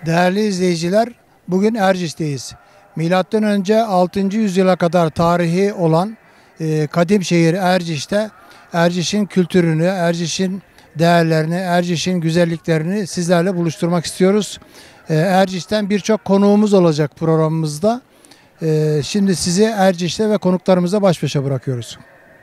Değerli izleyiciler, bugün Erciş'teyiz. Milattan önce 6. yüzyıla kadar tarihi olan kadim şehir Erciş'te Erciş'in kültürünü, Erciş'in değerlerini, Erciş'in güzelliklerini sizlerle buluşturmak istiyoruz. Erciş'ten birçok konuğumuz olacak programımızda. Şimdi sizi Erciş'le ve konuklarımızla baş başa bırakıyoruz.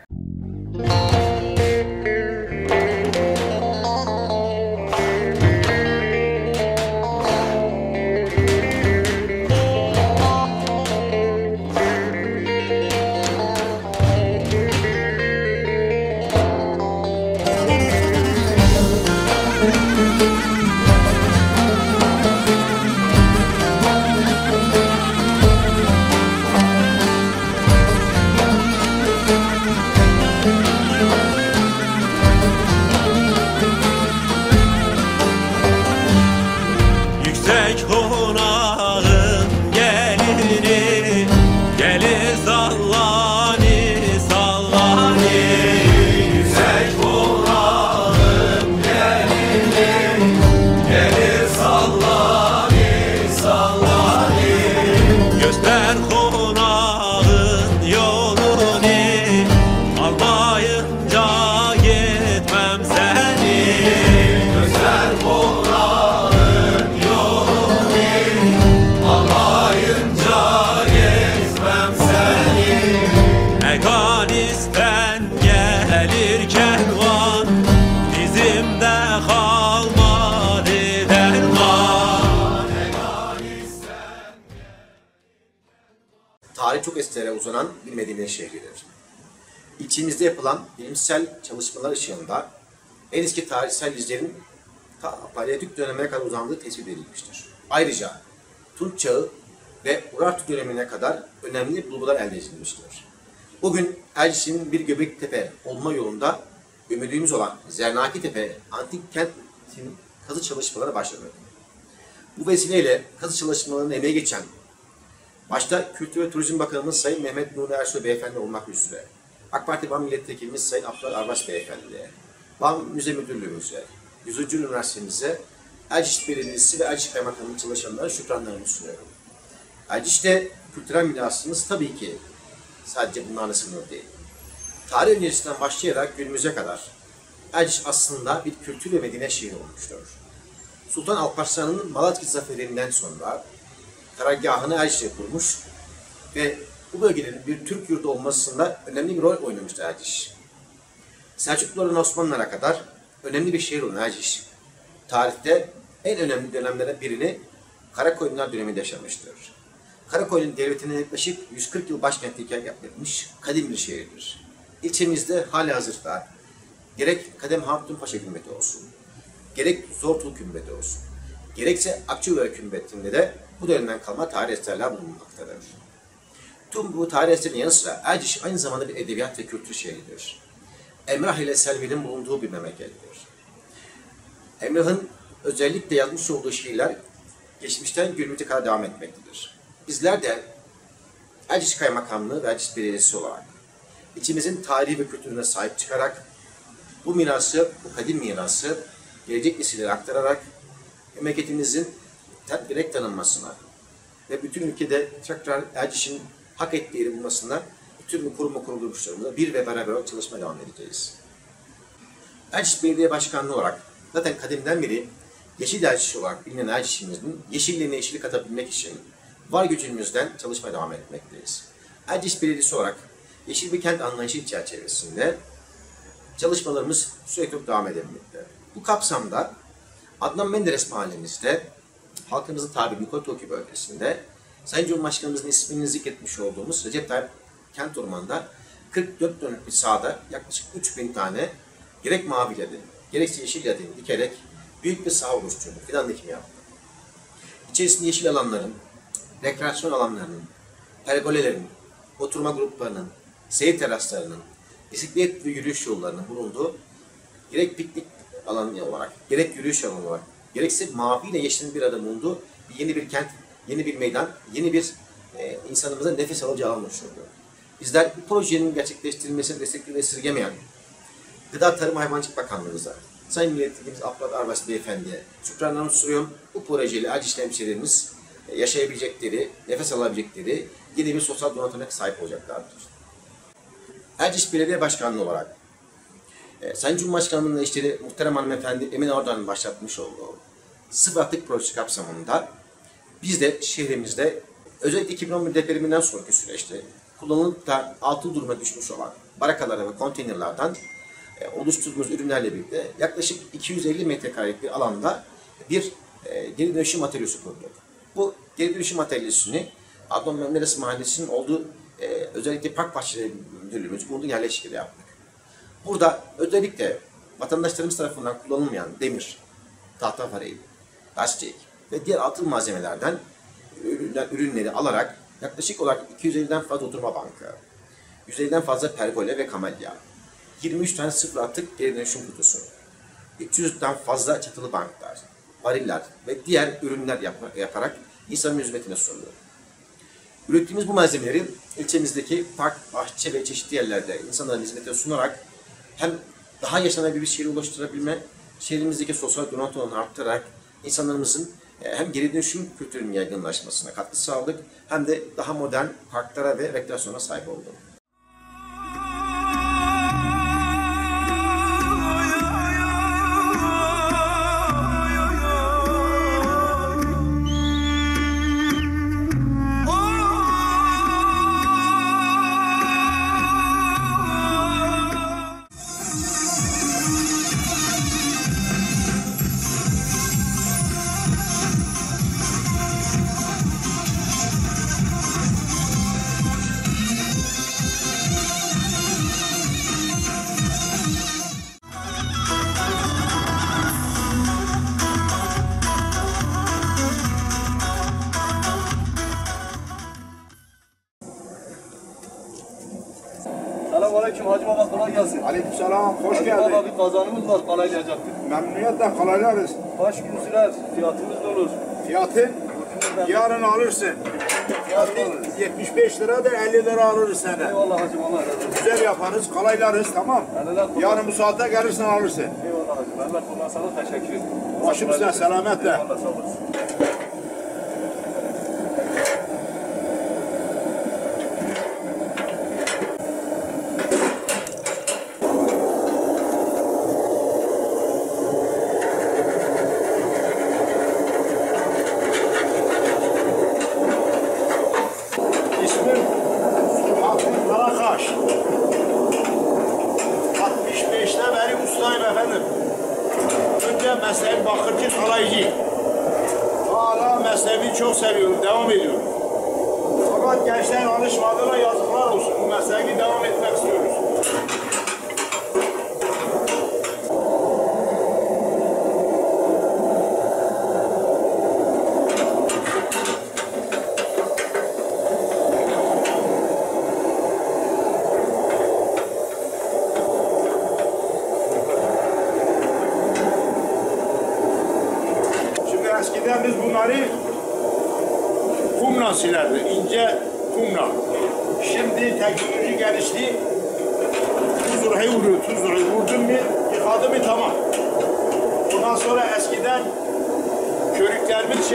Yüksek konağın gelini, gelir sallani sallani. Yüksek konağın gelini, gelir sallani sallani. Göster konağın yolunu, almayınca gitmem seni. Göster konağın Mekanisten gelir kervan, dizimde kalmadı derman. Tarih çok eskilere uzanan bir Medine şehridir. İçimizde yapılan bilimsel çalışmalar ışığında en eski tarihsel izlerin Paleolitik dönemine kadar uzandığı tespit edilmiştir. Ayrıca Tunç Çağı ve Urartu dönemine kadar önemli bulgular elde edilmiştir. Bugün Erciş'in bir Göbektepe olma yolunda ümidimiz olan Zernakitepe antik kentin kazı çalışmaları başladı. Bu vesileyle kazı çalışmalarını emeğe geçen, başta Kültür ve Turizm Bakanımız Sayın Mehmet Nuri Ersoy Beyefendi olmak üzere, AK Parti Van Milletvekilimiz Sayın Abdullah Arbaş Beyefendi'ye, Van Müze Müdürlüğümüze, 100. Üniversitemize, Erciş Belediyesi ve Erciş Kaymakamlığı çalışanlara şükranlarımı sunuyorum. Erciş'te kültürel mirasımız tabii ki sadece bunlarla sınırlı değil. Tarih öncesinden başlayarak günümüze kadar Erciş aslında bir kültür ve medine şehri olmuştur. Sultan Alparslan'ın Malazgirt zaferinden sonra karargahını Erciş'e kurmuş ve bu bölgenin bir Türk yurdu olmasında önemli bir rol oynamıştı Erciş. Selçuklulardan Osmanlılara kadar önemli bir şehir olan Erciş, tarihte en önemli dönemlerden birini Karakoyunlar döneminde yaşamıştır. Karakoyun devletinin yaklaşık 140 yıl başkentliğinden yapılmış kadim bir şehirdir. İlçemizde halihazırda gerek Kadem Hatunpaşa Kümbeti olsun, gerek Zortul Kümbeti olsun, gerekse Akçıvera Kümbeti'nde de bu dönemden kalma tarih eserler bulunmaktadır. Tüm bu tarih eserinin yanı sıra Erciş aynı zamanda bir edebiyat ve kültür şehridir. Emrah ile Selvi'nin bulunduğu bir memlekettir. Emrah'ın özellikle yazmış olduğu şiirler geçmişten günümüze kadar devam etmektedir. Bizler de Erciş Kaymakamlığı ve Erciş Belediyesi olarak içimizin tarihi ve kültürüne sahip çıkarak bu mirası, bu kadim mirası gelecek nesillere aktararak memleketimizin direkt tanınmasına ve bütün ülkede tekrar Erciş'in hak ettiği yeri bulmasına bütün bu kurum ve kuruluşlarımızla bir ve beraber çalışmaya devam edeceğiz. Erciş Belediye Başkanlığı olarak zaten kadimden beri Yeşil Erciş olarak bilinen Erciş'imizin yeşilliğine yeşillik katabilmek için var gücümüzden çalışmaya devam etmekteyiz. Erciş Belediyesi olarak yeşil bir kent anlayışı çerçevesinde çalışmalarımız sürekli devam edilmekte. Bu kapsamda Adnan Menderes mahallemizde halkımızın tabiri Nikotoki bölgesinde Sayın Cumhurbaşkanımızın ismini zikretmiş olduğumuz Recep Tayyip Kent Ormanı'nda 44 dönümlük bir sahada yaklaşık 3000 tane gerek mavi ledin, gerekse yeşil ledin dikerek büyük bir saha oluşturduk. Fidan dikimi yaptık. İçerisinde yeşil alanların, rekreasyon alanlarının, pergolelerin, oturma gruplarının, seyir teraslarının, bisiklet ve yürüyüş yollarının bulunduğu gerek piknik alanı olarak, gerek yürüyüş alanı olarak, gerekse mavi ile yeşilin bir arada bulunduğu yeni bir kent, yeni bir meydan, yeni bir insanımıza nefes alacağı alan oluşturuyor. Bizler bu projenin gerçekleştirilmesini desteklemeyi esirgemeyen Gıda Tarım Hayvancılık Bakanlığımıza, Sayın Milletvekilimiz Abdullah Arvas Beyefendi'ye şükranlarımı sunuyorum. Bu projeyle Erciş hemşehrilerimiz yaşayabilecekleri, nefes alabilecekleri yeni bir sosyal donatına sahip olacaklardır. Erciş Belediye Başkanlığı olarak Sayın Cumhurbaşkanlığı'nın eşleri muhterem hanımefendi Emine Ordan'ın başlatmış olduğu sıfır atık projesi kapsamında biz de şehrimizde özellikle 2011 depreminden sonraki süreçte kullanılıp da atıl duruma düşmüş olan barakalardan ve konteynerlardan oluşturduğumuz ürünlerle birlikte yaklaşık 250 metrekarelik bir alanda bir geri dönüşüm atölyesi kurduk. Bu geri dönüşüm atölyesini Adnan Menderes Mahallesi'nin olduğu özellikle Park Bahçeleri Müdürlüğümüz bulunduğu yerleşkede yaptık. Burada özellikle vatandaşlarımız tarafından kullanılmayan demir, tahta fareyli, lastik ve diğer atıl malzemelerden ürünleri alarak yaklaşık olarak 250'den fazla oturma bankı, 150'den fazla pergole ve kamelya, 23 tane sıfır atık geri dönüşüm kutusu, 300'den fazla çatılı banklar, variller ve diğer ürünler yaparak insanın hizmetine sunuyor. Ürettiğimiz bu malzemeleri ilçemizdeki park, bahçe ve çeşitli yerlerde insanların hizmetine sunarak hem daha yaşanabilir bir şehre ulaştırabilme, şehrimizdeki sosyal donanımlarını arttırarak insanlarımızın hem geri dönüşüm kültürünün yaygınlaşmasına katkı sağladık hem de daha modern parklara ve rekreasyona sahip olduk. Selamünaleyküm Hacı Baba, kolay gelsin. Aleykümselam, hoş Hacı geldin. Baba, bir kazanımız var, kalaylayacaktık. Memnuniyetle kalaylarız. Kaç gün sürer, fiyatımız ne olur? Fiyatın yarın alırsın. Fiyatın 75 lira da 50 lira alırız senden. Eyvallah Hacı Baba. Güzel yaparız, kalaylarız, tamam. Yarın bu saatte gelirsen alırsın. Eyvallah Hacı Baba. Allah kullan sana teşekkür ederim. Başımızdan selametle. Eyvallah, sağ olasın. İsmim Hakkı Karakaş. 65'te beri ustayım efendim. Önce mesleğim bakırcı kalaycı. Hala mesleğimi çok seviyorum, devam ediyorum. Fakat gençler alışmadığına yazıklar olsun. Bu mesleği devam etmek istiyoruz. Şimdi eskiden biz bunları kumla silerdik, ince kumla. Şimdi teknoloji gelişti. Tuz ruhu vuruyor, tuz ruhu vurdun mu, yıkadın mı tamam. Ondan sonra eskiden körüklerimiz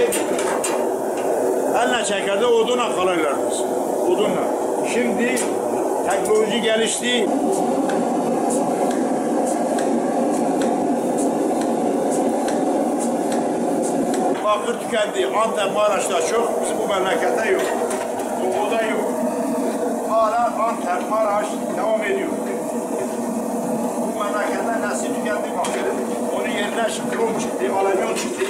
elle çekerdi, oduna kalaylardı. Odunla. Şimdi teknoloji gelişti. Bakır tükendi. Antep, Maraş'ta çok, bizim bu memlekette yok. Doğuda yok. Hala Antep, Maraş devam ediyor. Bu memlekette nesli tükendi bakırı. Onun yerine şimdi krom çıktı, alüminyum çıktı.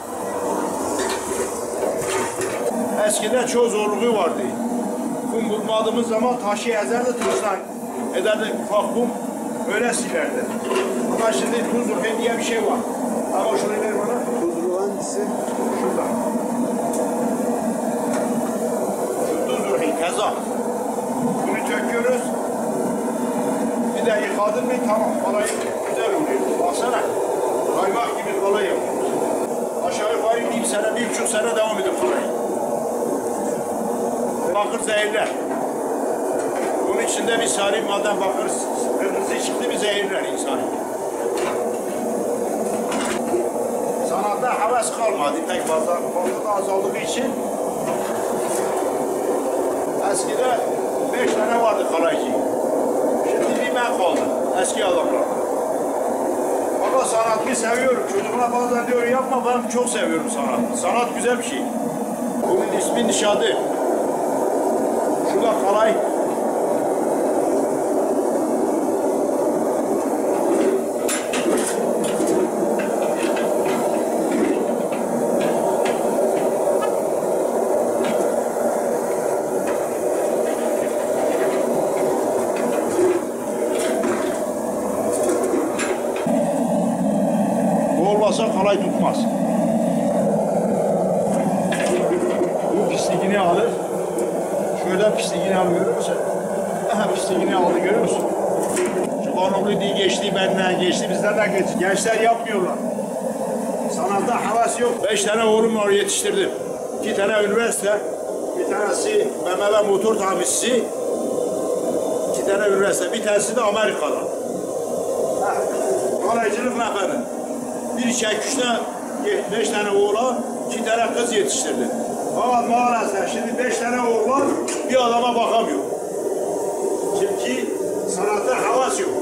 Eskiden çok zorluğu vardı. Kum bulmadığımız zaman taşı ezerdi, tuzla ederdi, ufak kum öyle silerdi. Ama şimdi tuz ruhu diye bir şey var. Ama şunu ver bana. Tuz ruhu hangisi? Şurada. Şu tuz ruhu, keza. Bunu töküyoruz. Bir de yıkadın mı tamam, kalayı güzel oluyor. Baksana, kaymak gibi kolay yapıyoruz. Aşağı yukarı 1 sene, 1,5 sene devam ediyor kalayı. Bakır zehirler. Bunun içinde bir sarı madde bakır, kırmızı çıktı bir zehirler insanı. sanata heves kalmadı pek fazla. Fazla azaldığı için eskide 5 tane vardı kalaycı. Şimdi bir ben kaldım eski adamlar. Ama sanatı seviyorum. Çocuğuna bazen diyor yapma, ben çok seviyorum sanat. Sanat güzel bir şey. Bunun ismi Nişadı. Şurada kalay. Olmasa kalay tutmaz. Bu pisliğini alır. Şöyle pisliğini alır, görüyor musun? Aha, pisliğini aldı, görüyor musun? Şu kanunlu diye geçti, benden geçti, bizden de geçti. Gençler yapmıyorlar. Sanatta havas yok. 5 tane oğlum var, yetiştirdim. 2 tane üniversite, bir tanesi BMW motor tamircisi, 2 tane üniversite, bir tanesi de Amerika'da. Kalaycılık efendim. Bir çekişte 5 tane oğlan, 2 tane kız yetiştirdi. Ama maalesef şimdi 5 tane oğlan bir adama bakamıyor. Çünkü sanatta havas yok.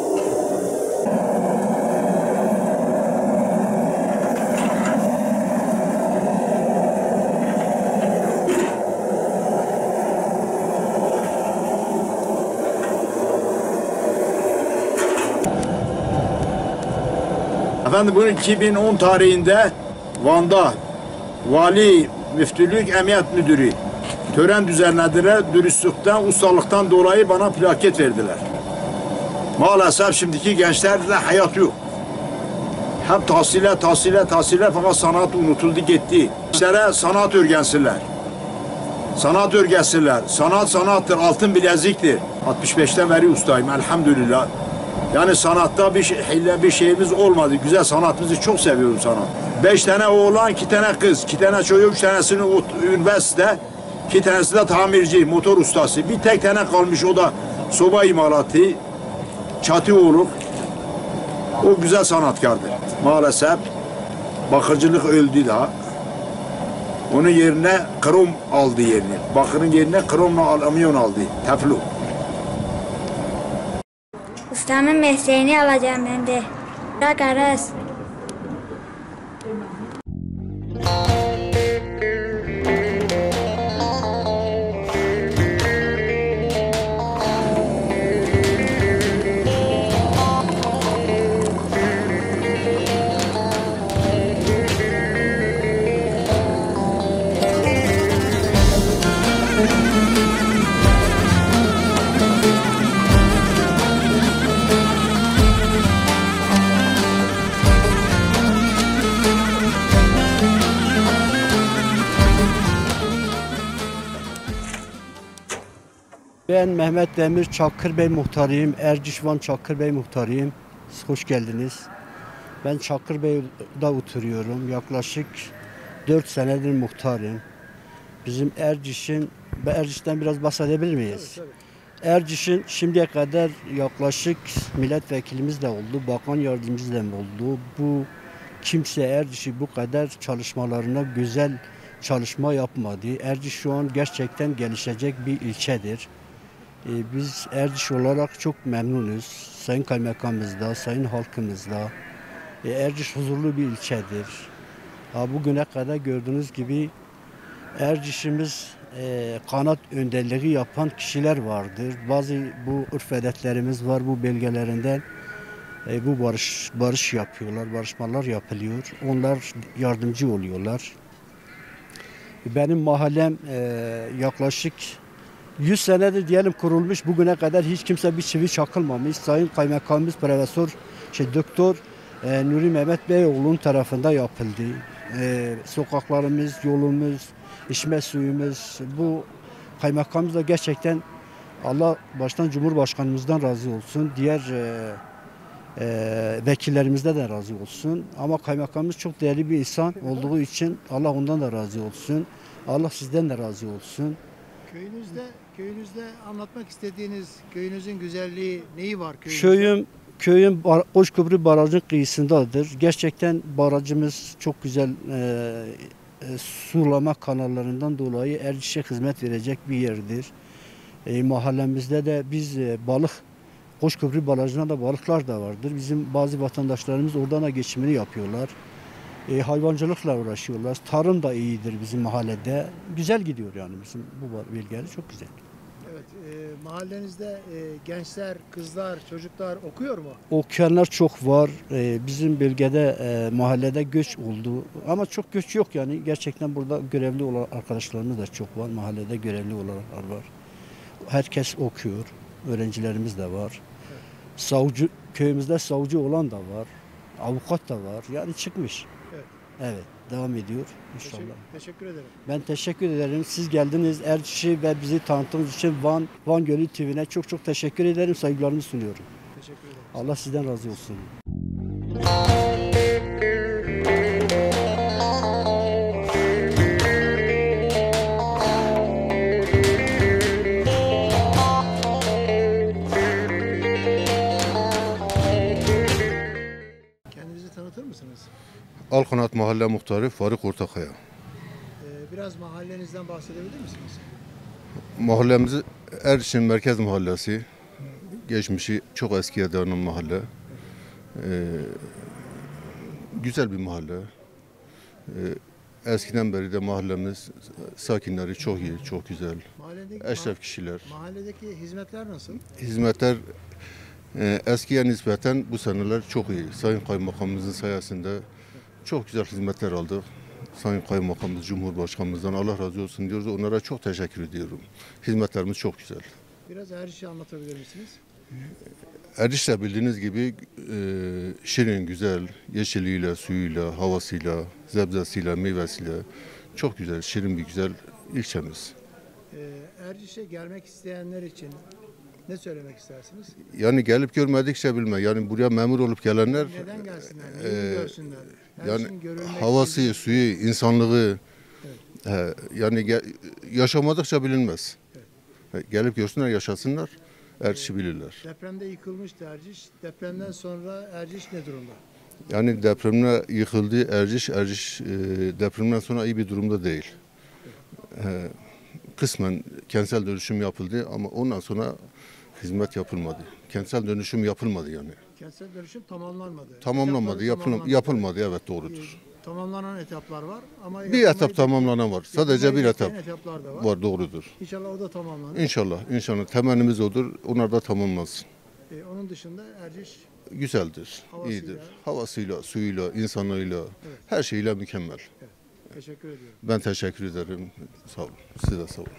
Efendim bu 2010 tarihinde Van'da Vali, Müftülük, Emniyet Müdürü tören düzenlediler. Dürüstlükten, ustalıktan dolayı bana plaket verdiler. Maalesef şimdiki gençlerde hayat yok. Hep tahsile fakat sanat unutuldu gitti. Gençlere sanat öğrensinler. Sanat öğrensinler. Sanat sanattır, altın bileziktir. 65'ten beri ustayım elhamdülillah. Yani sanatta bir şeyimiz olmadı. Güzel sanatımızı çok seviyorum sanat. 5 tane oğlan, 2 tane kız, 2 tane çocuk, 3 tanesini üniversite, 2 tanesi de tamirci, motor ustası. Bir tek tane kalmış, o da soba imalatı, Çatıoğlu. O güzel sanatkardı. Maalesef bakırcılık öldü daha. Onun yerine krom aldı yerini. Bakırın yerine kromla alüminyum aldı. Teflon. Ustamın mesleğini alacağım ben de. Bakarız. Ben Mehmet Demir, Çakırbey muhtarıyım. Erciş Van Çakırbey muhtarıyım. Siz hoş geldiniz. Ben Çakırbey'de oturuyorum. Yaklaşık 4 senedir muhtarım. Bizim Erciş'ten biraz bahsedebilir miyiz? Evet, Erciş'in şimdiye kadar yaklaşık milletvekilimiz de oldu, bakan yardımcımız da oldu. Bu kimse Erciş'i bu kadar çalışmalarına güzel çalışma yapmadı. Erciş şu an gerçekten gelişecek bir ilçedir. Biz Erciş olarak çok memnunuz. Sayın Kaymakamımızda, Sayın halkımızda. Erciş huzurlu bir ilçedir. Bugüne kadar gördüğünüz gibi Erciş'imiz kanat önderliği yapan kişiler vardır. Bazı bu ırfedetlerimiz var, bu belgelerinden bu barış yapıyorlar, barışmalar yapılıyor. Onlar yardımcı oluyorlar. Benim mahallem yaklaşık 100 senedir diyelim kurulmuş. Bugüne kadar hiç kimse bir çivi çakılmamış. Sayın Kaymakamımız Doktor Nuri Mehmet Beyoğlu'nun tarafında yapıldı. Sokaklarımız, yolumuz, içme suyumuz, bu kaymakamımız da gerçekten Allah baştan Cumhurbaşkanımızdan razı olsun. Diğer vekillerimizden de razı olsun. Ama kaymakamımız çok değerli bir insan olduğu için Allah ondan da razı olsun. Allah sizden de razı olsun. Köyünüzde anlatmak istediğiniz köyünüzün güzelliği neyi var? Köyün Koçköprü Barajı'nın kıyısındadır. Gerçekten barajımız çok güzel sulama kanallarından dolayı Erciş'e hizmet verecek bir yerdir. Mahallemizde de biz balık, Koçköprü Barajı'nda da balıklar da vardır. Bizim bazı vatandaşlarımız oradan da geçimini yapıyorlar. Hayvancılıkla uğraşıyorlar. Tarım da iyidir bizim mahallede. Güzel gidiyor yani bizim bu bölgede çok güzel. Evet, mahallenizde gençler, kızlar, çocuklar okuyor mu? Okuyanlar çok var. Bizim bölgede mahallede göç oldu. Ama çok göç yok yani. Gerçekten burada görevli olan arkadaşlarımız da çok var. Mahallede görevli olanlar var. Herkes okuyor. Öğrencilerimiz de var. Evet. Savcı, köyümüzde savcı olan da var. Avukat da var. Yani çıkmış. Evet. Evet. Devam ediyor inşallah. Teşekkür ederim. Ben teşekkür ederim. Siz geldiniz Erciş'i ve bizi tanıttığınız için Van Gölü TV'ne çok çok teşekkür ederim. Saygılarımı sunuyorum. Teşekkür ederim. Allah sizden razı olsun. Kendinizi tanıtır mısınız? Alkanat Mahalle Muhtarı Faruk Ortakaya. Biraz mahallenizden bahsedebilir misiniz? Mahallemiz Erciş'in merkez mahallesi. Geçmişi çok eskiye dayanan mahalle. Güzel bir mahalle. Eskiden beri de mahallemiz sakinleri çok iyi, çok güzel. Eşref kişiler. Mahalledeki hizmetler nasıl? Hizmetler eskiye nispeten bu seneler çok iyi. Sayın Kaymakamımızın sayesinde çok güzel hizmetler aldık. Sayın Kaymakamımız, Cumhurbaşkanımızdan Allah razı olsun diyoruz. Onlara çok teşekkür ediyorum. Hizmetlerimiz çok güzel. Biraz Erciş'i anlatabilir misiniz? Erciş de bildiğiniz gibi şirin, güzel, yeşiliyle, suyuyla, havasıyla, zebzesiyle, meyvesiyle çok güzel, şirin bir güzel ilçemiz. Erciş'e gelmek isteyenler için ne söylemek istersiniz? Yani gelip görmedikçe bilme. Yani buraya memur olup gelenler Neden gelsinler? Neyi görsünler? yani Erciş'in görülmek havası, istediği- suyu, insanlığı yani yaşamadıkça bilinmez. Gelip görsünler, yaşasınlar, Erciş'i bilirler. Depremde yıkılmıştı Erciş. Depremden sonra Erciş ne durumda? Yani depremle yıkıldı Erciş depremden sonra iyi bir durumda değil. Kısmen kentsel dönüşüm yapıldı ama ondan sonra hizmet yapılmadı. Kentsel dönüşüm yapılmadı yani. Kentsel dönüşüm tamamlanmadı. Tamamlanmadı, Etapları yapılmadı, evet doğrudur. Tamamlanan etaplar var ama Bir etap tamamlanan var. Sadece bir etap etaplar da var. var, doğrudur. İnşallah o da tamamlanır. İnşallah temennimiz odur. Onlar da tamamlansın. Onun dışında Erciş Güzeldir, Havasıyla. iyidir. Havasıyla, suyuyla, insanlığıyla, her şeyiyle mükemmel. teşekkür ediyorum. Ben teşekkür ederim. Sağ olun. Siz de sağ olun.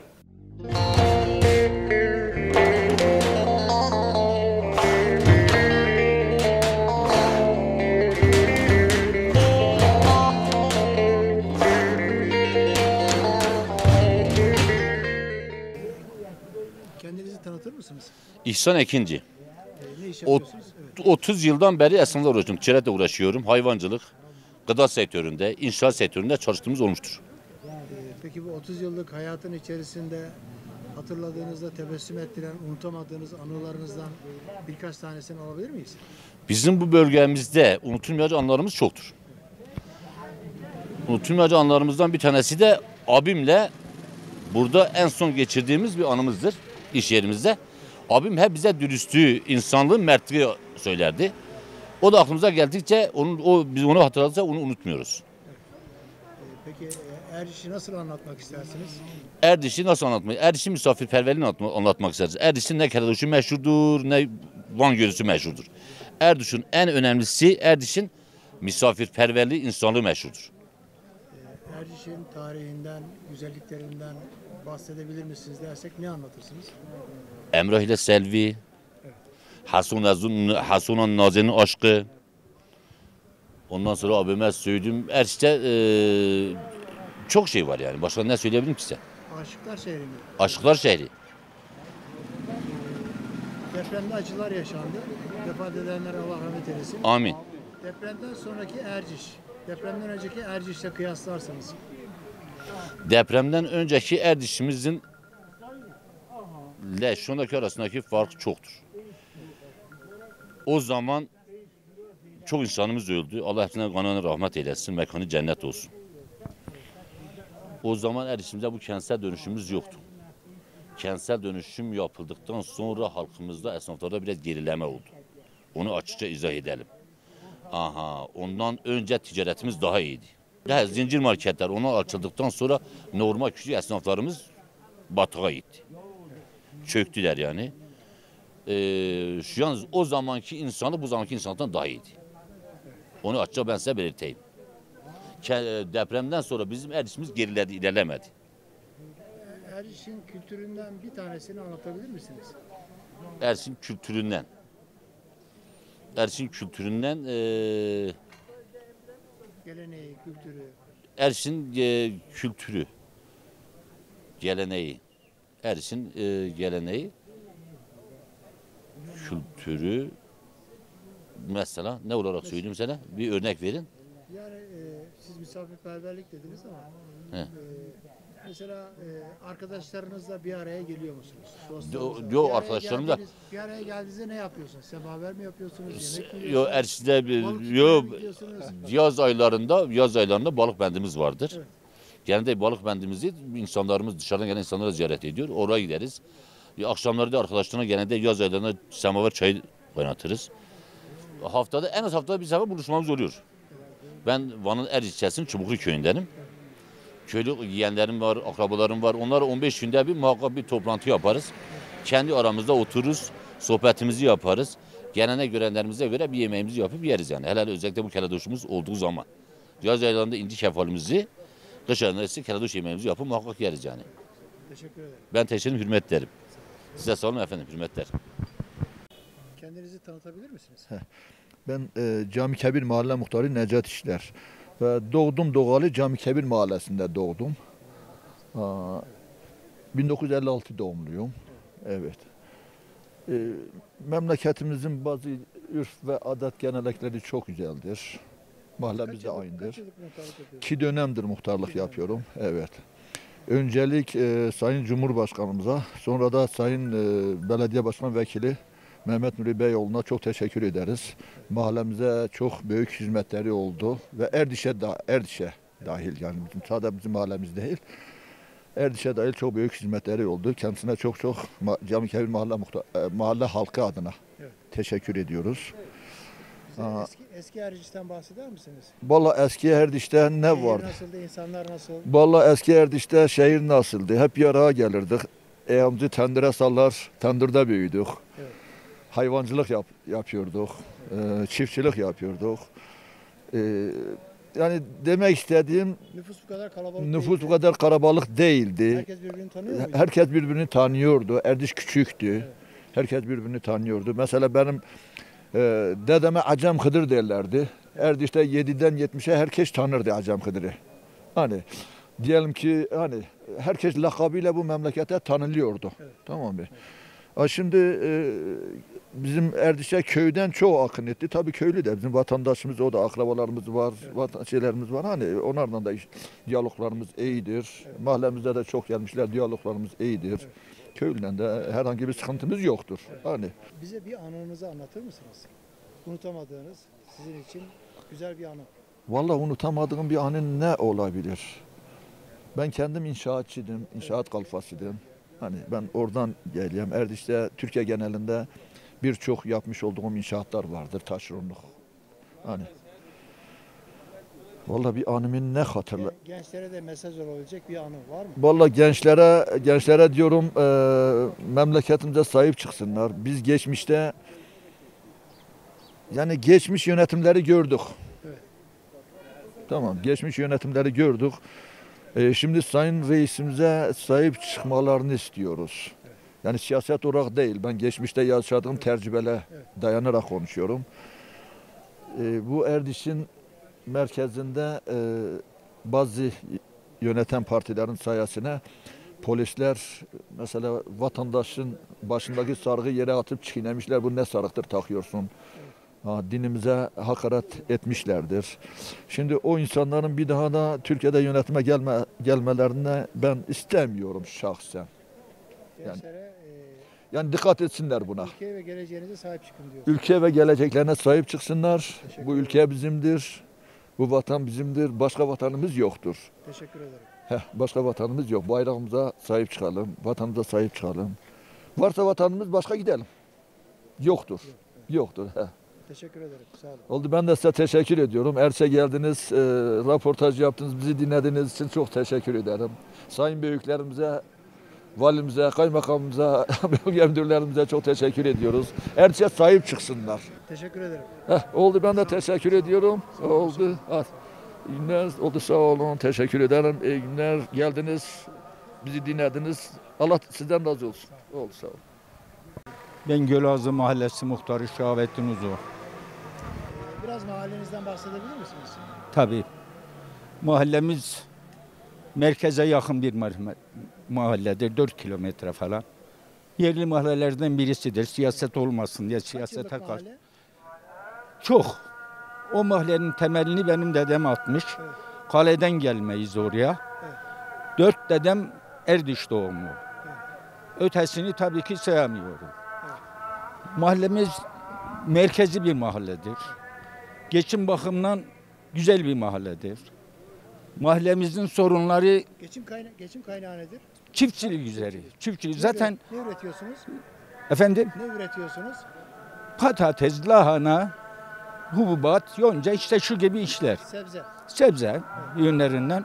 Kendinizi tanıtır mısınız? İhsan Ekinci. Ne iş yapıyorsunuz? Evet. 30 yıldan beri esnafla uğraşıyorum. Ticaretle uğraşıyorum. Hayvancılık, gıda sektöründe, inşaat sektöründe çalıştığımız olmuştur. Peki bu 30 yıllık hayatın içerisinde hatırladığınızda tebessüm ettiren, unutamadığınız anılarınızdan birkaç tanesini alabilir miyiz? Bizim bu bölgemizde unutulmayacak anılarımız çoktur. Unutulmayacak anılarımızdan bir tanesi de abimle burada en son geçirdiğimiz bir anımızdır iş yerimizde. Abim hep bize dürüstlüğü, insanlığı, mertliği söylerdi. O da aklımıza geldikçe biz onu hatırladıkça onu unutmuyoruz. Peki Erciş'i nasıl anlatmak istersiniz? Erciş'i nasıl anlatmayı? Erciş'in misafirperverliğini anlatmak isteriz. Erciş'in ne Kereduşu meşhurdur, ne Van Gölü'sü meşhurdur. Erciş'in en önemlisi Erciş'in misafirperverliği, insanlığı meşhurdur. Erciş'in tarihinden, güzelliklerinden bahsedebilir misiniz dersek ne anlatırsınız? Emrah ile Selvi, Hasun'un Nazen'in aşkı. Ondan sonra abime söyledim. Erciş'te çok şey var yani. Başka ne söyleyebilirim ki size? Aşıklar şehri mi? Aşıklar şehri. Depremde acılar yaşandı. Vefat edenlere Allah rahmet eylesin. Amin. Depremden sonraki Erciş, depremden önceki Erciş'le kıyaslarsanız. Depremden önceki Erciş'imizin ile şu andaki arasındaki fark çoktur. O zaman çok insanımız öldü. Allah hepsine kanına rahmet eylesin. Mekanı cennet olsun. O zaman Erciş'imizde bu kentsel dönüşümümüz yoktu. Kentsel dönüşüm yapıldıktan sonra halkımızda, esnaflarda biraz gerileme oldu. Onu açıkça izah edelim. Ondan önce ticaretimiz daha iyiydi. Zincir marketler ona açıldıktan sonra normal küçük esnaflarımız batığa gitti. Çöktüler yani. Şu an o zamanki insanı bu zamanki insandan daha iyiydi. Onu açıkça ben size belirteyim. Depremden sonra bizim Erciş'imiz geriledi, ilerlemedi. Erciş'in kültüründen bir tanesini anlatabilir misiniz? Erciş'in kültüründen. Erciş'in kültüründen Geleneği, kültürü. Erciş'in kültürü, geleneği. Erciş'in geleneği, kültürü. Mesela ne olarak söyleyeyim sana? Bir örnek verin. Yani siz misafirperverlik dediniz ama mesela arkadaşlarınızla bir araya geliyor musunuz? Dostlarınızla. Yok arkadaşlarımla. Bir araya geldiğinizde ne yapıyorsunuz? Semaver mi yapıyorsunuz? Yemek mi yiyorsunuz? Yok Erciş'te Yok. yaz aylarında balık bendimiz vardır. Evet. Genelde balık bendimizi insanlarımız dışarıdan gelen insanlara ziyaret ediyor. Oraya gideriz. Akşamları da arkadaşlarına genelde yaz aylarında semaver çay kaynatırız. En az haftada bir sefer buluşmamız oluyor. Ben Van'ın Erciş ilçesinin Çubuklu köyündenim. Köylü yeğenlerim var, akrabalarım var. Onlarla 15 günde bir muhakkak bir toplantı yaparız. Kendi aramızda otururuz, sohbetimizi yaparız. Gelenek görenlerimize göre bir yemeğimizi yapıp yeriz yani. Hele özellikle bu keledoşumuz olduğu zaman. Yaz aylarında inci kefalimizi, kış aylarında ise keledoş yemeğimizi yapıp muhakkak yeriz yani. Teşekkür ederim. Ben teşekkür ederim, hürmet ederim. Size sağ olun efendim, hürmetler. Kendinizi tanıtabilir misiniz? Ben Cami Kebir Mahalle Muhtarı Necat İşler. Ve doğdum doğalı Cami Kebir Mahallesi'nde doğdum. 1956 doğumluyum. Evet. Memleketimizin bazı ürf ve adet gelenekleri çok güzeldir. Mahallemiz de aynıdır. 2 dönemdir muhtarlık yapıyorum. Evet. Öncelik Sayın Cumhurbaşkanımıza, sonra da Sayın Belediye Başkan Vekili Mehmet Nuri Beyoğlu'na çok teşekkür ederiz. Mahallemize çok büyük hizmetleri oldu ve Erdiş'e dahil yani sadece bizim mahallemiz değil. Erdiş'e dahil çok büyük hizmetleri oldu. Kendisine çok Cami Kebir mahalle halkı adına teşekkür ediyoruz. Eski Erciş'ten bahseder misiniz? Vallahi eski Erdiş'te ne şehir vardı? Nasıldı, insanlar nasıl? Vallahi eski Erdiş'te şehir nasıldı? Hep bir araya gelirdik. Ayağımızı tendıra sallar, tandırda büyüdük. Evet. Hayvancılık yapıyorduk, çiftçilik yapıyorduk. Yani demek istediğim nüfus bu kadar kalabalık değildi. Herkes birbirini tanıyor muydu? Herkes birbirini tanıyordu. Erdiş küçüktü. Evet. Herkes birbirini tanıyordu. Mesela benim dedeme Acem Hıdır derlerdi. Erdiş'te 7'den 70'e herkes tanırdı Acem Hıdır'ı. Hani diyelim ki hani herkes lakabıyla bu memlekete tanınıyordu. Evet. Tamam mı? Şimdi bizim Erdiş'e köyden çoğu akın etti. Tabii köylü de bizim vatandaşımız, o da akrabalarımız var, şeylerimiz var. Hani onlarla da diyaloglarımız iyidir. Evet. Mahallemizde de çok gelmişler, diyaloglarımız iyidir. Evet. Köylüden de herhangi bir sıkıntımız yoktur. Evet. Hani bize bir anınızı anlatır mısınız? Unutamadığınız, sizin için güzel bir anı. Vallahi unutamadığım bir anı ne olabilir? Ben kendim inşaatçıydım, inşaat kalfasıydım. Hani ben oradan geliyorum. Erdiş'te Türkiye genelinde birçok yapmış olduğum inşaatlar vardır, taşeronluk. Hani vallahi bir anımın ne hatırla. Gençlere de mesaj olabilecek bir anı var mı? Vallahi gençlere diyorum memleketimize sahip çıksınlar. Biz geçmişte yani geçmiş yönetimleri gördük. Evet. Tamam, geçmiş yönetimleri gördük. Şimdi Sayın Reisimize sahip çıkmalarını istiyoruz. Evet. Yani siyaset olarak değil, ben geçmişte yaşadığım tecrübelere dayanarak konuşuyorum. Bu Erdiş'in merkezinde bazı yöneten partilerin sayesinde polisler mesela vatandaşın başındaki sarığı yere atıp çiğnemişler. Bu ne sarıktır takıyorsun? Dinimize hakaret etmişlerdir. Şimdi o insanların bir daha da Türkiye'de yönetime gelmelerine ben istemiyorum şahsen. Gençlere Yani dikkat etsinler buna. ülkeye ve geleceğinize sahip çıkın diyor. Ülke ve geleceklerine sahip çıksınlar. Teşekkür Bu ederim. ülke bizimdir. Bu vatan bizimdir. Başka vatanımız yoktur. Teşekkür ederim. Başka vatanımız yok. Bayrağımıza sahip çıkalım. Vatanımıza sahip çıkalım. Varsa vatanımız başka gidelim. Yoktur. Yoktur. Teşekkür ederim. Sağ olun. Oldu, ben de size teşekkür ediyorum. Erse geldiniz, röportaj yaptınız, bizi dinlediğiniz için çok teşekkür ederim. Sayın büyüklerimize, valimize, kaymakamımıza, bölge müdürlerimize çok teşekkür ediyoruz. Erse sahip çıksınlar. Teşekkür ederim. Oldu, ben de teşekkür ediyorum. Oldu. Hadi. İyi günler, oldu, sağ olun, teşekkür ederim. İyi günler, geldiniz, bizi dinlediniz. Allah sizden razı olsun. Oldu, sağ olun. Ben Gölazı Mahallesi Muhtarı Şahabettin Uzu. Biraz mahallenizden bahsedebilir misiniz? Tabii. Mahallemiz merkeze yakın bir mahalledir. 4 kilometre falan. Yerli mahallelerden birisidir. Siyaset olmasın diye siyasete Kaç yıllık karşı. mahalle? Çok. O mahallenin temelini benim dedem atmış. Evet. Kaleden gelmeyiz oraya. Evet. 4 dedem Erdiş doğumlu. Ötesini tabii ki sayamıyorum. Mahallemiz merkezi bir mahalledir. Geçim bakımından güzel bir mahalledir. Mahallemizin sorunları Geçim kaynağı nedir? çiftçilik üzeri. Çiftçilik zaten Ne üretiyorsunuz? efendim Ne üretiyorsunuz? patates, lahana, hububat, yonca işte şu gibi işler. Sebze ürünlerinden.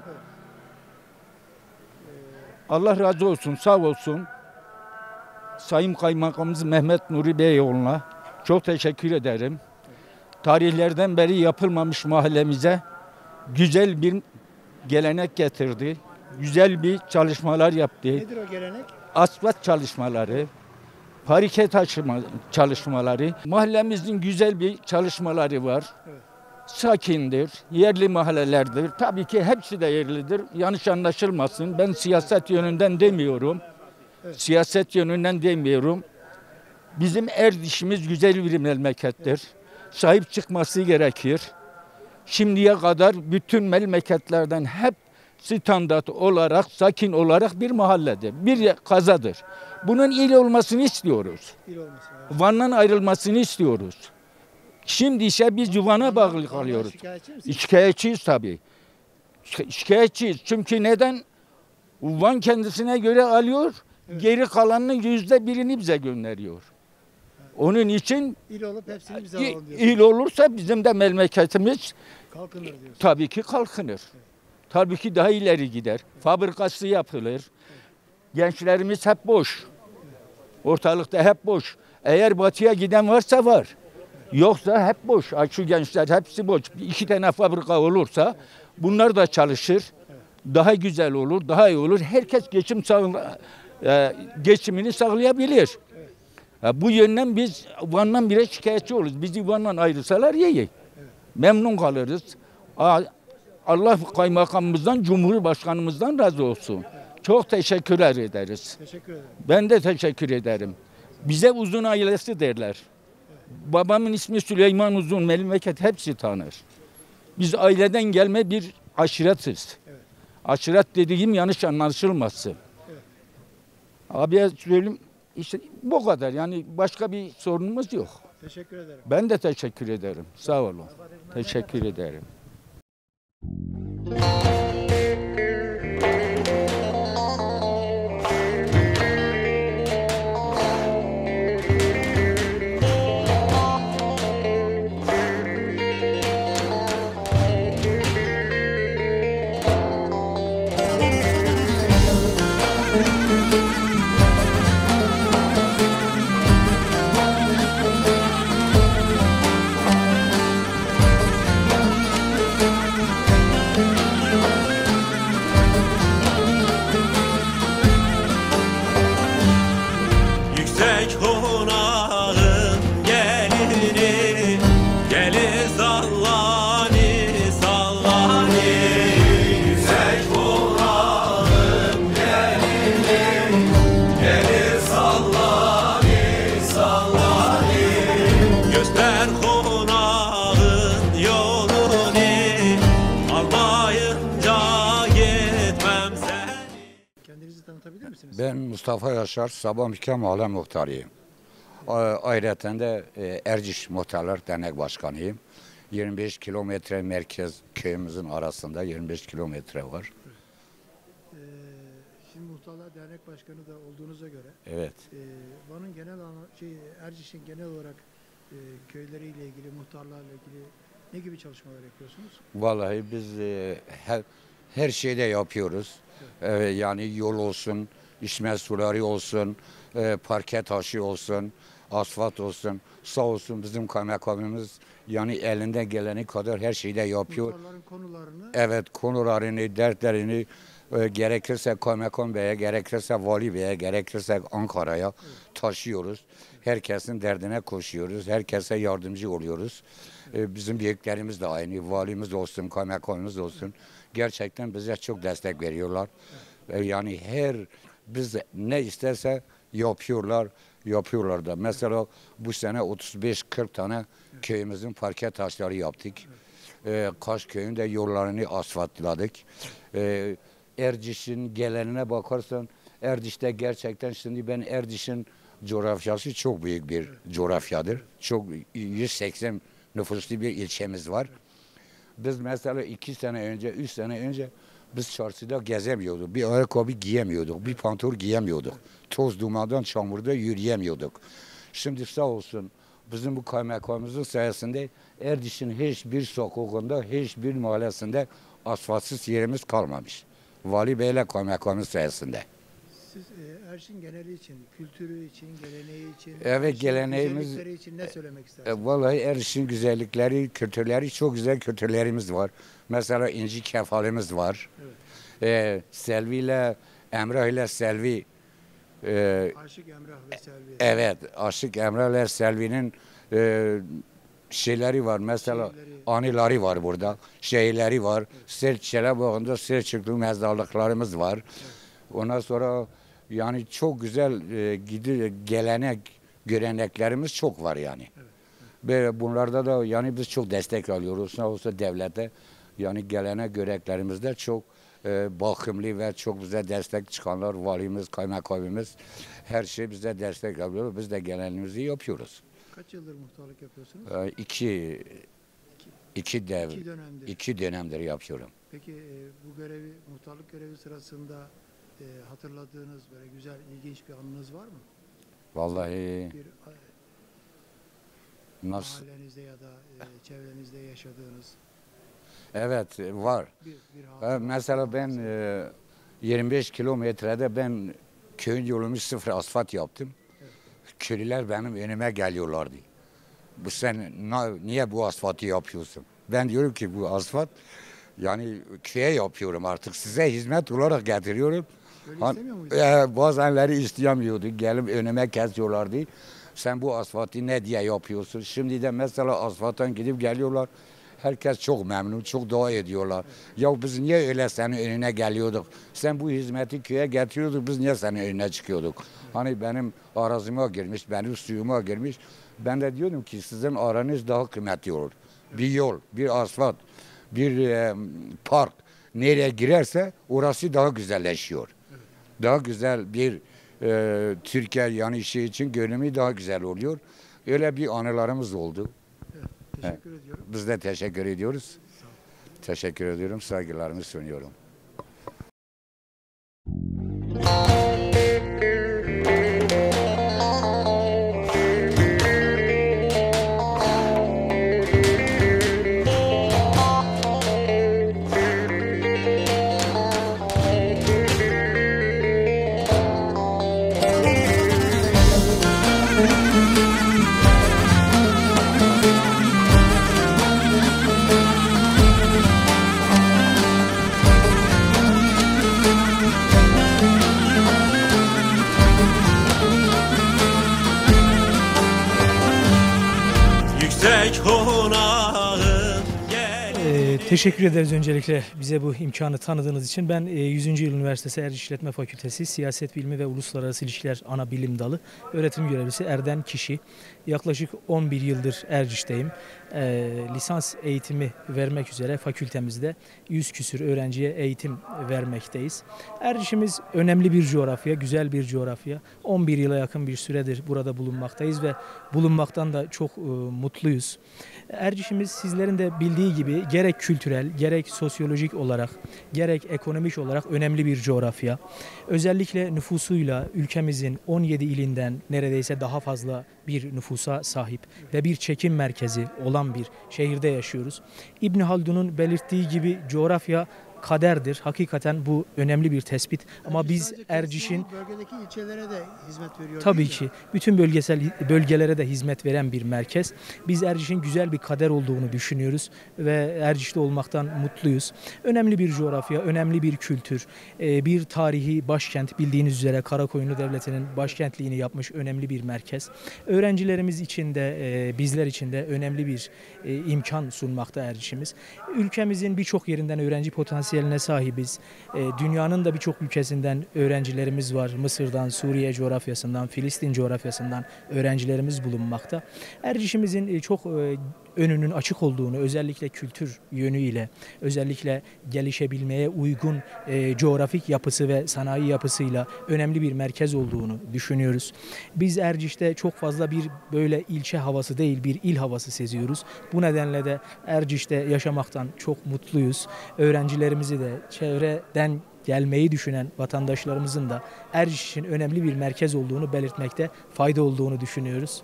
Allah razı olsun, sağ olsun. Sayın Kaymakamımız Mehmet Nuri Beyoğlu'na çok teşekkür ederim. Tarihlerden beri yapılmamış mahallemize güzel bir gelenek getirdi. Güzel bir çalışmalar yaptı. Nedir o gelenek? Asfalt çalışmaları, parke taşıma çalışmaları. Mahallemizin güzel bir çalışmaları var. Evet. Sakindir, yerli mahallelerdir. Tabii ki hepsi de yerlidir. Yanlış anlaşılmasın. Ben siyaset yönünden demiyorum. Evet. Siyaset yönünden demiyorum. Bizim Erdiş'imiz güzel bir memlekettir. Sahip çıkması gerekir. Şimdiye kadar bütün memleketlerden hep standart olarak, sakin olarak bir mahalledir. Bir kazadır. Bunun il olmasını istiyoruz. İl olması. Evet. Van'dan ayrılmasını istiyoruz. Şimdi ise biz Van'a bağlı kalıyoruz. Şikayetçi misiniz? Şikayetçiyiz tabii. Şikayetçiyiz. Çünkü neden? Van kendisine göre alıyor, geri kalanının %1'ini bize gönderiyor. Onun için İl olup hepsini bize alalım diyorsunuz. il olursa bizim de memleketimiz Kalkınır diyorsunuz. tabii ki kalkınır. Tabii ki daha ileri gider. Fabrikası yapılır. Gençlerimiz hep boş. Ortalıkta hep boş. Eğer batıya giden varsa var. Yoksa hep boş. Şu gençler hepsi boş. 2 tane fabrika olursa bunlar da çalışır. Daha güzel olur, daha iyi olur. Herkes geçimini sağlayabilir. Bu yönden biz Van'dan bile şikayetçi oluruz. Bizi Van'dan ayrılsalar iyi. Memnun kalırız. Allah kaymakamımızdan, Cumhurbaşkanımızdan razı olsun. Çok teşekkürler ederiz. Teşekkür ederim. Ben de teşekkür ederim. Bize Uzun ailesi derler. Babamın ismi Süleyman Uzun, memleket hepsi tanır. Biz aileden gelme bir aşiretiz. Evet. Aşiret dediğim yanlış anlaşılmasın. Evet. Abiye söyleyeyim, işte bu kadar. Yani başka bir sorunumuz yok. Teşekkür ederim. Ben de teşekkür ederim. Sağ olun. Teşekkür ederim. Yüksek konağın gelini gelir sallani sallani. Yüksek konağın gelini gelir sallani sallani. Göster konağın yolunu almayınca gitmem seni. Kendinizi tanıtabilir misiniz? Ben Mustafa Yaşar, Sabahmike Mahalle Muhtarıyım. Ayrıca de Erciş Muhtarlar Dernek Başkanıyım. 25 kilometre merkez köyümüzün arasında 25 kilometre var. Şimdi Muhtarlar Dernek Başkanı da olduğunuza göre Evet. Van'ın Erciş'in genel olarak köyleriyle ilgili, muhtarlarla ilgili ne gibi çalışmalar yapıyorsunuz? Vallahi biz her şeyde yapıyoruz. Yani yol olsun, içme suları olsun, parke taşı olsun, asfalt olsun. Sağ olsun bizim kaymakamımız yani elinden geleni kadar her şeyde yapıyor. Muhtarların konularını... Evet, konularını, dertlerini gerekirse kaymakam beye, gerekirse vali beye, gerekirse Ankara'ya taşıyoruz. Herkesin derdine koşuyoruz. Herkese yardımcı oluyoruz. Bizim büyüklerimiz de aynı. Valimiz olsun, kaymakamımız olsun. Gerçekten bize çok destek veriyorlar. Yani biz ne isterse yapıyorlar da. Mesela bu sene 35-40 tane köyümüzün parke taşları yaptık. Kaş köyünde yollarını asfaltladık. Erciş'in gelenine bakarsan Erciş'te gerçekten şimdi ben Erciş'in coğrafyası çok büyük bir coğrafyadır. Çok 180 nüfuslu bir ilçemiz var. Biz mesela 2 sene önce, 3 sene önce biz çarşıda gezemiyorduk. Bir ayakkabı giyemiyorduk, bir pantolon giyemiyorduk. Toz dumandan, çamurda yürüyemiyorduk. Şimdi sağ olsun bizim bu kaymakamımızın sayesinde Erciş'in hiçbir sokağında, hiçbir mahallesinde asfaltsız yerimiz kalmamış. Vali Bey'le kaymakamımız sayesinde. Siz Erciş'in geneli için, kültürü için, geleneği için, evet, geleneğimiz için ne söylemek istersiniz? Vallahi Erciş'in güzellikleri, kültürleri, çok güzel kültürlerimiz var. Mesela İnci Kefalimiz var. Evet. Selvi ile Emrah ile Selvi. Aşık Emrah ve Selvi. Evet, Aşık Emrah ile Selvi'nin şeyleri var. Mesela anıları var burada. Şehirleri var. Evet. Çelebağı'nda Selçuklu mezarlıklarımız var. Evet. Ondan sonra yani çok güzel gelenek, göreneklerimiz çok var yani. Evet. Ve bunlarda da yani biz çok destek alıyoruz. Sağ olsa devlete yani gelenek, göreneklerimizde çok bakımlı ve çok bize destek çıkanlar, valimiz, kaymakamımız her şey bize destek alıyor. Biz de geleneğimizi yapıyoruz. Kaç yıldır muhtarlık yapıyorsunuz? İki dönemdir yapıyorum. Peki bu muhtarlık görevi sırasında hatırladığınız böyle güzel, ilginç bir anınız var mı? Vallahi mahallenizde ya da çevrenizde yaşadığınız. Evet, var. Mesela ben 25 kilometrede ben köyün yolunu sıfır asfalt yaptım. Evet. Köylüler benim önüme geliyorlardı. Sen niye bu asfaltı yapıyorsun? Ben diyorum ki bu asfalt yani köye yapıyorum artık. Size hizmet olarak getiriyorum. Bazenleri isteyemiyordu. Gelip önüme kesiyorlardı. Sen bu asfaltı ne diye yapıyorsun? Şimdi de mesela asfalttan gidip geliyorlar. Herkes çok memnun, çok dua ediyorlar. Evet. Ya biz niye öyle senin önüne geliyorduk? Sen bu hizmeti köye getiriyorduk, biz niye senin önüne çıkıyorduk? Evet. Hani benim arazime girmiş, benim suyuma girmiş. Ben de diyorum ki sizin aranız daha kıymetli olur. Evet. Bir yol, bir asfalt, bir park nereye girerse orası daha güzelleşiyor. Evet. Daha güzel bir Türkiye yani şey için görünümü daha güzel oluyor. Öyle bir anılarımız oldu. Teşekkür ediyorum. Biz de teşekkür ediyoruz. Teşekkür ediyorum. Saygılarımı sunuyorum. Teşekkür ederiz öncelikle bize bu imkanı tanıdığınız için. Ben 100. Yıl Üniversitesi Erciş İşletme Fakültesi Siyaset Bilimi ve Uluslararası İlişkiler Ana Bilim Dalı öğretim görevlisi Erden Kişi. Yaklaşık 11 yıldır Erciş'teyim. Lisans eğitimi vermek üzere fakültemizde 100 küsür öğrenciye eğitim vermekteyiz. Erciş'imiz önemli bir coğrafya, güzel bir coğrafya. 11 yıla yakın bir süredir burada bulunmaktayız ve bulunmaktan da çok mutluyuz. Erciş'imiz sizlerin de bildiği gibi gerek kültürel, gerek sosyolojik olarak, gerek ekonomik olarak önemli bir coğrafya. Özellikle nüfusuyla ülkemizin 17 ilinden neredeyse daha fazla bir nüfusa sahip ve bir çekim merkezi olan bir şehirde yaşıyoruz. İbn Haldun'un belirttiği gibi coğrafya kaderdir. Hakikaten bu önemli bir tespit. Ama biz Erciş'in bölgedeki ilçelere de hizmet veriyor. Tabii ki bütün bölgelere de hizmet veren bir merkez. Biz Erciş'in güzel bir kader olduğunu düşünüyoruz ve Erciş'te olmaktan mutluyuz. Önemli bir coğrafya, önemli bir kültür, bir tarihi başkent, bildiğiniz üzere Karakoyunlu Devleti'nin başkentliğini yapmış önemli bir merkez. Öğrencilerimiz için de bizler için de önemli bir imkan sunmakta Erciş'imiz. Ülkemizin birçok yerinden öğrenci potansiyeline sahibiz. Dünyanın da birçok ülkesinden öğrencilerimiz var. Mısır'dan, Suriye coğrafyasından, Filistin coğrafyasından öğrencilerimiz bulunmakta. Erciş'imizin çok önünün açık olduğunu, özellikle kültür yönüyle, özellikle gelişebilmeye uygun coğrafik yapısı ve sanayi yapısıyla önemli bir merkez olduğunu düşünüyoruz. Biz Erciş'te çok fazla bir böyle ilçe havası değil, bir il havası seziyoruz. Bu nedenle de Erciş'te yaşamaktan çok mutluyuz. Öğrencilerimizi de çevreden gelmeyi düşünen vatandaşlarımızın da Erciş için önemli bir merkez olduğunu belirtmekte fayda olduğunu düşünüyoruz.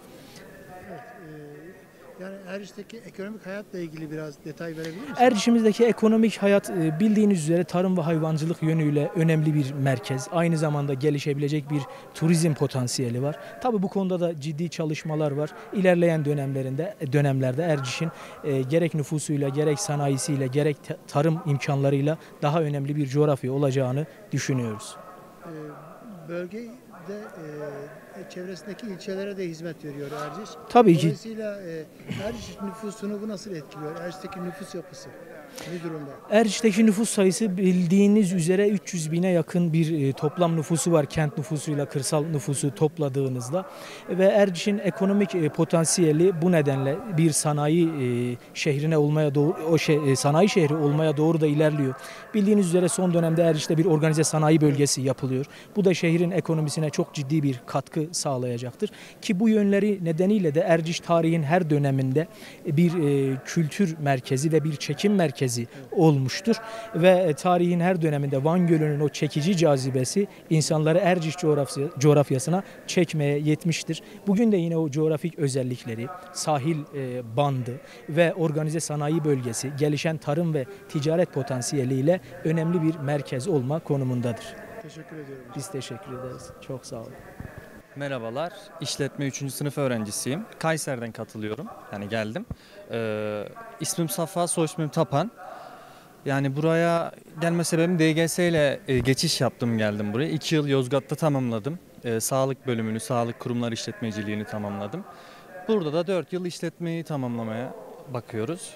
Yani Erciş'teki ekonomik hayatla ilgili biraz detay verebilir misiniz? Erciş'imizdeki ekonomik hayat bildiğiniz üzere tarım ve hayvancılık yönüyle önemli bir merkez. Aynı zamanda gelişebilecek bir turizm potansiyeli var. Tabii bu konuda da ciddi çalışmalar var. İlerleyen dönemlerde Erciş'in gerek nüfusuyla, gerek sanayisiyle, gerek tarım imkanlarıyla daha önemli bir coğrafya olacağını düşünüyoruz. Bölgede çevresindeki ilçelere de hizmet veriyor Erciş. Tabii ki. Dolayısıyla Erciş nüfusunu bu nasıl etkiliyor? Erciş'teki nüfus yapısı ne durumda? Erciş'teki nüfus sayısı bildiğiniz üzere 300 bine yakın bir toplam nüfusu var. Kent nüfusuyla kırsal nüfusu topladığınızda. Ve Erciş'in ekonomik potansiyeli bu nedenle bir sanayi şehrine olmaya doğru, sanayi şehri olmaya doğru da ilerliyor. Bildiğiniz üzere son dönemde Erciş'te bir organize sanayi bölgesi yapılıyor. Bu da şehrin ekonomisine çok ciddi bir katkı sağlayacaktır. Ki bu yönleri nedeniyle de Erciş tarihin her döneminde bir kültür merkezi ve bir çekim merkezi olmuştur. Ve tarihin her döneminde Van Gölü'nün o çekici cazibesi insanları Erciş coğrafyasına çekmeye yetmiştir. Bugün de yine o coğrafik özellikleri, sahil bandı ve organize sanayi bölgesi, gelişen tarım ve ticaret potansiyeliyle önemli bir merkez olma konumundadır. Teşekkür ediyorum. Biz teşekkür ederiz. Çok sağ olun. Merhabalar, işletme 3. sınıf öğrencisiyim. Kayseri'den katılıyorum, yani geldim. İsmim Safa, soy ismim Tapan. Yani buraya gelme sebebim DGS ile geçiş yaptım, geldim buraya. 2 yıl Yozgat'ta tamamladım. Sağlık bölümünü, sağlık kurumları işletmeciliğini tamamladım. Burada da 4 yıl işletmeyi tamamlamaya bakıyoruz.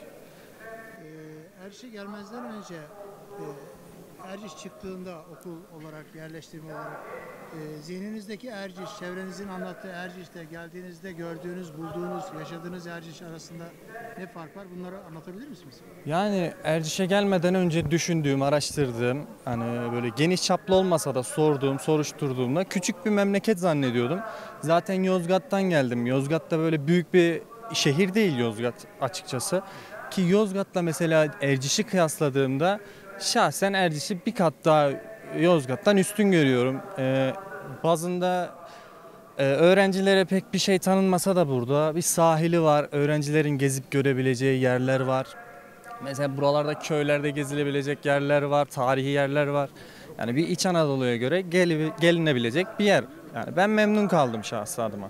Erciş'e gelmezden önce Erciş çıktığında okul olarak, yerleştirme olarak zihninizdeki Erciş, çevrenizin anlattığı Erciş'te geldiğinizde gördüğünüz, bulduğunuz, yaşadığınız Erciş arasında ne fark var? Bunları anlatabilir misiniz? Yani Erciş'e gelmeden önce düşündüğüm, araştırdığım, hani böyle geniş çaplı olmasa da sorduğum, soruşturduğumda küçük bir memleket zannediyordum. Zaten Yozgat'tan geldim. Yozgat'ta böyle büyük bir şehir değil Yozgat açıkçası. Ki Yozgat'la mesela Erciş'i kıyasladığımda şahsen Erciş'i bir kat daha Yozgat'tan üstün görüyorum. Bazında öğrencilere pek bir şey tanınmasa da burada bir sahili var. Öğrencilerin gezip görebileceği yerler var. Mesela buralarda köylerde gezilebilecek yerler var, tarihi yerler var. Yani bir İç Anadolu'ya göre gelinebilecek bir yer. Yani ben memnun kaldım şahsi adıma.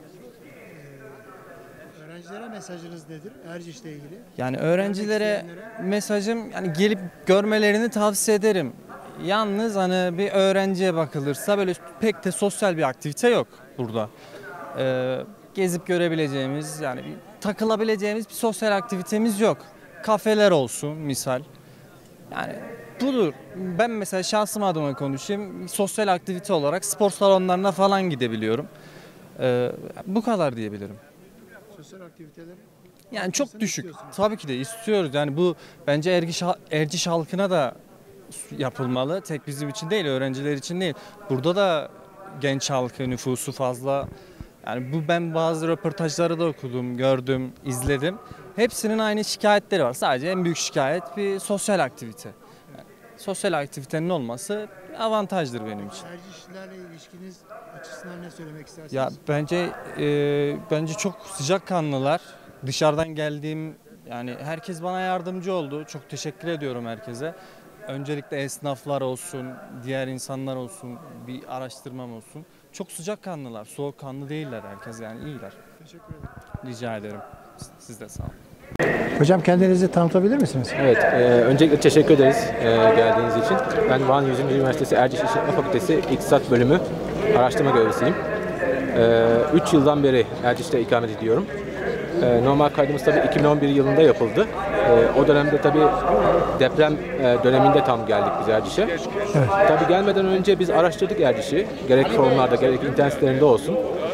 Öğrencilere mesajınız nedir Erciş'le ilgili? Yani öğrencilere mesajım, yani gelip görmelerini tavsiye ederim. Yalnız hani bir öğrenciye bakılırsa böyle pek de sosyal bir aktivite yok burada. Gezip görebileceğimiz, yani bir takılabileceğimiz bir sosyal aktivitemiz yok. Kafeler olsun misal. Yani budur. Ben mesela şahsım adıma konuşayım. Sosyal aktivite olarak spor salonlarına falan gidebiliyorum. Bu kadar diyebilirim. Sosyal aktiviteler Yani çok düşük. Tabii ki de istiyoruz. Yani bu bence Erciş halkına da yapılmalı. Tek bizim için değil, öğrenciler için değil. Burada da genç halkı nüfusu fazla. Yani ben bazı röportajları da okudum, gördüm, izledim. Hepsinin aynı şikayetleri var. Sadece en büyük şikayet bir sosyal aktivite. Yani sosyal aktivitenin olması avantajdır benim için. Ercişlerle ilişkiniz açısından ne söylemek istersiniz? Ya bence çok sıcakkanlılar. Dışarıdan geldiğim yani herkes bana yardımcı oldu. Çok teşekkür ediyorum herkese. Öncelikle esnaflar olsun, diğer insanlar olsun, bir araştırmam olsun. Çok sıcakkanlılar, soğukkanlı değiller herkes yani iyiler. Teşekkür ederim. Rica ederim. Siz de sağ olun. Hocam kendinizi tanıtabilir misiniz? Evet, öncelikle teşekkür ederiz geldiğiniz için. Ben Van 100. Üniversitesi Erciş İşletme Fakültesi İktisat Bölümü araştırma görevlisiyim. 3 yıldan beri Erciş'te ikamet ediyorum. Normal kaydımız tabii 2011 yılında yapıldı. O dönemde tabii deprem döneminde tam geldik biz Erciş'e. Evet. Tabii gelmeden önce biz araştırdık Erciş'i. Gerek forumlarda gerek internet sitelerinde olsun.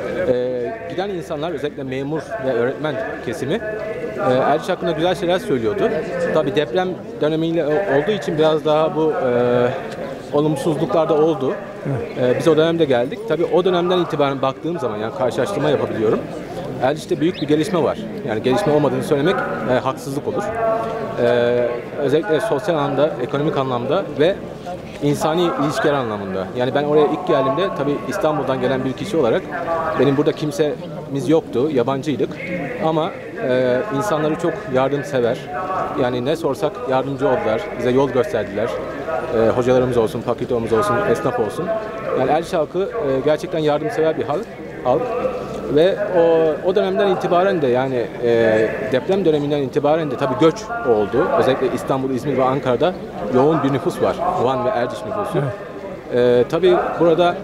Giden insanlar özellikle memur ve öğretmen kesimi Erciş hakkında güzel şeyler söylüyordu. Tabii deprem dönemiyle olduğu için biraz daha bu olumsuzluklar da oldu. Biz o dönemde geldik. Tabii o dönemden itibaren baktığım zaman yani karşılaştırma yapabiliyorum. Erciş'te büyük bir gelişme var. Yani gelişme olmadığını söylemek haksızlık olur. Özellikle sosyal anlamda, ekonomik anlamda ve insani ilişkiler anlamında. Yani ben oraya ilk geldiğimde tabii İstanbul'dan gelen bir kişi olarak benim burada kimsemiz yoktu, yabancıydık. Ama insanları çok yardımsever. Yani ne sorsak yardımcı oldular, bize yol gösterdiler. Hocalarımız olsun, fakültemiz olsun, esnaf olsun. Yani Erciş halkı gerçekten yardımsever bir halk. Ve o dönemden itibaren de yani deprem döneminden itibaren de tabii göç oldu. Özellikle İstanbul, İzmir ve Ankara'da yoğun bir nüfus var. Van ve Erciş nüfusu. Tabii burada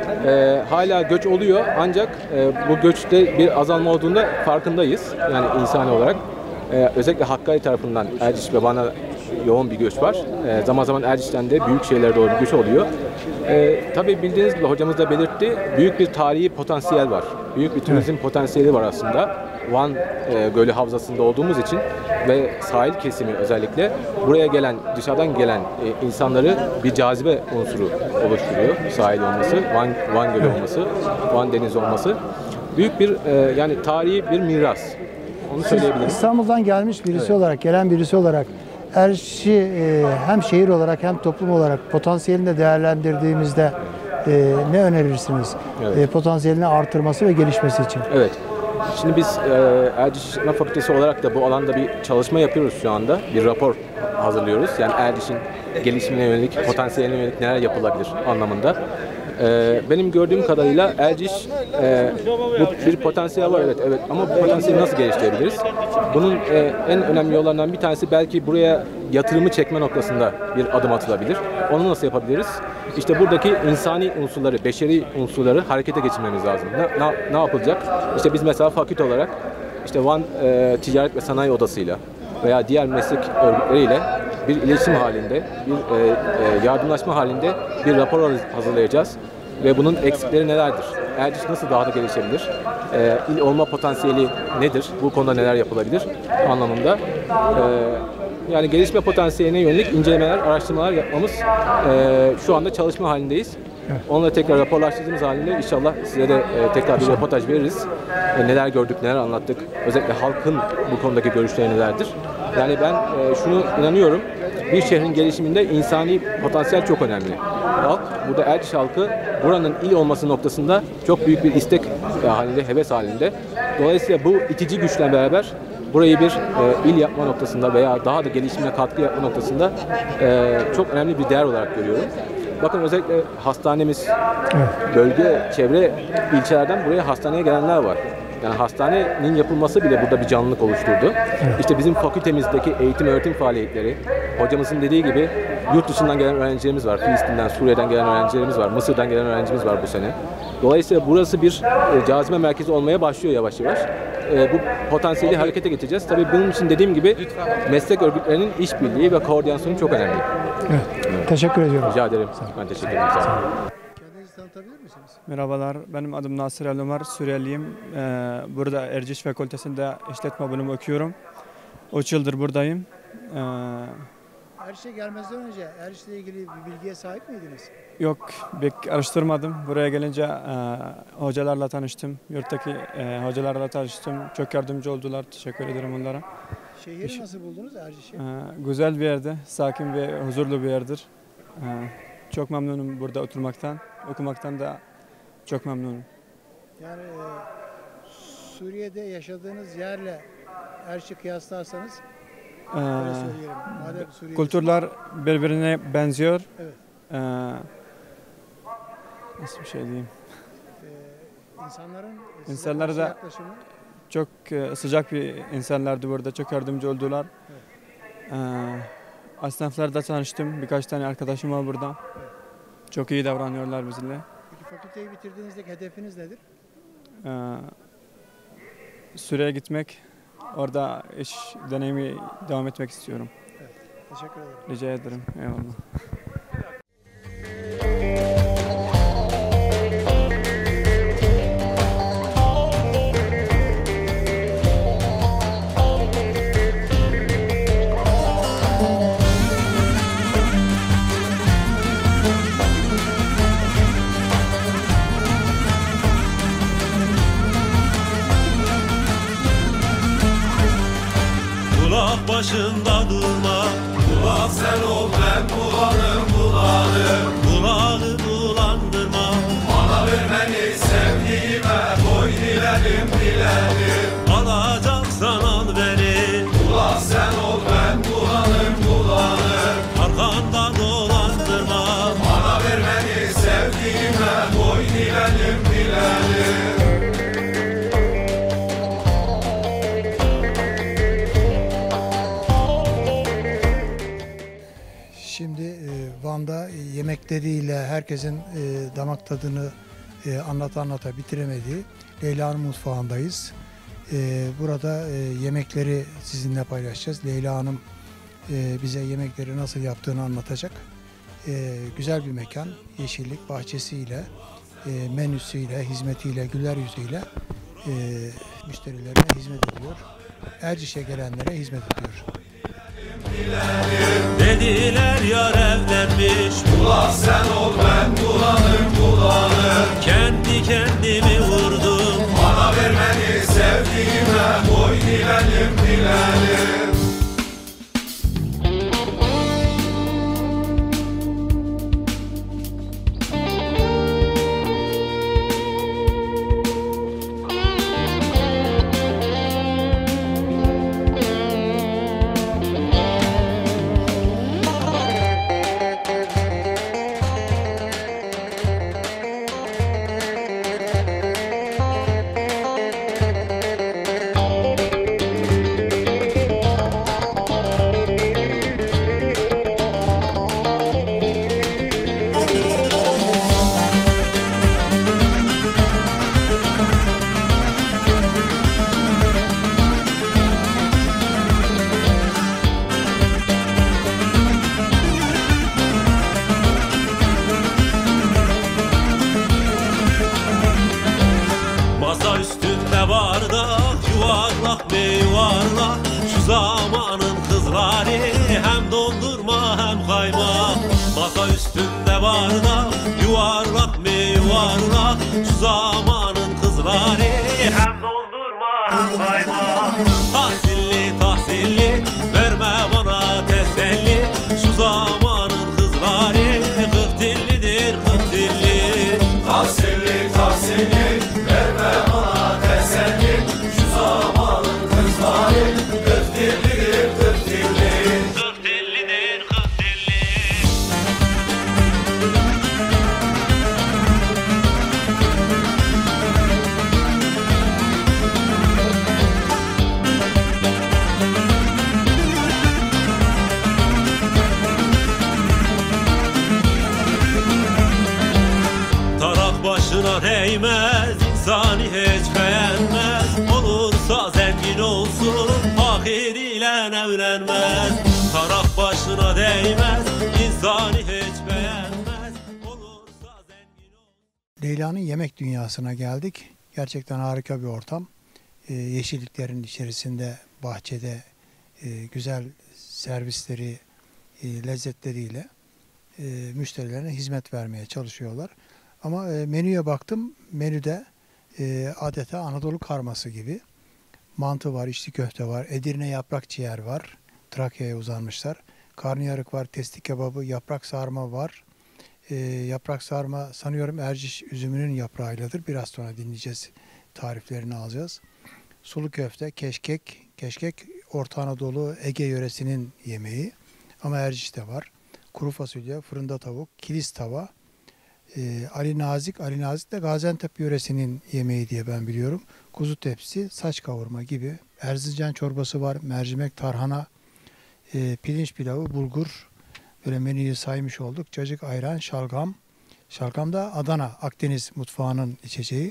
hala göç oluyor ancak bu göçte bir azalma olduğunda farkındayız. Yani insani olarak. Özellikle Hakkari tarafından Erciş ve Van'a yoğun bir göç var. Zaman zaman Erciş'ten de büyük şehirlere doğru bir göç oluyor. Tabii bildiğiniz gibi hocamız da belirtti, büyük bir tarihi potansiyel var. Büyük bir turizm potansiyeli var aslında. Van Gölü Havzası'nda olduğumuz için ve sahil kesimi özellikle buraya gelen, dışarıdan gelen insanları bir cazibe unsuru oluşturuyor. Sahil olması, Van Gölü olması, Van Denizi olması. Büyük bir yani tarihi bir miras. Onu söyleyebilirim. İstanbul'dan gelmiş birisi olarak, gelen birisi olarak Erciş'i hem şehir olarak hem toplum olarak potansiyelini de değerlendirdiğimizde ne önerirsiniz? Evet. Potansiyelini artırması ve gelişmesi için. Evet. Şimdi biz Erciş İşletme Fakültesi olarak da bu alanda bir çalışma yapıyoruz şu anda. Bir rapor hazırlıyoruz. Yani Erciş'in gelişimine yönelik, potansiyeline yönelik neler yapılabilir anlamında. Benim gördüğüm kadarıyla Erciş bu bir potansiyel var evet ama bu potansiyeli nasıl geliştirebiliriz? Bunun en önemli yollarından bir tanesi belki buraya yatırımı çekme noktasında bir adım atılabilir. Onu nasıl yapabiliriz? İşte buradaki insani unsurları, beşeri unsurları harekete geçirmemiz lazım. Ne yapılacak? İşte biz mesela fakülte olarak işte Van Ticaret ve Sanayi Odası'yla veya diğer meslek örgütleriyle bir iletişim halinde, bir yardımlaşma halinde bir rapor hazırlayacağız. Ve bunun eksikleri nelerdir? Erciş nasıl daha da gelişebilir? İl olma potansiyeli nedir? Bu konuda neler yapılabilir anlamında. Yani gelişme potansiyeline yönelik incelemeler, araştırmalar yapmamız şu anda çalışma halindeyiz. Onunla tekrar raporlaştırdığımız halinde inşallah size de tekrar bir röportaj veririz. Neler gördük, neler anlattık. Özellikle halkın bu konudaki görüşleri nelerdir? Yani ben şunu inanıyorum. Bir şehrin gelişiminde insani potansiyel çok önemli. Halk, burada Erciş halkı buranın il olması noktasında çok büyük bir istek halinde, heves halinde. Dolayısıyla bu itici güçle beraber burayı bir il yapma noktasında veya daha da gelişimine katkı yapma noktasında çok önemli bir değer olarak görüyorum. Bakın özellikle hastanemiz, bölge, çevre ilçelerden buraya hastaneye gelenler var. Yani hastanenin yapılması bile burada bir canlılık oluşturdu. Evet. İşte bizim fakültemizdeki eğitim öğretim faaliyetleri, hocamızın dediği gibi yurt dışından gelen öğrencilerimiz var. Filistin'den, Suriye'den gelen öğrencilerimiz var. Mısır'dan gelen öğrencimiz var bu sene. Dolayısıyla burası bir cazibe merkezi olmaya başlıyor yavaş yavaş. Bu potansiyeli harekete geçeceğiz. Tabii bunun için dediğim gibi meslek örgütlerinin işbirliği ve koordinasyonu çok önemli. Evet. Teşekkür ediyorum. Rica ederim. Ben teşekkür ederim. Sağ olun. Kendinizi tanıtabilir misiniz? Merhabalar, benim adım Nasır El Ömer, Suriyeliyim. Burada Erciş Fakültesi'nde işletme bölümü okuyorum. 3 yıldır buradayım. Erciş'e gelmezden önce Erciş'le ilgili bir bilgiye sahip miydiniz? Yok, pek araştırmadım. Buraya gelince hocalarla tanıştım. Yurttaki hocalarla tanıştım. Çok yardımcı oldular. Teşekkür ederim onlara. Şehri nasıl buldunuz Erciş'i? Güzel bir yerde, sakin ve huzurlu bir yerdir. Çok memnunum burada oturmaktan, okumaktan da çok memnunum. Yani Suriye'de yaşadığınız yerle Erciş'i kıyaslarsanız öyle söyleyelim. Madem Suriye'de Kültürler birbirine benziyor. Evet. Nasıl bir şey diyeyim? İnsanların da yaklaşımı çok sıcak bir insanlardı burada. Çok yardımcı oldular. Evet. Esnaflarla tanıştım. Birkaç tane arkadaşım var burada. Evet. Çok iyi davranıyorlar bizimle. Peki fakülteyi bitirdiğinizde hedefiniz nedir? Suriye'ye gitmek, orada iş deneyimi devam etmek istiyorum. Evet. Teşekkür ederim. Rica ederim. Eyvallah. Kulak başında durma, kulak sen ol ben bulanım bulanım. Kulağı bulandırma, bana vermeni sevdiğime koy dilerim dilerim. Alacaksan al beni, kulak sen ol ben bulanım bulanım. Arkanda dolandırma, bana vermeni sevdiğime koy dilerim dilerim. Şimdi Van'da yemekleriyle herkesin damak tadını anlata bitiremediği Leyla'nın mutfağındayız. Burada yemekleri sizinle paylaşacağız. Leyla Hanım bize yemekleri nasıl yaptığını anlatacak. Güzel bir mekan, yeşillik bahçesiyle, menüsüyle, hizmetiyle, güler yüzüyle müşterilerine hizmet ediyor. Erciş'e gelenlere hizmet ediyor. Dediler yar evlenmiş, kulak sen ol ben bulanım bulanım. Kendi kendimi vurdum, bana vermeni sevdiğime koy dilerim dilerim. Masa üstünde bardak, yuvarlak be yuvarlak. Şu zamanın kızları hem dondurma hem kaymak. Masa üstünde bardak, yuvarlak be yuvarlak. Şu zamanın kızları hem dondurma hem kaymak. Tahsilli tahsilli verme bana teselli. Şu zamanın kızları 40 dillidir 40 dilli. Tahsilli tahsilli verme bana teselli. Şu zamanın kızları 40 dillidir 40 dilli. 40 dillidir 40 dilli. beğenmez. Olursa zengin olsun, fakir ile evlenmez. Tarak başına değmez, insanı hiç beğenmez. Olursa zengin olsun. Leyla'nın yemek dünyasına geldik. Gerçekten harika bir ortam. Yeşilliklerin içerisinde, bahçede güzel servisleri, lezzetleriyle müşterilerine hizmet vermeye çalışıyorlar. Ama menüye baktım. Menüde adeta Anadolu karması gibi mantı var, içli köfte var, Edirne yaprak ciğer var. Trakya'ya uzanmışlar. Karnıyarık var, testi kebabı, yaprak sarma var. Yaprak sarma sanıyorum Erciş üzümünün yaprağıyladır. Biraz sonra dinleyeceğiz, tariflerini alacağız. Sulu köfte, keşkek. Keşkek Orta Anadolu, Ege yöresinin yemeği. Ama Erciş'te var. Kuru fasulye, fırında tavuk, kilis tava. Ali Nazik de Gaziantep yöresinin yemeği diye ben biliyorum. Kuzu tepsi, saç kavurma gibi. Erzincan çorbası var, mercimek, tarhana, pirinç pilavı, bulgur. Böyle menüyü saymış olduk. Cacık, ayran, şalgam. Şalgam da Adana, Akdeniz mutfağının içeceği.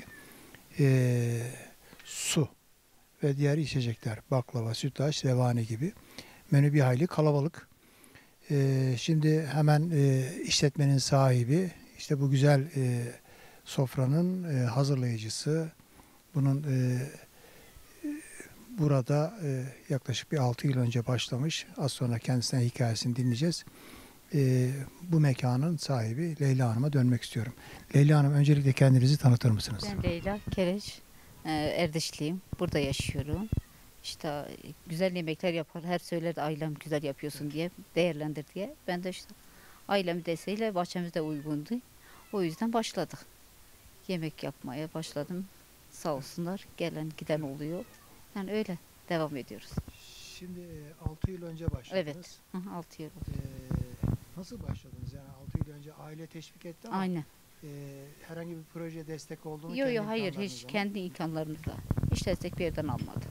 Su ve diğer içecekler. Baklava, sütlaç, revani gibi. Menü bir hayli kalabalık. Şimdi hemen işletmenin sahibi, işte bu güzel sofranın hazırlayıcısı. Bunun burada yaklaşık bir 6 yıl önce başlamış. Az sonra kendisinden hikayesini dinleyeceğiz. Bu mekanın sahibi Leyla Hanım'a dönmek istiyorum. Leyla Hanım, öncelikle kendinizi tanıtır mısınız? Ben Leyla Kereç, Erdişliyim. Burada yaşıyorum. İşte güzel yemekler yapar. Her söyler ailem güzel yapıyorsun diye, değerlendir diye. Ben de işte ailem desteğiyle bahçemizde uygundu. O yüzden başladık. Yemek yapmaya başladım. Sağ olsunlar. Gelen giden oluyor. Yani öyle devam ediyoruz. Şimdi 6 yıl önce başladınız. Evet. 6 yıl oldu. Nasıl başladınız? Yani 6 yıl önce aile teşvik etti ama Aynen. Herhangi bir proje destek oldu mu? Yok hayır, hiç kendi imkanlarımızla. Hiç destek bir yerden almadım.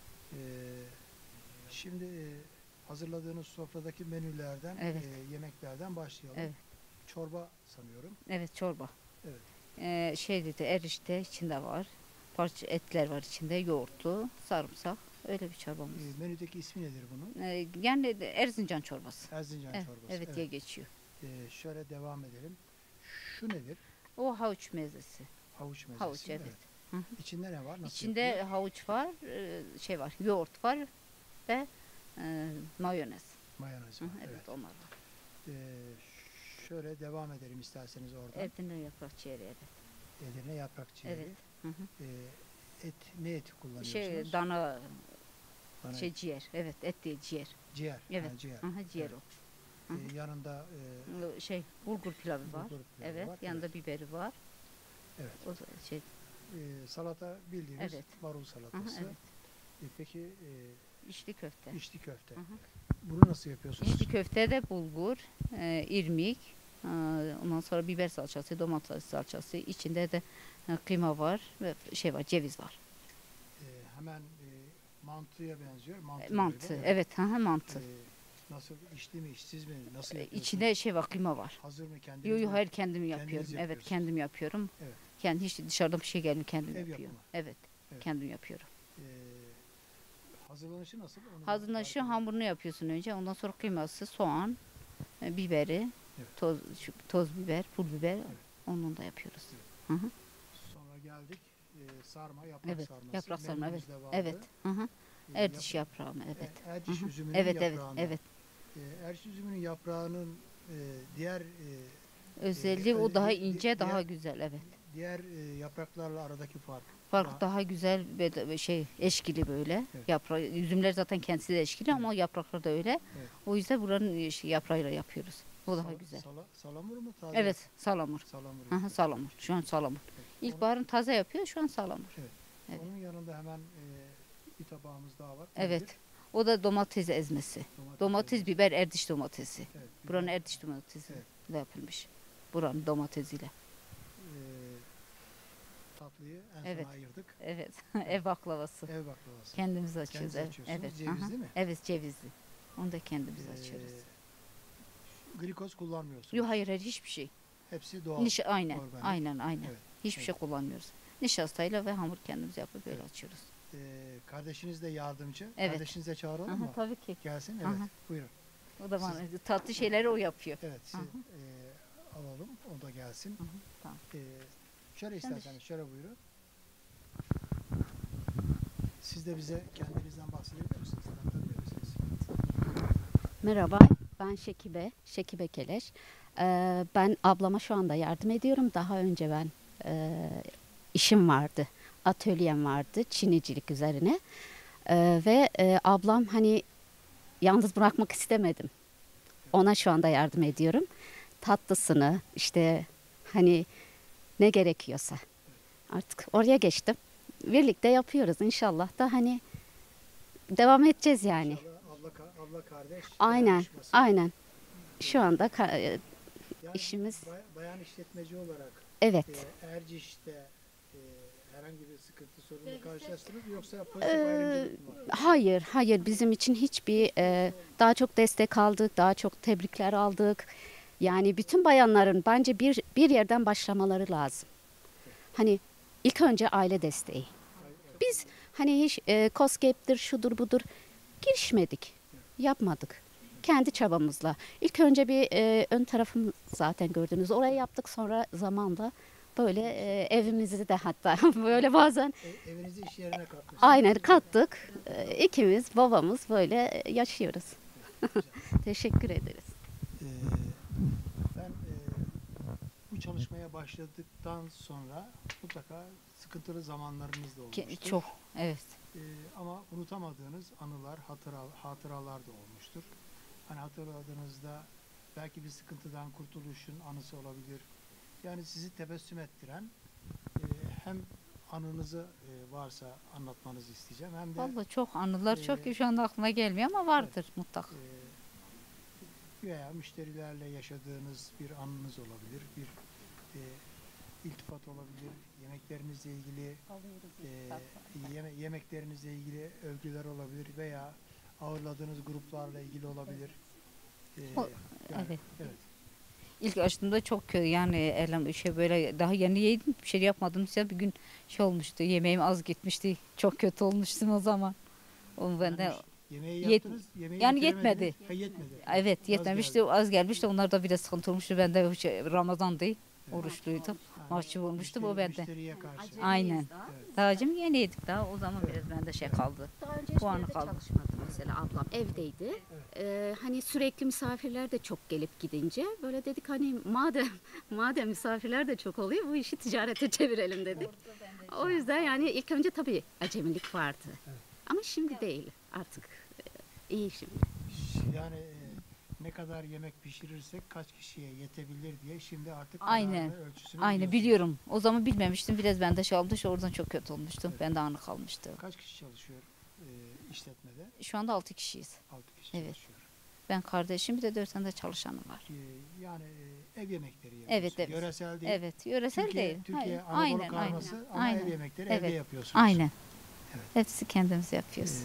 Şimdi hazırladığınız sofradaki menülerden, yemeklerden başlayalım. Evet. Çorba sanıyorum. Evet, çorba. Evet. Şey dedi, erişte içinde var. Parça etler var içinde, yoğurtlu, sarımsak. Öyle bir çorbamız. Menüdeki ismi nedir bunun? Yani Erzincan çorbası. Erzincan çorbası. Evet diye geçiyor. Şöyle devam edelim. Şu nedir? O havuç mezesi. Havuç mezesi. Havuç, evet. Hı hı. İçinde ne var? Nasıl İçinde yapıyor? havuç var, şey var, yoğurt var ve mayonez. Mayonez Hı, var. evet, onlar var. Şöyle devam edelim isterseniz oradan. Edirne yaprak ciğeri, evet. Edirne yaprak ciğeri. Evet. Hı hı. Ne eti kullanıyorsunuz? Dana, Dana ciğer. Evet, et değil, ciğer. Ciğer. Evet. Ciğer. Hı hı, ciğer Evet. o. Hı hı. Yanında bulgur pilavı var. bulgur pilavı Evet, var. yanında biberi var. Evet. O da salata bildiğimiz Evet. marul salatası. Hı hı, evet. Peki İçli köfte. içli köfte. Hı hı. Bunu nasıl yapıyorsunuz? İçli köfte de bulgur, irmik, ondan sonra biber salçası, domates salçası. İçinde de kıyma var ve ceviz var. Hemen mantıya benziyor. Mantı, böyle. evet, mantı. Nasıl, içli mi, içsiz mi? Nasıl yapıyorsunuz? İçinde kıyma var. Hazır mı, kendiniz Yok mi? hayır, kendim Kendiniz yapıyorum. Evet, yapıyorsunuz. kendim yapıyorum. Evet. Kendi hiç dışarıdan bir şey gelmiyor, kendim Ev yapıyorum. yapımı. Evet, Evet. kendim yapıyorum. Hazırlanışı nasıl? Onu Hazırlanışı hamurunu yapıyorsun önce. Ondan sonra kıyması, soğan, biberi, Evet. toz biber, pul biber. Ondan da yapıyoruz. Hı hı. Sonra geldik sarma, yaprak Evet, sarması. yaprak sarma, evet. Menümüzde vardı. Evet. Hı hı. Erdiş yaprağı mı? Evet. Erciş Hı hı. üzümünün Evet, yaprağından. evet. Erciş üzümünün yaprağının diğer Özelliği o daha ince, diğer- daha güzel, evet. Diğer yapraklarla aradaki fark. Fark daha güzel ve eşkili böyle. Evet. Yaprağı, üzümler zaten kendisi de eşkili ama yaprakları da öyle. Evet. O yüzden buranın yaprağıyla yapıyoruz. O daha güzel. Salamur mu taze? Evet, salamur. Salamur. Hı hı, salamur. Şu an salamur. İlkbaharın taze yapıyor, şu an salamur. Evet. Evet. Onun yanında hemen bir tabağımız daha var. Evet. Nedir? O da domates ezmesi. Domates, biber, erdiş domatesi. Evet, Buranın erdiş domatesi de yapılmış. Buranın domatesiyle. Tatlıyı en Evet. sona ayırdık. Evet. Ev baklavası. Ev baklavası. Kendimiz açıyoruz. Kendiniz açıyorsunuz. Evet. Cevizli Aha. mi? Evet, cevizli. Onu da kendimiz açıyoruz. Glikoz kullanmıyorsunuz. Yok hayır hiçbir şey. Hepsi doğal. Aynen. organik. Aynen. Evet. Hiçbir şey kullanmıyoruz. Nişastayla ve hamur kendimiz yapıp böyle açıyoruz. Kardeşiniz de yardımcı. Evet. Kardeşinize çağıralım Aha, mı? tabii ki. Gelsin. Evet. Aha. Buyurun. O da bana tatlı şeyleri o yapıyor. Evet. Siz alalım. O da gelsin. Tamam. Şöyle isterseniz şöyle buyurun. Siz de bize kendinizden bahsedebilir misiniz? Tanıtabilir misiniz? Merhaba, ben Şekibe Keleş. Ben ablama şu anda yardım ediyorum. Daha önce ben işim vardı, atölyem vardı çinicilik üzerine. Ve ablam hani yalnız bırakmak istemedim. Ona şu anda yardım ediyorum. Tatlısını işte hani ne gerekiyorsa artık oraya geçtim. Birlikte yapıyoruz inşallah da hani devam edeceğiz yani. Abla kardeş. Aynen, aynen. Şu anda işimiz. Bayan işletmeci olarak. Evet. Erciş'te herhangi bir sıkıntı sorunla karşılaştınız mı yoksa pozitif ayrımcılık mı var? Hayır bizim için hiçbir daha çok destek aldık, daha çok tebrikler aldık. Yani bütün bayanların bence bir yerden başlamaları lazım. Hani ilk önce aile desteği. Biz hani hiç COSGAP'tir, şudur budur girişmedik, yapmadık. Kendi çabamızla. İlk önce bir ön tarafım zaten gördünüz. Orayı yaptık sonra zamanla böyle evimizi de hatta böyle bazen evinizi iş yerine katmışsınız. Aynen kattık. İkimiz babamız böyle yaşıyoruz. Teşekkür ederiz. Ben bu çalışmaya başladıktan sonra mutlaka sıkıntılı zamanlarınız da olmuştur. Çok, evet. Ama unutamadığınız anılar, hatıralar da olmuştur. Hani hatırladığınızda belki bir sıkıntıdan kurtuluşun anısı olabilir. Yani sizi tebessüm ettiren hem anınızı varsa anlatmanızı isteyeceğim hem de Vallahi çok anılar çok şu anda aklıma gelmiyor ama vardır mutlaka. Veya müşterilerle yaşadığınız bir anınız olabilir, bir iltifat olabilir, yemeklerinizle ilgili yemeklerinizle ilgili övgüler olabilir veya ağırladığınız gruplarla ilgili olabilir. Evet. İlk açtığımda çok kötü yani elim böyle daha yeni yedim bir şey yapmadım size bir gün olmuştu yemeğim az gitmişti çok kötü olmuştum o zaman. Onu ben de yemeği yaptınız, yani yetmedi. Yetmedi. Evet yetmemişti az gelmişti onlar da biraz sıkıntı olmuştu ben de Ramazan'dı. Oruçluydum. Mahcup olmuştum o bende. Aynen. Daha acım yeni yedik daha o zaman biraz bende kaldı. Daha önce hiç evde çalışmadı mesela ablam evdeydi. Hani sürekli misafirler de çok gelip gidince böyle dedik hani madem misafirler de çok oluyor bu işi ticarete çevirelim dedik. O yüzden yani ilk önce tabii acemilik vardı. Ama şimdi değil artık iyi şimdi. Yani ne kadar yemek pişirirsek kaç kişiye yetebilir diye şimdi artık aynen biliyorum. O zaman bilmemiştim biraz bende oldu oradan çok kötü olmuştum. Evet. Ben de anı kalmıştı. Kaç kişi çalışıyor işletmede? Şu anda 6 kişiyiz. 6 kişi evet. Çalışıyor. Ben kardeşim bir de 4 tane de çalışanı var. Yani ev yemekleri yapıyorsunuz. Evet. Yöresel değil. Evet yöresel değil. Türkiye Anadolu karması ama ev yemekleri evde yapıyorsunuz. Aynen. Evet. Hepsi kendimiz yapıyoruz.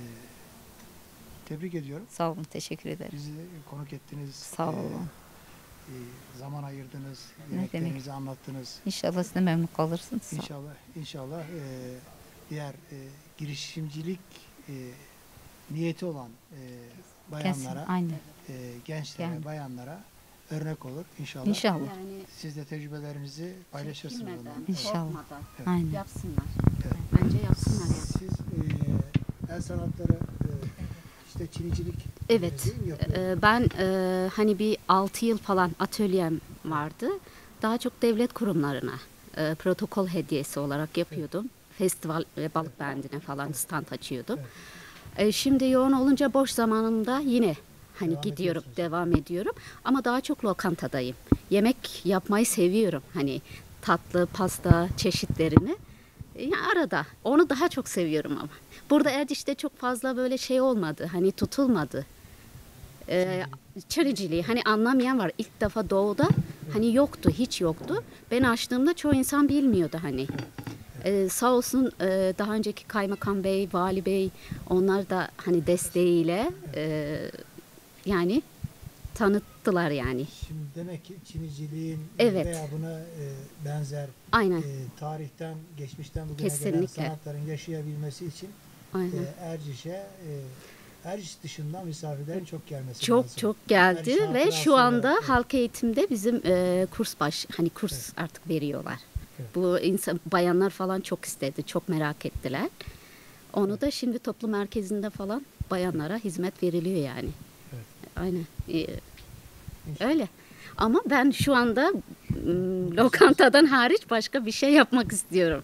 Tebrik ediyorum. Sağ olun, teşekkür ederim. Bizi konuk ettiniz. Sağ olun. Zaman ayırdınız, yemeklerinizi anlattınız. İnşallah siz de memnun kalırsınız. İnşallah diğer girişimcilik niyeti olan bayanlara, gençlere, bayanlara örnek olur inşallah. İnşallah. Yani siz de tecrübelerinizi paylaşırsınız. İnşallah. Evet. Aynen. Yapsınlar. Evet. Bence yapsınlar. Yani. Siz el sanatları işte çinicilik evet. Ben hani bir 6 yıl falan atölyem vardı. Daha çok devlet kurumlarına protokol hediyesi olarak yapıyordum. Evet. Festival ve balık bendine falan stand açıyordum. Evet. Şimdi yoğun olunca boş zamanımda yine hani devam ediyorum. Ama daha çok lokantadayım. Yemek yapmayı seviyorum. Hani tatlı, pasta çeşitlerini. Yani arada. Onu daha çok seviyorum ama. Burada Erciş'te çok fazla böyle olmadı. Hani tutulmadı. Çarıcılığı hani anlamayan var. İlk defa doğuda hani yoktu. Hiç yoktu. Ben açtığımda çoğu insan bilmiyordu hani. Sağ olsun daha önceki kaymakam bey, vali bey onlar da hani desteğiyle yani tanıttılar yani. Şimdi demek ki çiniciliğin Evet. veya buna benzer Aynen. Tarihten, geçmişten bugüne gelen Kesinlikle. sanatların yaşayabilmesi için Aynen. Erciş'e Erciş dışından misafirlerin çok gelmesi Çok lazım. çok geldi Erciş ve hatırası şu anda olarak- halk eğitimde bizim kurs artık veriyorlar. Bu bayanlar falan çok istedi, çok merak ettiler. Onu da şimdi toplum merkezinde falan bayanlara hizmet veriliyor yani. Aynen. Öyle. Ama ben şu anda lokantadan hariç başka bir şey yapmak istiyorum.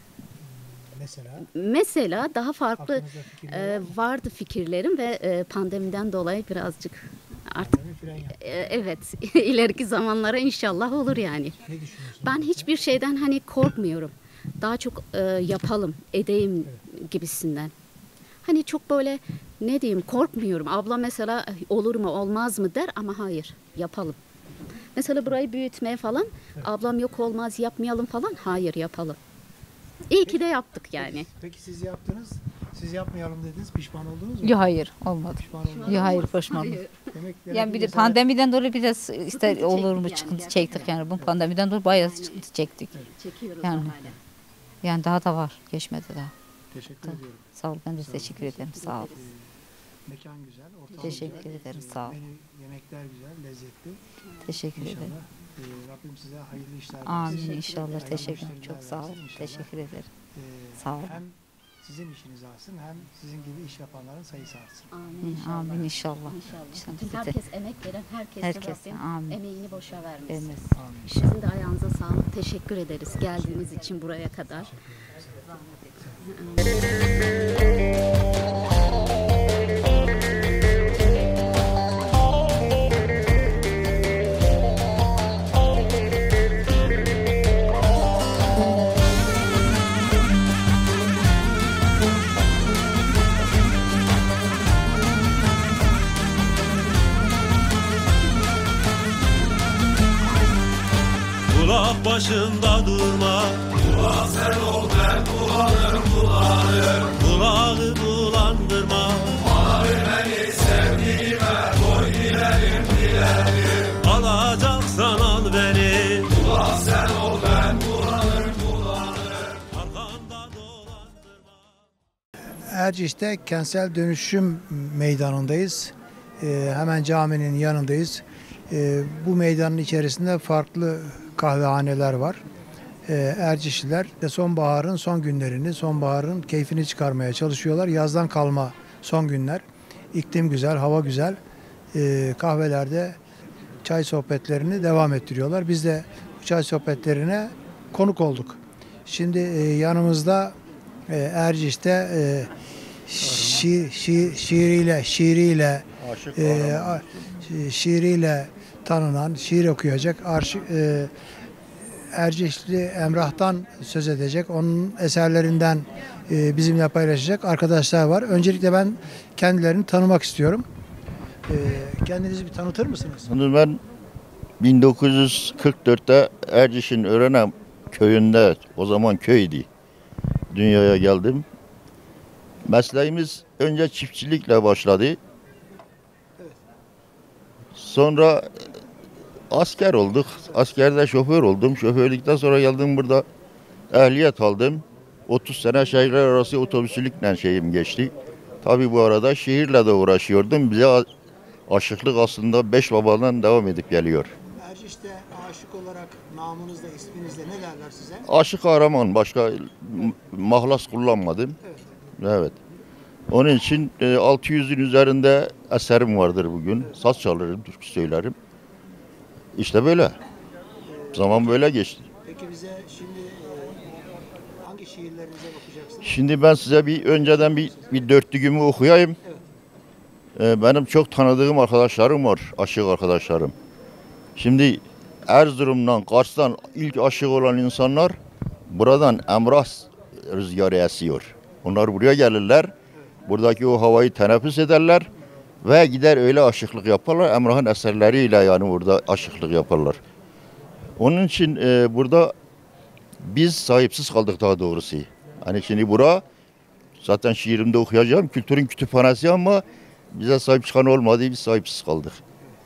Mesela daha farklı vardı fikirlerim ve pandemiden dolayı birazcık artık evet ileriki zamanlara inşallah olur yani. Ben hiçbir şeyden hani korkmuyorum. Daha çok yapalım, edeyim gibisinden. Hani çok böyle ne diyeyim korkmuyorum. Abla mesela olur mu olmaz mı der ama hayır yapalım. Mesela burayı büyütmeye falan ablam yok olmaz yapmayalım falan hayır yapalım. İyi ki de yaptık yani. Peki siz yaptınız, siz yapmayalım dediniz, pişman oldunuz mu? Yok hayır olmadı. Pişman olmadınız. Yok hayır pişman olmadım. Demek Yani bir de mesela- pandemiden dolayı biraz işte olur mu çıkıntı çektik yani. Bu pandemiden dolayı bayağı çıkıntı çektik. Çekiyoruz Yani, hala. yani daha da var. Geçmedi daha. Teşekkür Tamam. ediyorum. Sağ ol. Ben de teşekkür ederim. Sağ ol. Mekan güzel, ortam Teşekkür güzel. ederim, sağ ol. Yemekler güzel, lezzetli. Teşekkür İnşallah, ederim. Rabbim size hayırlı işler Amin versin. inşallah. Hayırlı Teşekkür ederim. müşteriler Çok sağ ol. versin inşallah. Teşekkür ederim. Sağ ol. Hem sizin işiniz artsın hem sizin gibi iş yapanların sayısı artsın. Amin inşallah. Çünkü herkes emek veren herkes Rabbim amin. emeğini boşa vermesin. Vermesin. Sizin de ayağınıza sağlık. Teşekkür ederiz geldiğiniz için buraya kadar. Kulak başında durma. Kulak sen ol ben bulanır bulanır. Kulağı bulandırma. Bana vermeni sevdiğime koy dilerim dilerim. Alacaksan al beni. Kulak sen ol ben bulanır bulanır. Arkanda Erciş'te kentsel dönüşüm meydanındayız. Hemen caminin yanındayız. Bu meydanın içerisinde farklı kahvehaneler var. Ercişliler de sonbaharın son günlerini, sonbaharın keyfini çıkarmaya çalışıyorlar. Yazdan kalma son günler. İklim güzel, hava güzel. Kahvelerde çay sohbetlerini devam ettiriyorlar. Biz de bu çay sohbetlerine konuk olduk. Şimdi yanımızda Erciş'te şiiriyle tanınan, şiir okuyacak Ercişli Emrah'tan söz edecek. Onun eserlerinden bizimle paylaşacak arkadaşlar var. Öncelikle ben kendilerini tanımak istiyorum. Kendinizi bir tanıtır mısınız? Şimdi ben 1944'te Erciş'in Örenem köyünde, o zaman köydü, dünyaya geldim. Mesleğimiz önce çiftçilikle başladı. Sonra asker olduk. Askerde şoför oldum. Şoförlükten sonra geldim burada ehliyet aldım. 30 sene şehirler arası otobüsçülükle şeyim geçti. Tabii bu arada şehirle de uğraşıyordum. Bize aşıklık aslında 5 babadan devam edip geliyor. Erciş'te aşık olarak namınızla, isminizle ne derler size? Aşık kahraman, başka mahlas kullanmadım. Evet. Onun için 600'ün üzerinde eserim vardır bugün. Saz çalarım, türkü söylerim. İşte böyle. Zaman böyle geçti. Peki bize şimdi hangi şiirlerinize bakacaksınız? Şimdi ben size önceden bir dörtlüğümü okuyayım. Benim çok tanıdığım arkadaşlarım var, aşık arkadaşlarım. Şimdi Erzurum'dan, Kars'tan ilk aşık olan insanlar buradan Emrah rüzgarı esiyor. Onlar buraya gelirler, buradaki o havayı teneffüs ederler ve gider öyle aşıklık yaparlar. Emrah'ın eserleriyle yani burada aşıklık yaparlar. Onun için burada biz sahipsiz kaldık daha doğrusu. Hani şimdi bura zaten şiirimde okuyacağım kültürün kütüphanesi ama bize sahip çıkan olmadı, biz sahipsiz kaldık.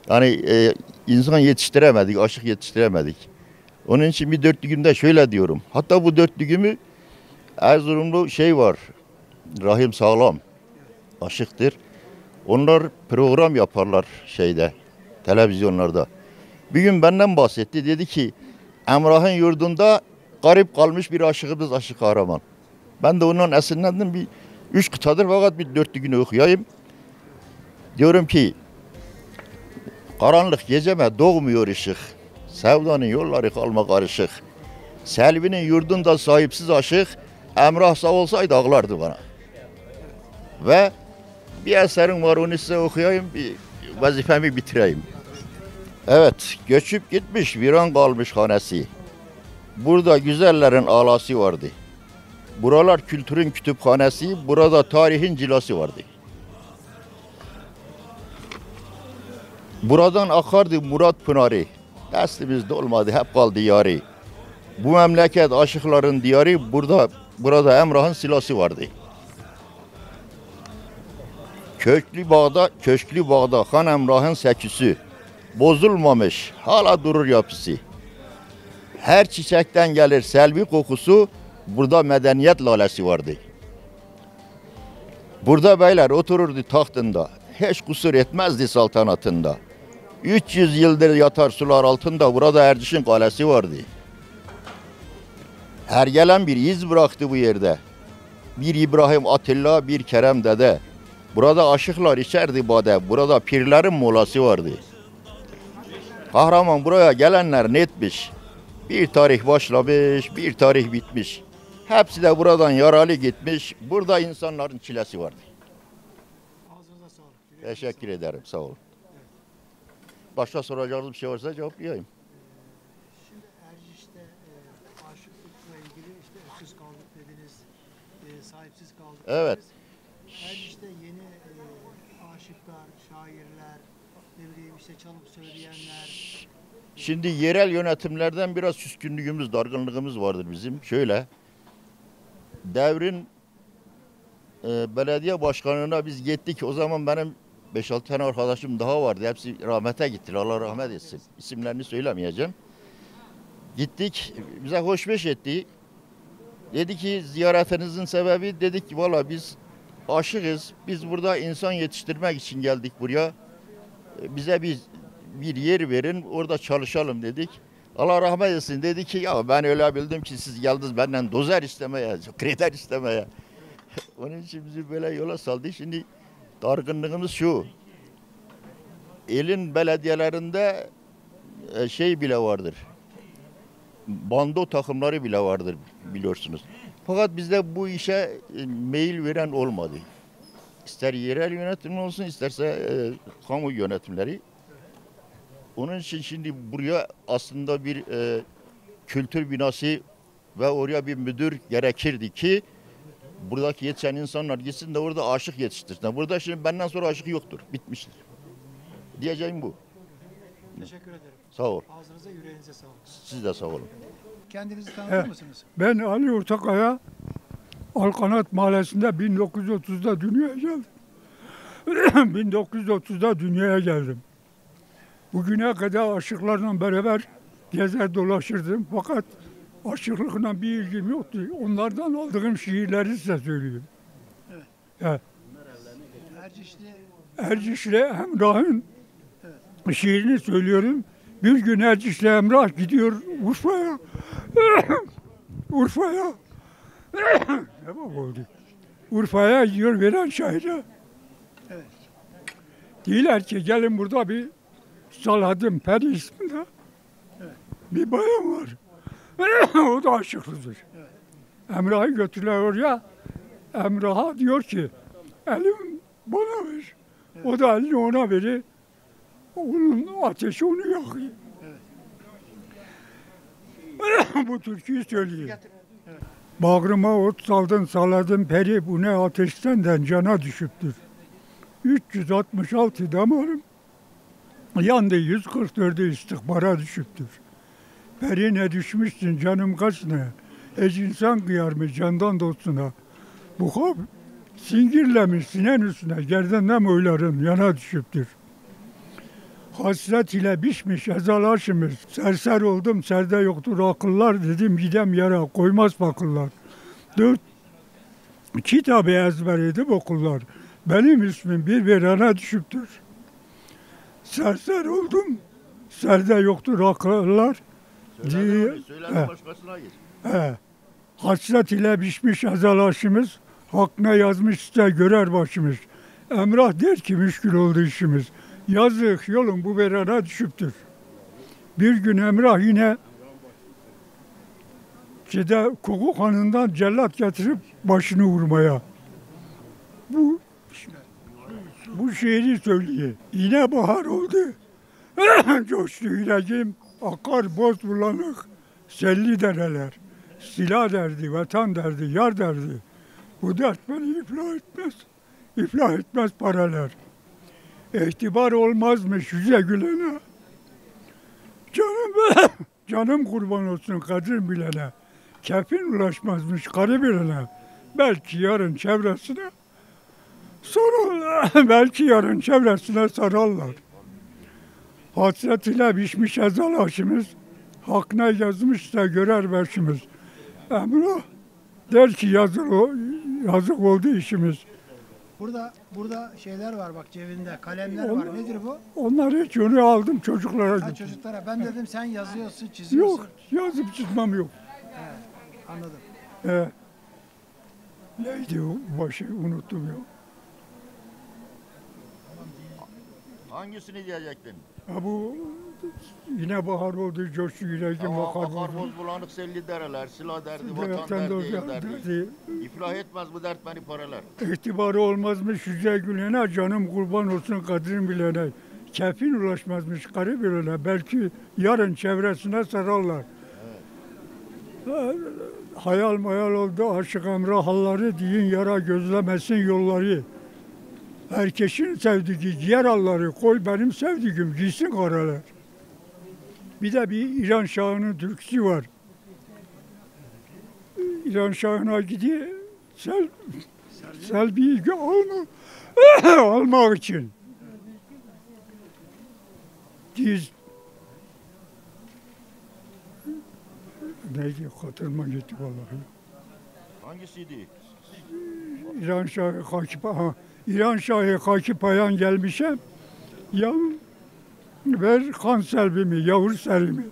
Yani insan yetiştiremedik, aşık yetiştiremedik. Onun için bir dörtlüğümde şöyle diyorum. Hatta bu dörtlüğümü Erzurumlu şey var, Rahim Sağlam, aşıktır. Onlar program yaparlar şeyde, televizyonlarda. Bir gün benden bahsetti, dedi ki Emrah'ın yurdunda garip kalmış bir aşığımız Aşık Kahraman. Ben de ondan esinlendim, bir 3 kıtadır fakat bir dörtlüğünü okuyayım. Diyorum ki karanlık geceme doğmuyor ışık, sevdanın yolları kalma karışık. Selvi'nin yurdunda sahipsiz aşık, Emrah sağ olsaydı ağlardı bana. Ve bir eserim var, onu size okuyayım, bir vazifemi bitireyim. Evet, göçüp gitmiş viran kalmış hanesi. Burada güzellerin alası vardı. Buralar kültürün kütüphanesi, burada tarihin cilası vardı. Buradan akardı Murat Pınarı, neslimizde olmadı hep kaldı yari. Bu memleket aşıkların diyarı, burada Emrah'ın silası vardı. Köşklü bağda Han Emrah'ın seküsü, bozulmamış hala durur yapısı. Her çiçekten gelir selvi kokusu, burada medeniyet lalesi vardı. Burada beyler otururdu tahtında, hiç kusur etmezdi saltanatında. 300 yıldır yatar sular altında, burada Erciş'in kalesi vardı. Her gelen bir iz bıraktı bu yerde. Bir İbrahim Atilla, bir Kerem Dede. Burada aşıklar içerdi bade, burada pirlerin molası vardı. Kahraman buraya gelenler netmiş. Bir tarih başlamış, bir tarih bitmiş. Hepsi de buradan yaralı gitmiş. Burada insanların çilesi vardı. Teşekkür ederim, sağ olun. Başka soracağınız bir şey varsa cevaplayayım. Şimdi Erciş'te aşıklıkla ilgili işte öksüz kaldık dediniz, sahipsiz kaldık Evet. dediniz. Erciş'te yeni aşıklar, şairler, ne bileyim işte çalıp söyleyenler. Şimdi yerel yönetimlerden biraz küskünlüğümüz, dargınlığımız vardır bizim. Şöyle, devrin belediye başkanına biz gittik. O zaman benim 5-6 tane arkadaşım daha vardı. Hepsi rahmete gittiler. Allah rahmet etsin. İsimlerini söylemeyeceğim. Gittik. Bize hoşbeş etti. Dedi ki ziyaretinizin sebebi, dedik ki valla biz aşığız. Biz burada insan yetiştirmek için geldik buraya. Bize bir yer verin, orada çalışalım dedik. Allah rahmet etsin, dedi ki ya ben öyle bildim ki siz geldiniz benden dozer istemeye, kriter istemeye. Onun için bizi böyle yola saldı. Şimdi dargınlığımız şu. Elin belediyelerinde şey bile vardır. Bando takımları bile vardır biliyorsunuz. Fakat bizde bu işe meyil veren olmadı. İster yerel yönetim olsun, isterse kamu yönetimleri. Onun için şimdi buraya aslında bir kültür binası ve oraya bir müdür gerekirdi ki buradaki yetişen insanlar gitsin de orada aşık yetiştirsin. Burada şimdi benden sonra aşık yoktur, bitmiştir. Diyeceğim bu. Teşekkür ederim. Sağ ol. Ağzınıza, yüreğinize sağlık. Siz de sağ olun. Kendinizi tanıtır mısınız? Ben Ali Ortakaya, Alkanat Mahallesi'nde 1930'da dünyaya geldim. 1930'da dünyaya geldim. Bugüne kadar aşıklarla beraber gezer dolaşırdım. Fakat aşıklıkla bir ilgim yoktu. Onlardan aldığım şiirleri size söyleyeyim. Evet. Evet. Ercişli Emrah'ın şiirini söylüyorum. Bir gün Ercişli Emrah gidiyor Urfa'ya. Urfa'ya. Ne bak oldu? Urfa'ya gidiyor veren şaire. Evet. Diyorlar ki gelin burada bir Salahattin Peri isminde bir bayan var. O da aşıklıdır. Emrah'ı götürürler oraya. Emrah'a diyor ki elim bana ver. O da elini ona verir. Onun ateşi onu yakıyor. Bu türküyü söylüyor. Bağrıma ot saldın saladın peri, bu ne ateşten cana düşüptür. 366 damarım yandı, 144'ü istikbara düşüptür. Perine düşmüşsün canım kaç ne, insan kıyar mı candan dostuna. Bu kap singirlemiş sinen üstüne, gerdenden oyların yana düşüptür. Hasret ile pişmiş ezalaşımız. Serser oldum, serde yoktur akıllar. Dedim gidem yere koymaz bakırlar. 4 kitabı ezber edip okullar. Benim ismim bir verana düşüptür. Serser oldum, serde yoktur akıllar. Söyle başkasına gir. Hasret ile pişmiş ezalaşımız. Hak ne yazmışsa görer başımız. Emrah der ki müşkül oldu işimiz. Yazık yolun bu verana düşüptür. Bir gün Emrah yine Koku Hanı'ndan cellat getirip başını vurmaya. Bu şiiri söylüyor. Yine bahar oldu. Coştu yüreğim, akar boz bulanık. Selli dereler, silah derdi, vatan derdi, yar derdi. Bu dert beni iflah etmez. İflah etmez paralar. İhtibar olmazmış yüze gülene. Canım kurban olsun kadir bilene. Kefin ulaşmazmış karı bilene. Belki yarın çevresine sararlar. Belki yarın çevresine sararlar. Hasret ile pişmiş ezalaşımız. Hak ne yazmışsa görer başımız. Emrah der ki yazık oldu işimiz. Burada şeyler var bak cebinde, kalemler var. Nedir bu? Onlar hiç onu aldım çocuklara. Ha, çocuklara. Ben dedim sen yazıyorsun, çiziyorsun. Yok, yazıp çizmem yok. Anladım. Neydi o başı unuttum ya. Hangisini diyecektin? Ha bu yine bahar oldu, coştu yüreğim akar boz bulanık selli dereler, silah derdi, vatan derdi, yar derdi. İflah etmez bu dert beni paralar. İhtibarı olmazmış yüze gülene, canım kurban olsun kadrin bilene. Kefin ulaşmazmış karı bilene, belki yarın çevresine sararlar. Hayal mayal oldu aşık Emrah halları, deyin yara gözlemesin yolları. Herkesin sevdiği ciğer alları, koy benim sevdiğim giysin karalar. Bir de bir İran Şahı'nın türküsü var. İran Şahı'na gidiyor, selviyi almak için. Diz neydi hatırıma gitti vallahi. Hangisiydi? İran Şahı İran Şahı Haki Payan gelmişem. Ver kan selvimi, yavur selimi.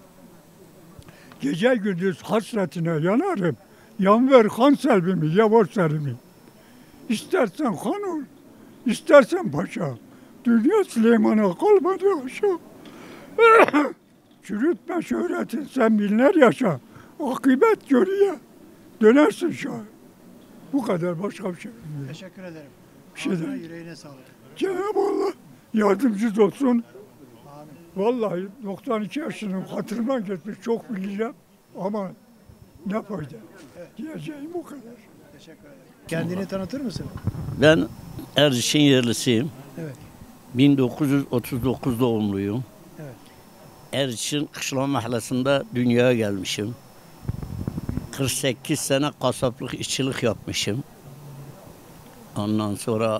Gece gündüz hasretine yanarım. Yan ver kan selvimi, yavur selimi. İstersen han ol, istersen paşa. Dünya Süleyman'a kalmadı aşağı. Çürütme şöhretin, sen binler yaşa. Akıbet görüye, dönersin şah. Bu kadar, başka bir şey bilmiyorum. Teşekkür ederim. Ağzına yüreğine sağlık. Cenab-ı Allah yardımcınız olsun. Vallahi 92 yaşının hatırından geçmiş çok bileceğim ama ne fayda. Diyeceğim o kadar. Teşekkür ederim. Kendini tanıtır mısın? Ben Erciş'in yerlisiyim. Evet. 1939 doğumluyum. Evet. Erciş'in Kışla Mahallesi'nde dünyaya gelmişim. 48 sene kasaplık, işçilik yapmışım. Ondan sonra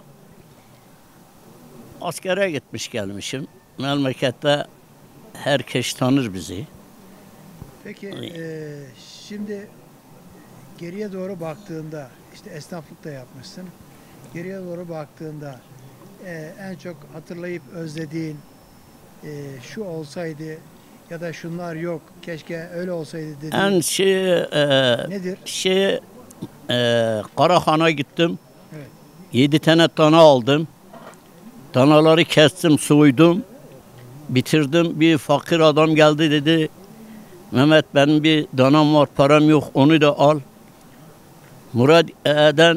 askere gitmiş gelmişim. Memlekette herkes tanır bizi. Peki şimdi geriye doğru baktığında, işte esnaflık da yapmışsın. Geriye doğru baktığında en çok hatırlayıp özlediğin şu olsaydı ya da şunlar yok, keşke öyle olsaydı dediğin En nedir? Karahan'a gittim. Evet. 7 tane dana aldım. Danaları kestim, soydum. Bitirdim. Bir fakir adam geldi dedi. Mehmet benim bir danam var, param yok, onu da al. Muradiye'den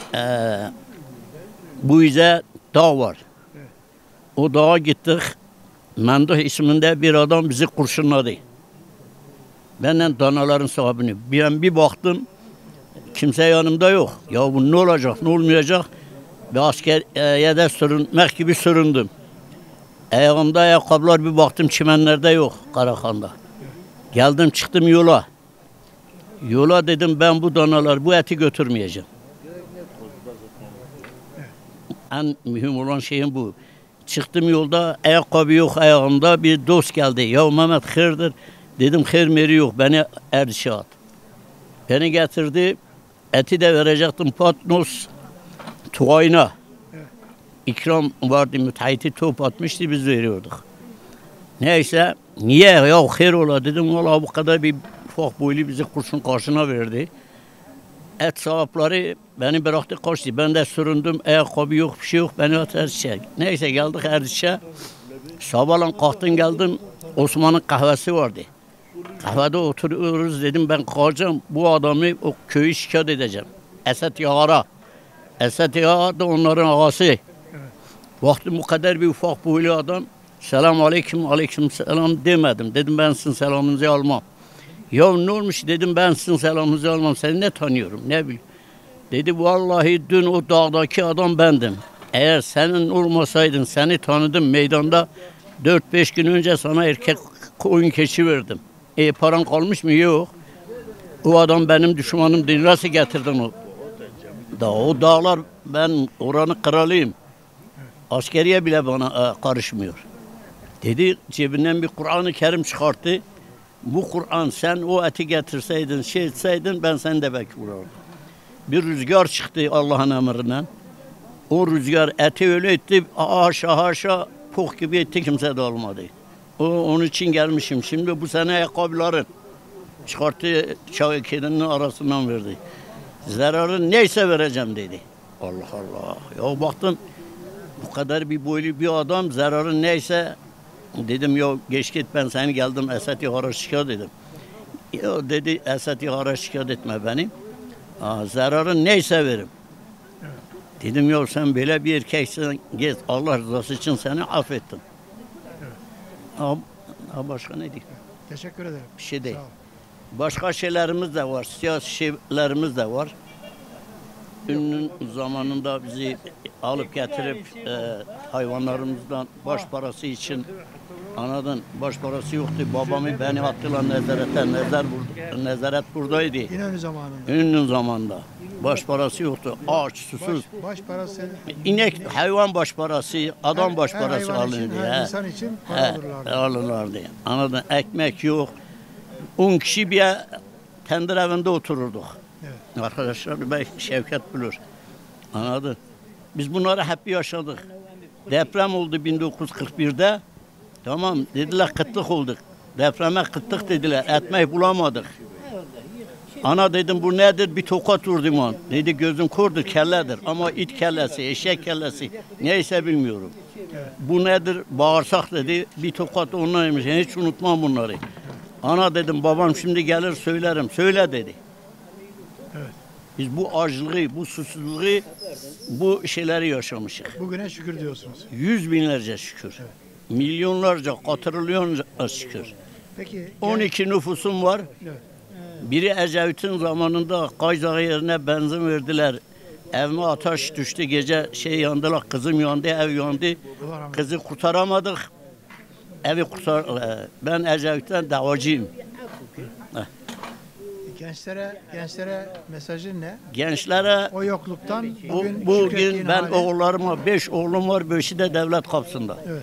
bu yüze dağ var. Evet. O dağa gittik. Menduh isminde bir adam bizi kurşunladı. Benden danaların sahibini. Ben bir baktım, kimse yanımda yok. Ya bu ne olacak, ne olmayacak? Bir askeriye sürünmek gibi süründüm. Ayağımda ayakkabılar bir baktım çimenlerde yok Karahan'da. Geldim çıktım yola. Yola dedim ben bu danalar, bu eti götürmeyeceğim. En mühim olan şeyim bu. Çıktım yolda, ayakkabı yok ayağımda, bir dost geldi. Ya Mehmet hayırdır? Dedim hayır meri yok, beni Erdiş'e at. Beni getirdi, eti de verecektim Patnos Tuğayna. İkram vardı, müteahhiti top atmıştı, biz veriyorduk. Neyse, niye ya hayır ola dedim, valla bu kadar bir ufak boylu bizi kurşun karşına verdi. Et sahipleri beni bıraktı kaçtı. Ben de süründüm, ayakkabı yok, bir şey yok, beni at Erdiş'e. Neyse geldik Erdiş'e. Sabahlan kalktım geldim, Osman'ın kahvesi vardı. Kahvede oturuyoruz, dedim ben kalacağım, bu adamı o köyü şikayet edeceğim. Esat Yağar'a. Esat Yağar da onların ağası. Baktım bu kadar bir ufak boylu adam. Selam aleyküm, aleyküm selam demedim. Dedim ben sizin selamınızı almam. Ya ne olmuş dedim, ben sizin selamınızı almam. Seni ne tanıyorum, ne bileyim. Dedi vallahi dün o dağdaki adam bendim. Eğer senin olmasaydın, seni tanıdım meydanda 4-5 gün önce sana erkek koyun keçi verdim. Paran kalmış mı? Yok. O adam benim düşmanımdı. Nasıl getirdin o? O dağlar, ben oranın kralıyım. Askeriye bile bana karışmıyor. Dedi cebinden bir Kur'an-ı Kerim çıkarttı. Bu Kur'an sen o eti getirseydin, şey etseydin ben seni de belki vurardım. Bir rüzgar çıktı Allah'ın emrinden. O rüzgar eti öyle etti, haşa pok gibi etti, kimse de olmadı. Onun için gelmişim. Şimdi bu sene ayakkabıların çıkarttı, çay kedinin arasından verdi. Zararı neyse vereceğim dedi. Allah Allah. Ya baktım bu kadar bir boylu bir adam, zararı neyse dedim ya geç git, ben seni geldim Esat Yağar'a şikayet dedim. Ya dedi Esat Yağar'a şikayet etme beni. Zararı neyse verim. Dedim ya sen böyle bir erkeksin, git Allah rızası için seni affettim. Başka ne diyeyim? Teşekkür ederim. Bir şey değil. Başka şeylerimiz de var, siyasi şeylerimiz de var. Ünlünün zamanında bizi alıp getirip hayvanlarımızdan baş parası için, anladın, baş parası yoktu. Babamı beni attılar nezarete, nezaret buradaydı. İnönü zamanında. İnönü zamanında. Baş parası yoktu, aç, susuz. Baş parası. İnek, hayvan baş parası, adam baş parası alındı. Her insan için para alırlardı. Alırlardı. Anladın, ekmek yok. 10 kişi bir tendir evinde otururduk. Evet. Arkadaşlar belki Şevket bilir. Anladın? Biz bunları hep yaşadık. Deprem oldu 1941'de. Tamam dediler kıtlık olduk. Depreme kıtlık dediler. Ekmek bulamadık. Ana dedim bu nedir? Bir tokat vurdum on. Dedi gözüm kordur, kelledir. Ama it kellesi, eşek kellesi neyse bilmiyorum. Bu nedir? Bağırsak dedi. Bir tokat onunlaymış. Hiç unutmam bunları. Ana dedim babam şimdi gelir söylerim. Söyle dedi. Evet. Biz bu açlığı, bu susuzluğu, bu şeyleri yaşamışık. Bugüne şükür diyorsunuz. 100 binlerce şükür. Evet. Milyonlarca, katrilyonlarca şükür. Peki. 12 nüfusum var. Evet. Biri Ecevit'in zamanında Kayzağı yerine benzin verdiler. Evime ateş düştü, gece yandılar, kızım yandı, ev yandı. Kızı kurtaramadık. Evi ben Ecevit'ten davacıyım. Gençlere mesajın ne? Gençlere o yokluktan bugün ben hale... oğullarıma 5 oğlum var, 5'i de devlet kapsında. Evet.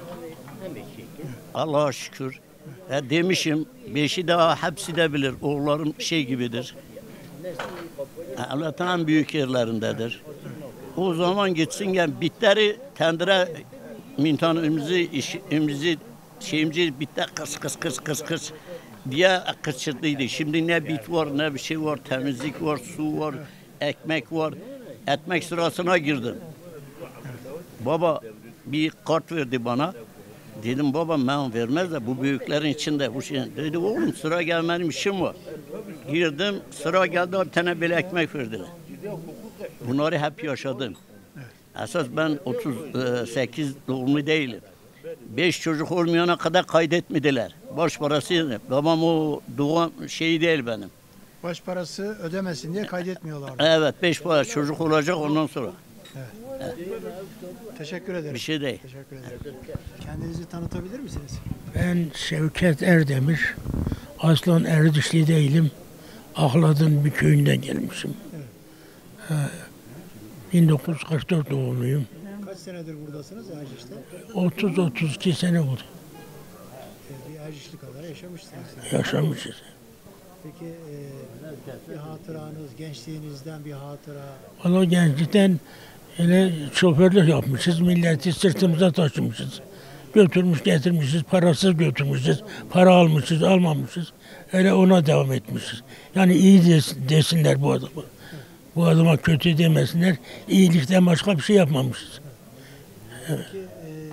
Allah'a şükür. Demişim 5'i daha hepsi de bilir. Oğullarım şey gibidir. Allah'tan büyük yerlerindedir. O zaman gitsin gel bitleri tendire mintanımızı şeyimizi bitter kıs diye kırçırdıydı. Şimdi ne bit var, ne bir şey var, temizlik var, su var, ekmek var. Ekmek sırasına girdim. Baba bir kart verdi bana. Dedim babam ben vermez de bu büyüklerin içinde bu şey. Dedi oğlum sıra gelmenim işim var. Girdim sıra geldi bir tane böyle ekmek verdiler. Bunları hep yaşadım. Esas ben 38 doğumlu değilim. 5 çocuk olmayana kadar kaydetmediler. Baş parası babam o doğum şeyi değil benim. Baş parası ödemesin diye kaydetmiyorlar. Evet 5 para çocuk olacak ondan sonra. Evet. Evet. Teşekkür ederim. Bir şey değil. Teşekkür ederim. Kendinizi tanıtabilir misiniz? Ben Şevket Erdemir. Aslan Erdişli değilim. Ahlat'ın bir köyünden gelmişim. Evet. 1944 doğumluyum. Kaç senedir buradasınız Erciş'te? 30-32 sene oldu. Bir Ercişli kadar yaşamışsınız. Yaşamışız. Peki bir hatıranız, gençliğinizden bir hatıra? Valla gençlikten yine şoförlük yapmışız, milleti sırtımıza taşımışız. Götürmüş getirmişiz, parasız götürmüşüz, para almışız, almamışız. Öyle ona devam etmişiz. Yani iyi desinler bu adama. Bu adama kötü demesinler, iyilikten başka bir şey yapmamışız. Evet. Peki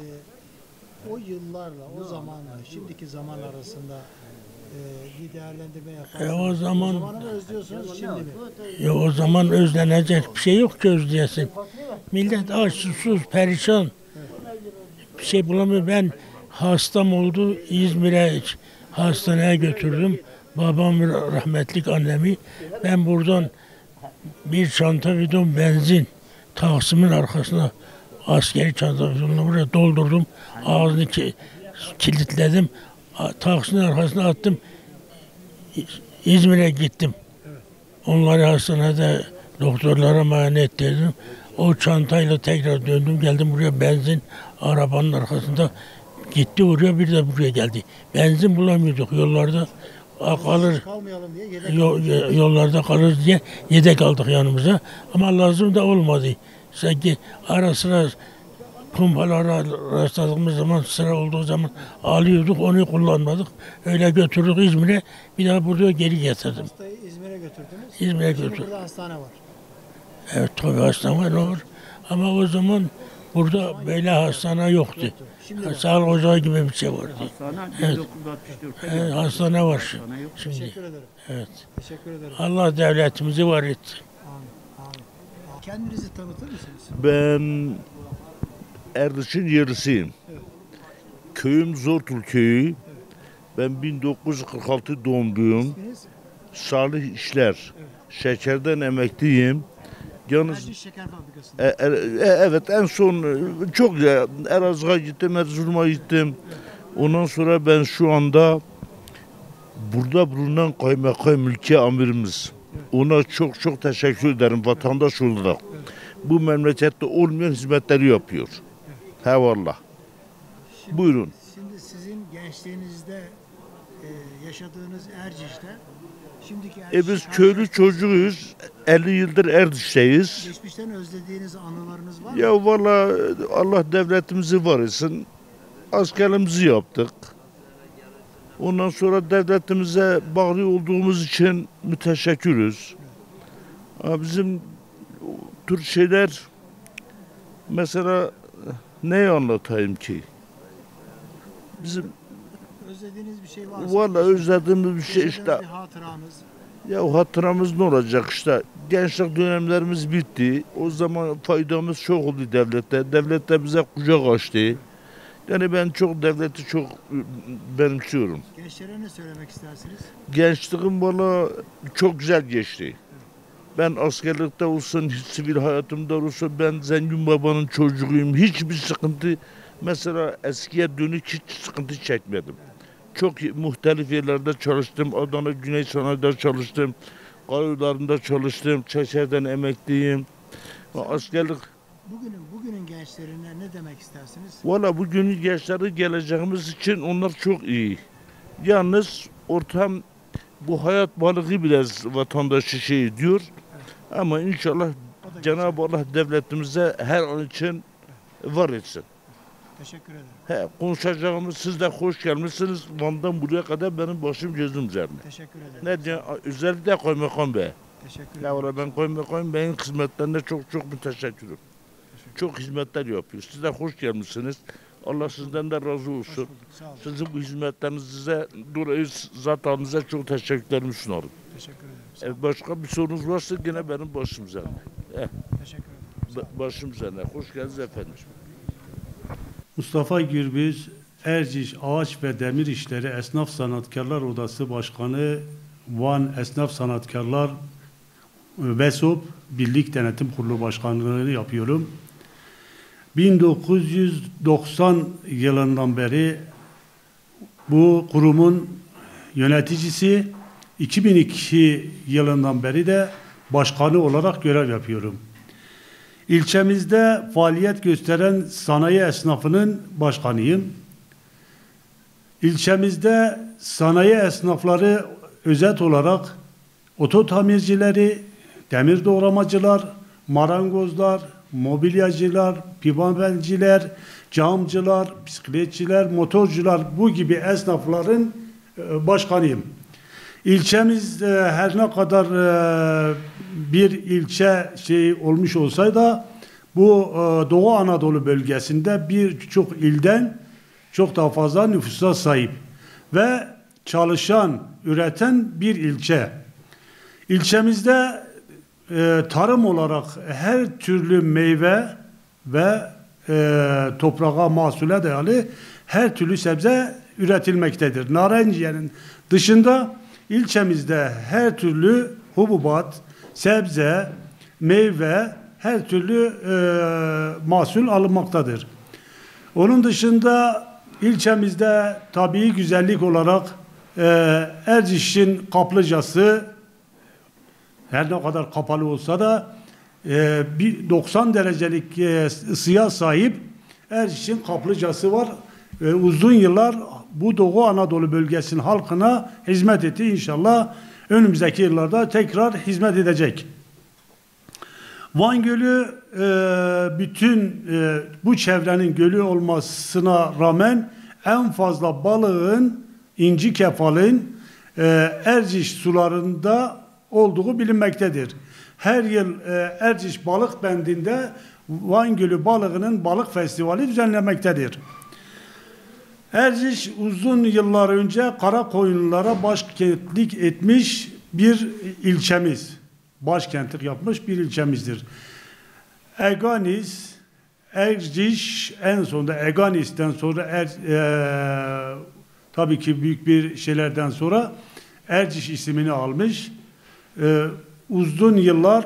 o yıllarla, o zamanla, şimdiki zaman arasında bir değerlendirme yaparsanız. O zaman mı özlüyorsunuz, şimdi mi? Ya o zaman özlenecek bir şey yok ki özleyesin. Millet aç, susuz, perişan. Bir şey bulamıyor. Ben hastam oldu. İzmir'e hastaneye götürdüm. Babam rahmetlik annemi. Ben buradan bir çanta bidon benzin Taksim'in arkasına askeri çanta bidonunu buraya doldurdum. Ağzını kilitledim. Taksim'in arkasına attım. İzmir'e gittim. Onları hastanede doktorlara muayene ettirdim. O çantayla tekrar döndüm geldim buraya benzin arabanın arkasında gitti oraya bir de buraya geldi. Benzin bulamıyorduk yollarda kalır yollarda kalır diye yedek aldık yanımıza ama lazım da olmadı. Sanki ara sıra pompalara rastladığımız zaman sıra olduğu zaman alıyorduk onu kullanmadık. Öyle götürdük İzmir'e bir daha buraya geri getirdim. Hastayı İzmir'e götürdünüz. İzmir'e Şimdi götürdüm. burada hastane var. Evet tabii hastane var ama o zaman burada böyle hastane yoktu. Sağlık ocağı gibi bir şey vardı. Evet. Evet, hastane var şimdi. Teşekkür ederim. Evet. Teşekkür ederim. Allah devletimizi var etti. Kendinizi tanıtır mısınız? Ben Erdiş'in yerlisiyim. Evet. Köyüm Zortul Köyü. Evet. Ben 1946 doğumluyum. İsminiz? Salih İşler. Evet. Şekerden emekliyim. Yalnız Erciş Şeker Fabrikası'nda. evet en son çok güzel. Elazığ'a gittim, Erzurum'a gittim. Ondan sonra ben şu anda burada bulunan kaymakam mülki amirimiz. Ona çok çok teşekkür ederim vatandaş olarak. Bu memlekette olmayan hizmetleri yapıyor. Eyvallah. Buyurun. Şimdi sizin gençliğinizde yaşadığınız Erciş'te şimdiki Erciş, Biz köylü çocuğuyuz. 50 yıldır Erdiş'teyiz. Geçmişten özlediğiniz anılarınız var mı? Ya valla Allah devletimizi var etsin. Askerimizi yaptık. Ondan sonra devletimize bağlı olduğumuz için müteşekkiriz. Bizim tür şeyler mesela neyi anlatayım ki? Bizim özlediğiniz bir şey varsa. Valla özlediğimiz bir şey işte. Bir hatıranız. Ya hatıramız ne olacak işte? Gençlik dönemlerimiz bitti. O zaman faydamız çok oldu devlette. Devlet de bize kucak açtı. Yani ben çok devleti çok benimsiyorum. Gençlere ne söylemek istersiniz? Gençliğim valla çok güzel geçti. Ben askerlikte olsun, sivil hayatımda olsun ben zengin babanın çocuğuyum. Hiçbir sıkıntı, mesela eskiye dönük hiç sıkıntı çekmedim. Çok muhtelif yerlerde çalıştım. Adana Güney Sanayi'de çalıştım. Karayollarında çalıştım. Çeşer'den emekliyim. Askerlik. Bugünün gençlerine ne demek istersiniz? Valla bugünün gençleri geleceğimiz için onlar çok iyi. Yalnız ortam bu hayat balığı biraz vatandaşı şey diyor. Evet. Ama inşallah Cenab-ı Allah devletimize her an için var etsin. Teşekkür ederim. Konuşacağımız siz de hoş gelmişsiniz. Van'dan buraya kadar benim başım gözüm üzerinde. Teşekkür ederim. Ne diye özellikle Kaymakam Bey. Teşekkür ederim. Ben Kaymakam Bey'in hizmetlerine çok müteşekkirim. Çok hizmetler yapıyor. Siz de hoş gelmişsiniz. Allah sizden de razı olsun. Sizin bu hizmetlerinize dolayı zat halinize çok teşekkürlerimi sunarım. Teşekkür ederim. Başka bir sorunuz varsa yine benim başım üzerine. Teşekkür ederim. Başım üzerine. Hoş geldiniz efendim. Mustafa Gürbüz, Erciş Ağaç ve Demir İşleri Esnaf Sanatkarlar Odası Başkanı, Van Esnaf Sanatkarlar VESOP Birlik Denetim Kurulu Başkanlığı'nı yapıyorum. 1990 yılından beri bu kurumun yöneticisi, 2002 yılından beri de başkanı olarak görev yapıyorum. İlçemizde faaliyet gösteren sanayi esnafının başkanıyım. İlçemizde sanayi esnafları özet olarak oto tamircileri, demir doğramacılar, marangozlar, mobilyacılar, pimapenciler, camcılar, bisikletçiler, motorcular bu gibi esnafların başkanıyım. İlçemiz her ne kadar bir ilçe olmuş olsa da bu Doğu Anadolu bölgesinde birçok ilden çok daha fazla nüfusa sahip ve çalışan, üreten bir ilçe. İlçemizde tarım olarak her türlü meyve ve toprağa mahsule dayalı her türlü sebze üretilmektedir. Narenciye'nin dışında ilçemizde her türlü hububat, sebze, meyve, her türlü mahsul alınmaktadır. Onun dışında ilçemizde tabii güzellik olarak Erciş'in kaplıcası her ne kadar kapalı olsa da 90 derecelik ısıya sahip Erciş'in kaplıcası var. Uzun yıllar bu Doğu Anadolu bölgesinin halkına hizmet etti. İnşallah önümüzdeki yıllarda tekrar hizmet edecek. Van Gölü bütün bu çevrenin gölü olmasına rağmen en fazla balığın, inci kefalin Erciş sularında olduğu bilinmektedir. Her yıl Erciş Balık Bendi'nde Van Gölü balığının balık festivali düzenlenmektedir. Erciş uzun yıllar önce Karakoyunlulara başkentlik etmiş bir ilçemiz. Başkentlik yapmış bir ilçemizdir. Eganis, Erciş en sonunda Eganis'ten sonra tabii ki büyük bir şeylerden sonra Erciş ismini almış. Uzun yıllar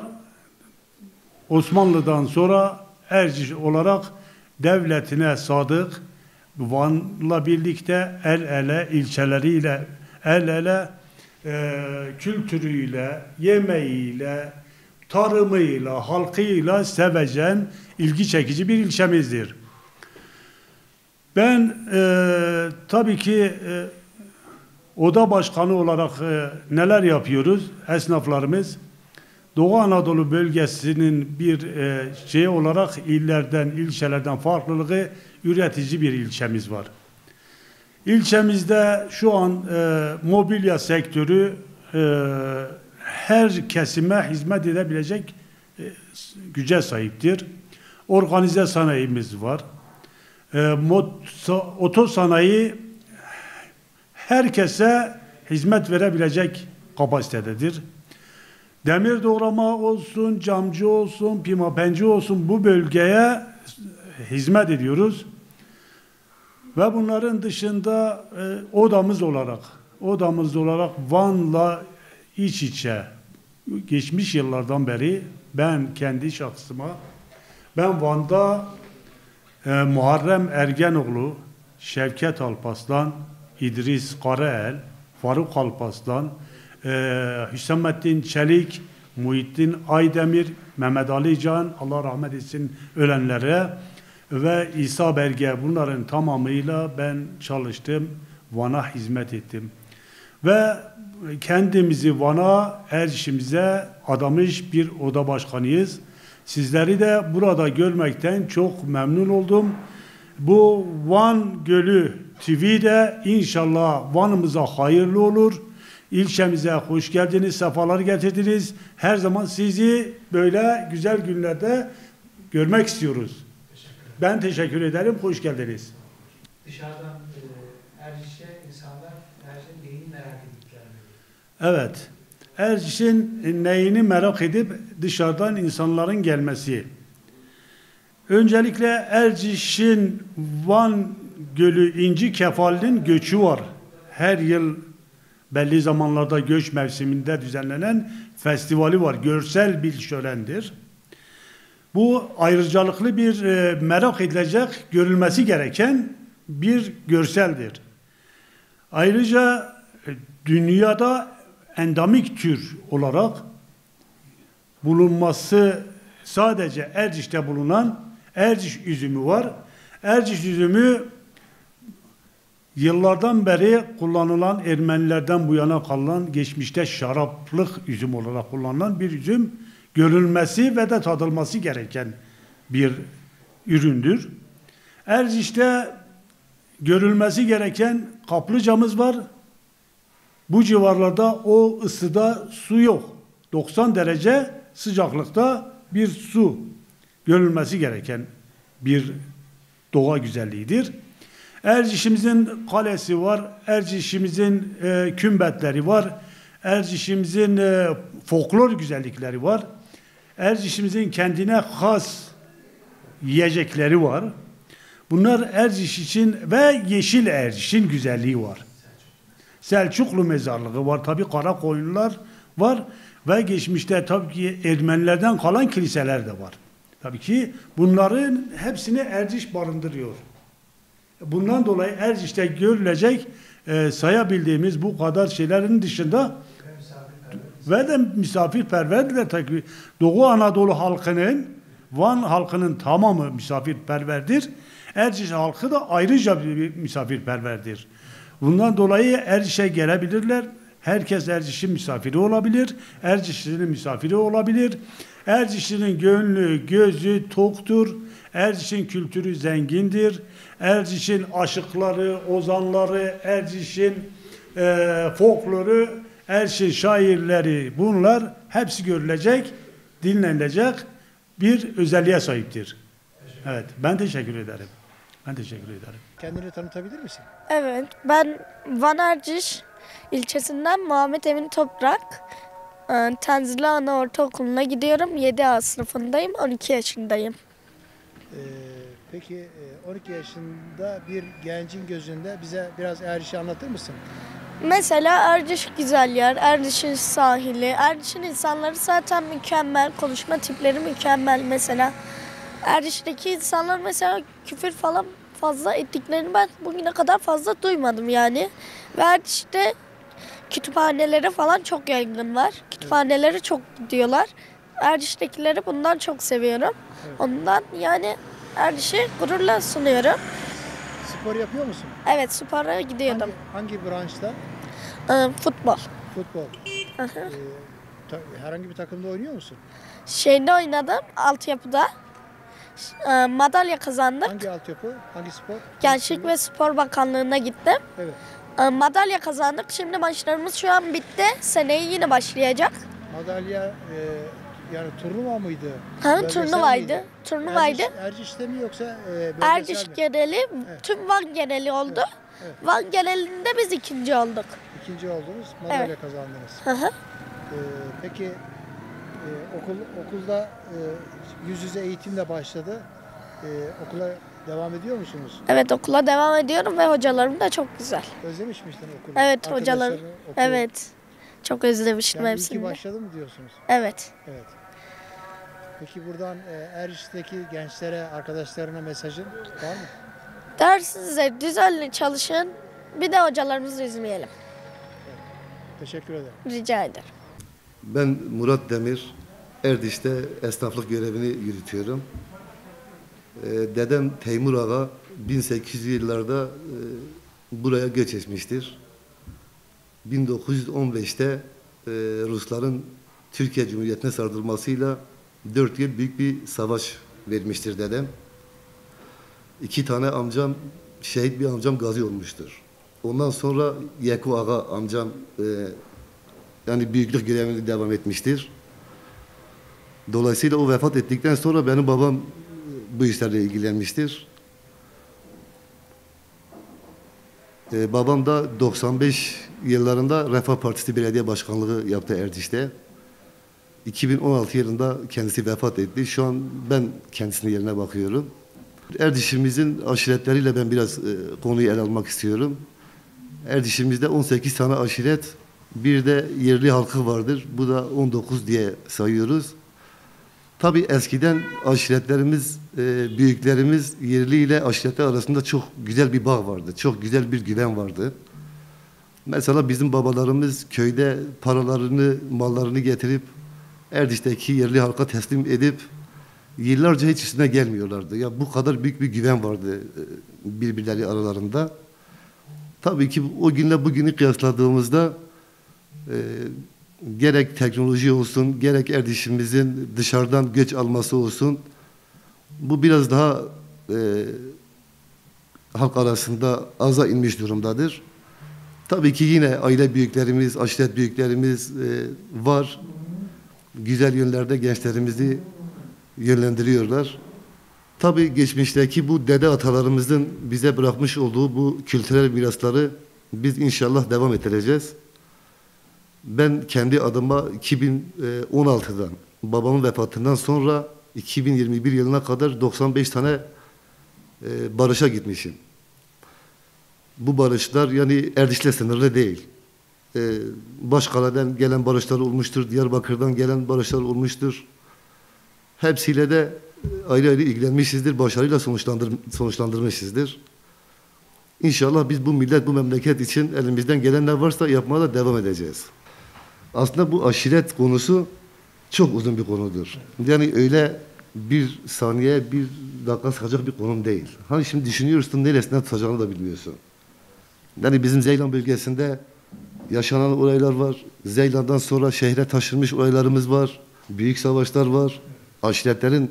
Osmanlı'dan sonra Erciş olarak devletine sadık, Van'la birlikte el ele, ilçeleriyle el ele, kültürüyle, yemeğiyle, tarımıyla, halkıyla sevecen, ilgi çekici bir ilçemizdir. Ben tabii ki oda başkanı olarak neler yapıyoruz? Esnaflarımız Doğu Anadolu bölgesinin bir şey olarak illerden, ilçelerden farklılığı üretici bir ilçemiz var. İlçemizde şu an mobilya sektörü her kesime hizmet edebilecek güce sahiptir. Organize sanayimiz var. Otosanayi herkese hizmet verebilecek kapasitededir. Demir doğrama olsun, camcı olsun, pimapenci olsun bu bölgeye hizmet ediyoruz. Ve bunların dışında odamız olarak Van'la iç içe geçmiş yıllardan beri ben kendi şahsıma Van'da Muharrem Ergenoğlu, Şevket Alparslan, İdris Karael, Faruk Alparslan, Hüsamettin Çelik, Muhittin Aydemir, Mehmet Ali Can, Allah rahmet etsin ölenlere ve İsa Berge, bunların tamamıyla ben çalıştım, Van'a hizmet ettim. Ve kendimizi Van'a, Erciş'imize adamış bir oda başkanıyız. Sizleri de burada görmekten çok memnun oldum. Bu Van Gölü TV de inşallah Van'ımıza hayırlı olur. İlçemize hoş geldiniz, sefalar getirdiniz. Her zaman sizi böyle güzel günlerde görmek istiyoruz. Ben teşekkür ederim, hoş geldiniz. Dışarıdan Erciş'e insanlar Erciş'in neyini merak edip gelmiyor? Evet, Erciş'in neyini merak edip dışarıdan insanların gelmesi. Öncelikle Erciş'in Van Gölü İnci Kefali'nin göçü var. Her yıl belli zamanlarda göç mevsiminde düzenlenen festivali var. Görsel bir şölendir. Bu ayrıcalıklı bir merak edilecek, görülmesi gereken bir görseldir. Ayrıca dünyada endemik tür olarak bulunması sadece Erciş'te bulunan Erciş üzümü var. Erciş üzümü yıllardan beri kullanılan, Ermenilerden bu yana kalan, geçmişte şaraplık üzüm olarak kullanılan bir üzüm, görülmesi ve de tadılması gereken bir üründür. Erciş'te görülmesi gereken kaplıcamız var. Bu civarlarda o ısıda su yok. 90 derece sıcaklıkta bir su görülmesi gereken bir doğa güzelliğidir. Erciş'imizin kalesi var, Erciş'imizin kümbetleri var, Erciş'imizin folklor güzellikleri var, Erciş'imizin kendine has yiyecekleri var. Bunlar Erciş için ve Yeşil Erciş'in güzelliği var. Selçuklu mezarlığı var, tabii Karakoyunlular var ve geçmişte tabii ki Ermenilerden kalan kiliseler de var. Tabii ki bunların hepsini Erciş barındırıyor. Bundan dolayı Erciş'te görülecek sayabildiğimiz bu kadar şeylerin dışında ve de misafirperverdiler tabii. Doğu Anadolu halkının, Van halkının tamamı misafirperverdir. Erciş halkı da ayrıca bir misafirperverdir. Bundan dolayı Erciş'e gelebilirler. Herkes Erciş'in misafiri olabilir. Erciş'in misafiri olabilir. Erciş'in gönlü, gözü toktur. Erciş'in kültürü zengindir. Erciş'in aşıkları, ozanları, Erciş'in folkloru, Erciş'in şairleri, bunlar hepsi görülecek, dinlenilecek bir özelliğe sahiptir. Evet, ben teşekkür ederim. Ben teşekkür ederim. Kendini tanıtabilir misin? Evet, ben Van Erciş ilçesinden Muhammed Emin Toprak. Tenzili Anaortaokulu'na gidiyorum. 7A sınıfındayım, 12 yaşındayım. Peki 12 yaşında bir gencin gözünde bize biraz Erciş'i anlatır mısın? Mesela Erciş güzel yer, Erciş'in sahili, Erciş'in insanları zaten mükemmel, konuşma tipleri mükemmel mesela. Erciş'teki insanlar mesela küfür falan fazla ettiklerini ben bugüne kadar fazla duymadım yani. Ve Erciş'te kütüphanelere falan çok yaygın var. Kütüphanelere çok gidiyorlar. Erciş'tekileri bundan çok seviyorum. Evet. Ondan yani Erciş'i gururla sunuyorum. Spor yapıyor musun? Evet, spora gidiyordum. Hangi branşta? Futbol. Futbol. Herhangi bir takımda oynuyor musun? Şeyde oynadım, altyapıda. Madalya kazandık. Hangi altyapı? Hangi spor? Gençlik ve Spor Bakanlığı'na gittim. Evet. Madalya kazandık. Şimdi maçlarımız şu an bitti. Seneye yine başlayacak. Madalya yani turnuva mıydı? Turnuvaydı. Turnuvaydı. Erciş'te mi yoksa Erciş geneli, evet. Tüm Van geneli oldu. Evet. Van genelinde biz ikinci olduk. İkinci oldunuz, madalya evet. Kazandınız. Hı hı. Peki okulda yüz yüze eğitimle başladı. Okula devam ediyor musunuz? Evet, okula devam ediyorum ve hocalarım da çok güzel. Özlemiş miydin okulu? Evet, hocalarım. Evet. Çok özlemiştim yani hepsini. İyi ki başladı mı diyorsunuz? Evet. Evet. Peki buradan Erciş'teki gençlere, arkadaşlarına mesajın var mı? Dersinize düzenli çalışın. Bir de hocalarımızı üzmeyelim. Evet. Teşekkür ederim. Rica ederim. Ben Murat Demir. Erciş'te esnaflık görevini yürütüyorum. Dedem Teymur Ağa 1800'lü yıllarda buraya göç etmiştir. 1915'te Rusların Türkiye Cumhuriyeti'ne sardırmasıyla 4 yıl büyük bir savaş vermiştir dedem. 2 tane amcam, şehit bir amcam gazi olmuştur. Ondan sonra Yeku Ağa amcam yani büyüklük görevini devam etmiştir. Dolayısıyla o vefat ettikten sonra benim babam bu işlerle ilgilenmiştir. Babam da 95 yıllarında Refah Partisi Belediye Başkanlığı yaptı Erciş'te. 2016 yılında kendisi vefat etti. Şu an ben kendisinin yerine bakıyorum. Erciş'imizin aşiretleriyle ben biraz konuyu ele almak istiyorum. Erciş'imizde 18 tane aşiret, bir de yerli halkı vardır. Bu da 19 diye sayıyoruz. Tabii eskiden aşiretlerimiz, büyüklerimiz yerli ile aşiretler arasında çok güzel bir bağ vardı. Çok güzel bir güven vardı. Mesela bizim babalarımız köyde paralarını, mallarını getirip Erciş'teki yerli halka teslim edip Yıllarca hiç üstüne gelmiyorlardı. Ya bu kadar büyük bir güven vardı birbirleri aralarında. Tabii ki o günle bugünü kıyasladığımızda gerek teknoloji olsun, gerek Erdiş'imizin dışarıdan göç alması olsun, bu biraz daha halk arasında aza inmiş durumdadır. Tabii ki yine aile büyüklerimiz, aşiret büyüklerimiz var. Güzel yönlerde gençlerimizi yönlendiriyorlar. Tabii geçmişteki bu dede atalarımızın bize bırakmış olduğu bu kültürel mirasları biz inşallah devam ettireceğiz. Ben kendi adıma 2016'dan babamın vefatından sonra 2021 yılına kadar 95 tane barışa gitmişim. Bu barışlar yani Erdiş'le sınırlı değil. Başkale'den gelen barışlar olmuştur, Diyarbakır'dan gelen barışlar olmuştur. Hepsiyle de ayrı ayrı ilgilenmişizdir, başarıyla sonuçlandırmışızdır. İnşallah biz bu millet, bu memleket için elimizden gelen ne varsa yapmaya da devam edeceğiz. Aslında bu aşiret konusu çok uzun bir konudur. Yani öyle bir saniye, bir dakika sıkacak bir konum değil. Hani şimdi düşünüyorsun, neresinden tutacağını da bilmiyorsun. Yani bizim Zeylan bölgesinde yaşanan olaylar var. Zeylan'dan sonra şehre taşınmış olaylarımız var. Büyük savaşlar var. Aşiretlerin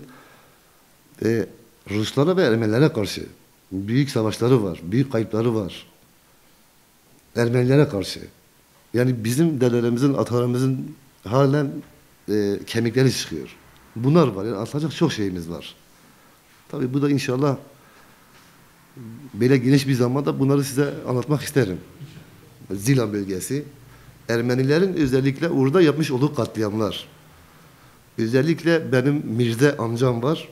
Ruslara ve Ermenilere karşı büyük savaşları var. Büyük kayıpları var. Ermenilere karşı. Yani bizim dedelerimizin, atalarımızın halen kemikleri çıkıyor. Bunlar var. Yani anlatacak çok şeyimiz var. Tabii bu da inşallah böyle geniş bir zamanda bunları size anlatmak isterim. Zilan bölgesi. Ermenilerin özellikle orada yapmış olduğu katliamlar. Özellikle benim Mirze amcam var.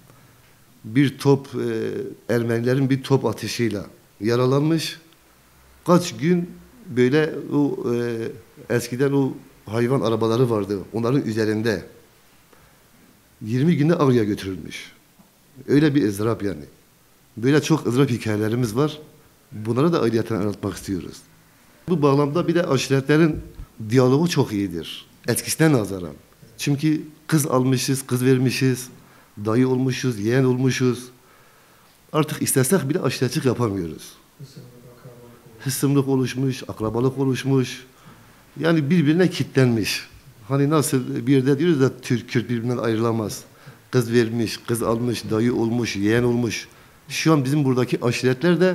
Bir top, Ermenilerin bir top ateşiyle yaralanmış. Kaç gün böyle o eskiden o hayvan arabaları vardı. Onların üzerinde 20 günde Ağrı'ya götürülmüş. Öyle bir ızdırap yani. Böyle çok ızdırap hikayelerimiz var. Bunları da ayrıyeten anlatmak istiyoruz. Bu bağlamda bir de aşiretlerin diyaloğu çok iyidir. Etkisine nazaran. Çünkü kız almışız, kız vermişiz, dayı olmuşuz, yeğen olmuşuz. Artık istesek bile aşiretçik yapamıyoruz. Hısımlık oluşmuş, akrabalık oluşmuş. Yani birbirine kilitlenmiş. Hani nasıl bir yerde diyoruz da Türk, Kürt birbirinden ayrılamaz. Kız vermiş, kız almış, dayı olmuş, yeğen olmuş. Şu an bizim buradaki aşiretler de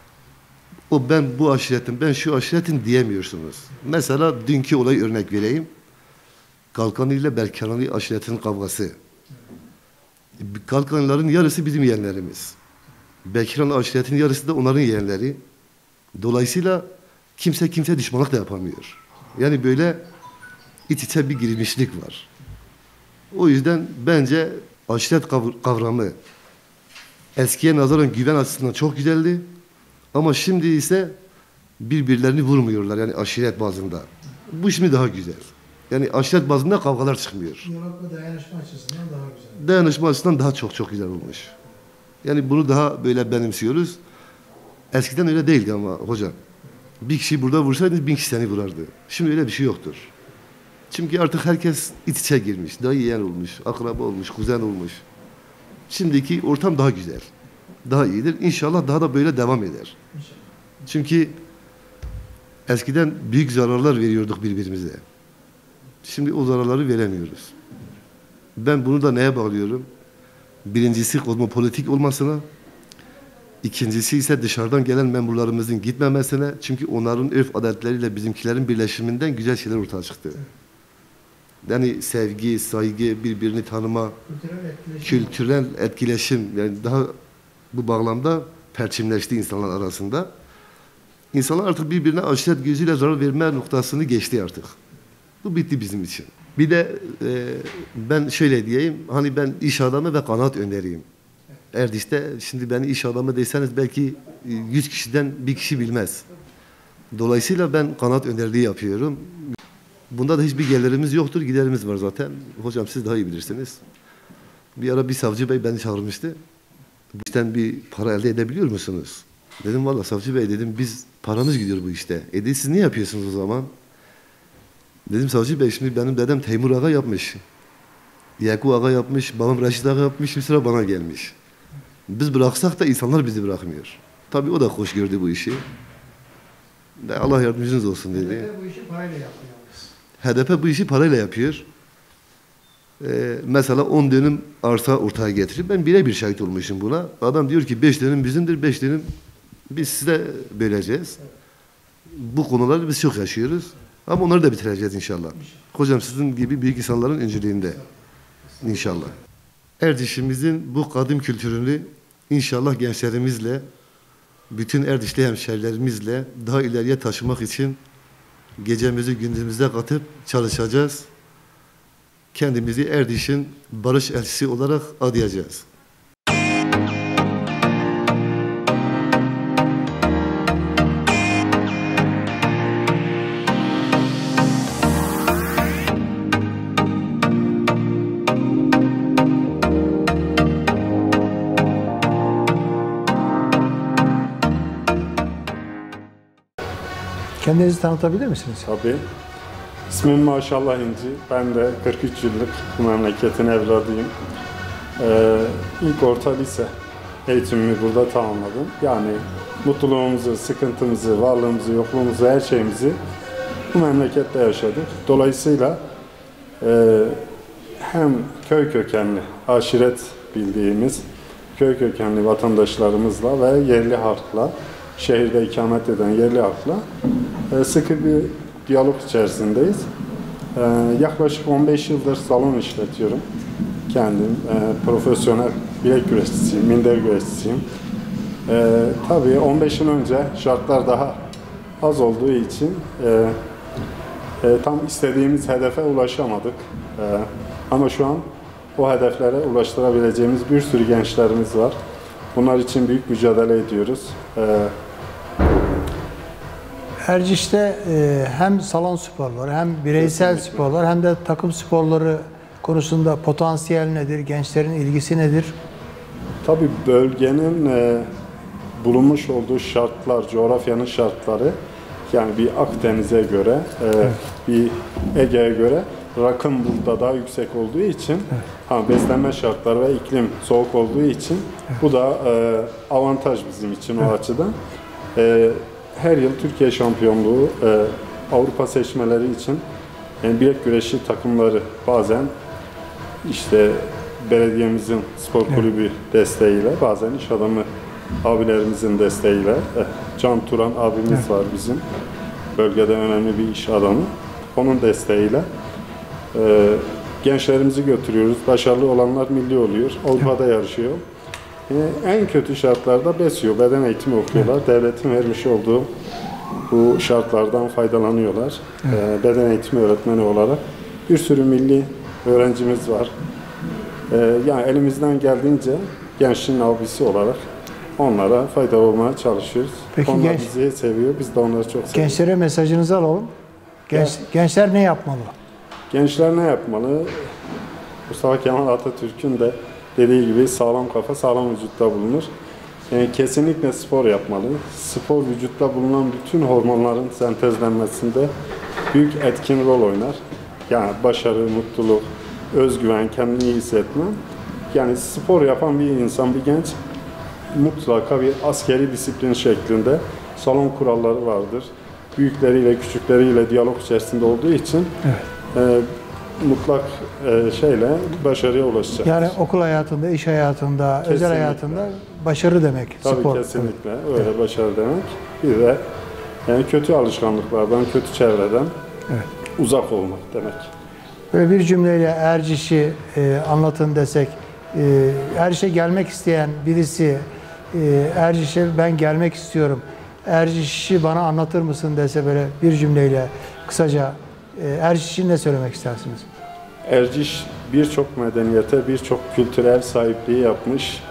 o ben bu aşiretim, ben şu aşiretim diyemiyorsunuz. Mesela dünkü olayı örnek vereyim. Kalkanlı ile Berkanlı aşiretinin kavgası. Kalkanlıların yarısı bizim yeğenlerimiz. Berkanlı aşiretinin yarısı da onların yeğenleri. Dolayısıyla kimse düşmanlık da yapamıyor. Yani böyle iç içe bir girmişlik var. O yüzden bence aşiret kavramı eskiye nazaran güven açısından çok güzeldi. Ama şimdi ise birbirlerini vurmuyorlar yani aşiret bazında. Bu şimdi daha güzel. Yani aşiret bazında kavgalar çıkmıyor. Diyalog ve dayanışma açısından daha güzel. Dayanışma açısından daha çok güzel olmuş. Yani bunu daha böyle benimsiyoruz. Eskiden öyle değildi ama hocam. Bir kişi burada vursaydınız 1000 kişi seni vurardı. Şimdi öyle bir şey yoktur. Çünkü artık herkes iç içe girmiş. Dayı yeğen olmuş, akraba olmuş, kuzen olmuş. Şimdiki ortam daha güzel. Daha iyidir. İnşallah daha da böyle devam eder. Çünkü eskiden büyük zararlar veriyorduk birbirimize. Şimdi o zararları veremiyoruz. Ben bunu da neye bağlıyorum? Birincisi kozmopolitik olmasına, ikincisi ise dışarıdan gelen memurlarımızın gitmemesine. Çünkü onların örf adetleriyle bizimkilerin birleşiminden güzel şeyler ortaya çıktı. Yani sevgi, saygı, birbirini tanıma, kültürel etkileşim, yani daha bu bağlamda perçinleşti insanlar arasında. İnsanlar artık birbirine aşiret gözüyle zarar verme noktasını geçti artık. Bu bitti bizim için. Bir de ben şöyle diyeyim, hani ben iş adamı ve kanaat önderiyim. Erdiş'te şimdi beni iş adamı deseniz belki 100 kişiden bir kişi bilmez. Dolayısıyla ben kanaat önderliği yapıyorum. Bunda da hiçbir gelirimiz yoktur, giderimiz var zaten. Hocam siz daha iyi bilirsiniz. Bir ara bir savcı bey beni çağırmıştı. Bu işten bir para elde edebiliyor musunuz? Dedim valla savcı bey dedim biz paramız gidiyor bu işte. Dedi siz ne yapıyorsunuz o zaman? Dedim savcı bey şimdi benim dedem Teymur Ağa yapmış. Yakup Ağa yapmış, babam Reşit Ağa yapmış, şimdi sıra bana gelmiş. Biz bıraksak da insanlar bizi bırakmıyor. Tabii o da hoş gördü bu işi. Allah yardımcınız olsun dedi. HDP bu işi parayla yapıyor. HDP bu işi parayla yapıyor. Mesela 10 dönüm arsa ortaya getirip ben birebir şahit olmuşum buna. Adam diyor ki 5 dönüm bizimdir, 5 dönüm biz size böleceğiz. Bu konuları biz çok yaşıyoruz. Ama onları da bitireceğiz inşallah. Hocam sizin gibi büyük insanların öncülüğünde. İnşallah. Erdiş'imizin bu kadim kültürünü inşallah gençlerimizle, bütün Erdişli hemşehrilerimizle daha ileriye taşımak için gecemizi gündüzümüze katıp çalışacağız. Kendimizi Erdiş'in barış elçisi olarak adayacağız. Kendinizi tanıtabilir misiniz? Tabii. İsmim Maşallah İnci. Ben de 43 yıllık bu memleketin evladıyım. İlk orta lise eğitimimi burada tamamladım. Yani mutluluğumuzu, sıkıntımızı, varlığımızı, yokluğumuzu, her şeyimizi bu memlekette yaşadık. Dolayısıyla hem köy kökenli, aşiret bildiğimiz köy kökenli vatandaşlarımızla ve yerli halkla, şehirde ikamet eden yerli halkla sıkı bir diyalog içerisindeyiz. Yaklaşık 15 yıldır salon işletiyorum. Kendim profesyonel bilek güreşçisiyim, minder güreşçisiyim. Tabii 15 yıl önce şartlar daha az olduğu için tam istediğimiz hedefe ulaşamadık. Ama şu an o hedeflere ulaştırabileceğimiz bir sürü gençlerimiz var. Bunlar için büyük mücadele ediyoruz. Erciş'te hem salon sporları hem bireysel sporlar hem de takım sporları konusunda potansiyel nedir? Gençlerin ilgisi nedir? Tabii bölgenin bulunmuş olduğu şartlar, coğrafyanın şartları, yani bir Akdeniz'e göre, bir Ege'ye göre rakım burada daha yüksek olduğu için, beslenme şartları ve iklim soğuk olduğu için bu da avantaj bizim için o açıdan. Her yıl Türkiye şampiyonluğu, Avrupa seçmeleri için bilek güreşi takımları bazen işte belediyemizin spor kulübü desteğiyle, bazen iş adamı abilerimizin desteğiyle, Can Turan abimiz var bizim, bölgede önemli bir iş adamı, onun desteğiyle gençlerimizi götürüyoruz. Başarılı olanlar milli oluyor, Avrupa'da yarışıyor. En kötü şartlarda besiyor, beden eğitimi okuyorlar. Devletin vermiş olduğu bu şartlardan faydalanıyorlar. Beden eğitimi öğretmeni olarak bir sürü milli öğrencimiz var. Yani elimizden geldiğince gençliğin abisi olarak onlara faydalı olmaya çalışıyoruz. Peki onlar bizi seviyor, biz de onları çok seviyoruz. Gençlere mesajınızı alalım. Gençler ne yapmalı? Gençler ne yapmalı? Mustafa Kemal Atatürk'ün de dediği gibi sağlam kafa sağlam vücutta bulunur. Yani kesinlikle spor yapmalı. Spor vücutta bulunan bütün hormonların sentezlenmesinde büyük etkin rol oynar. Yani başarı, mutluluk, özgüven, kendini iyi hissetme. Yani spor yapan bir insan, bir genç mutlaka bir askeri disiplin şeklinde salon kuralları vardır. Büyükleriyle, küçükleriyle diyalog içerisinde olduğu için mutlak şeyle başarıya ulaşacak. Yani okul hayatında, iş hayatında, Kesinlikle. özel hayatında başarı demek. Tabii spor. kesinlikle öyle başarı demek. Bir de yani kötü alışkanlıklardan, kötü çevreden uzak olmak demek. Böyle bir cümleyle Erciş'i anlatın desek, Erciş'e gelmek isteyen birisi, Erciş'e ben gelmek istiyorum, Erciş'i bana anlatır mısın dese böyle bir cümleyle kısaca Erciş için ne söylemek istersiniz? Erciş birçok medeniyete, birçok kültürel sahipliği yapmış.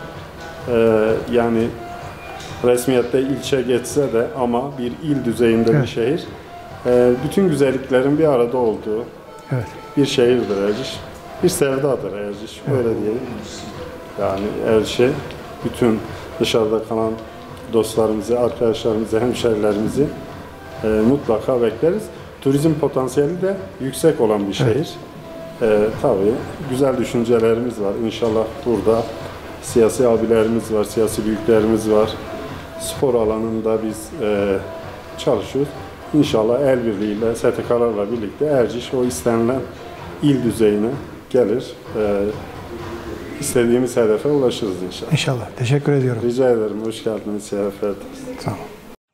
Yani resmiyette ilçe geçse de ama bir il düzeyinde bir şehir. Bütün güzelliklerin bir arada olduğu bir şehirdir Erciş. Bir sevdadır Erciş, öyle diyelim. Yani Erciş'e bütün dışarıda kalan dostlarımızı, arkadaşlarımızı, hemşerilerimizi mutlaka bekleriz. Turizm potansiyeli de yüksek olan bir şehir. Tabii güzel düşüncelerimiz var. İnşallah burada siyasi abilerimiz var, siyasi büyüklerimiz var. Spor alanında biz çalışıyoruz. İnşallah el birliğiyle, STK'larla birlikte Erciş o istenilen il düzeyine gelir. İstediğimiz hedefe ulaşırız inşallah. İnşallah. Teşekkür ediyorum. Rica ederim. Hoş geldiniz. Şeref verdiniz. Sağ olun.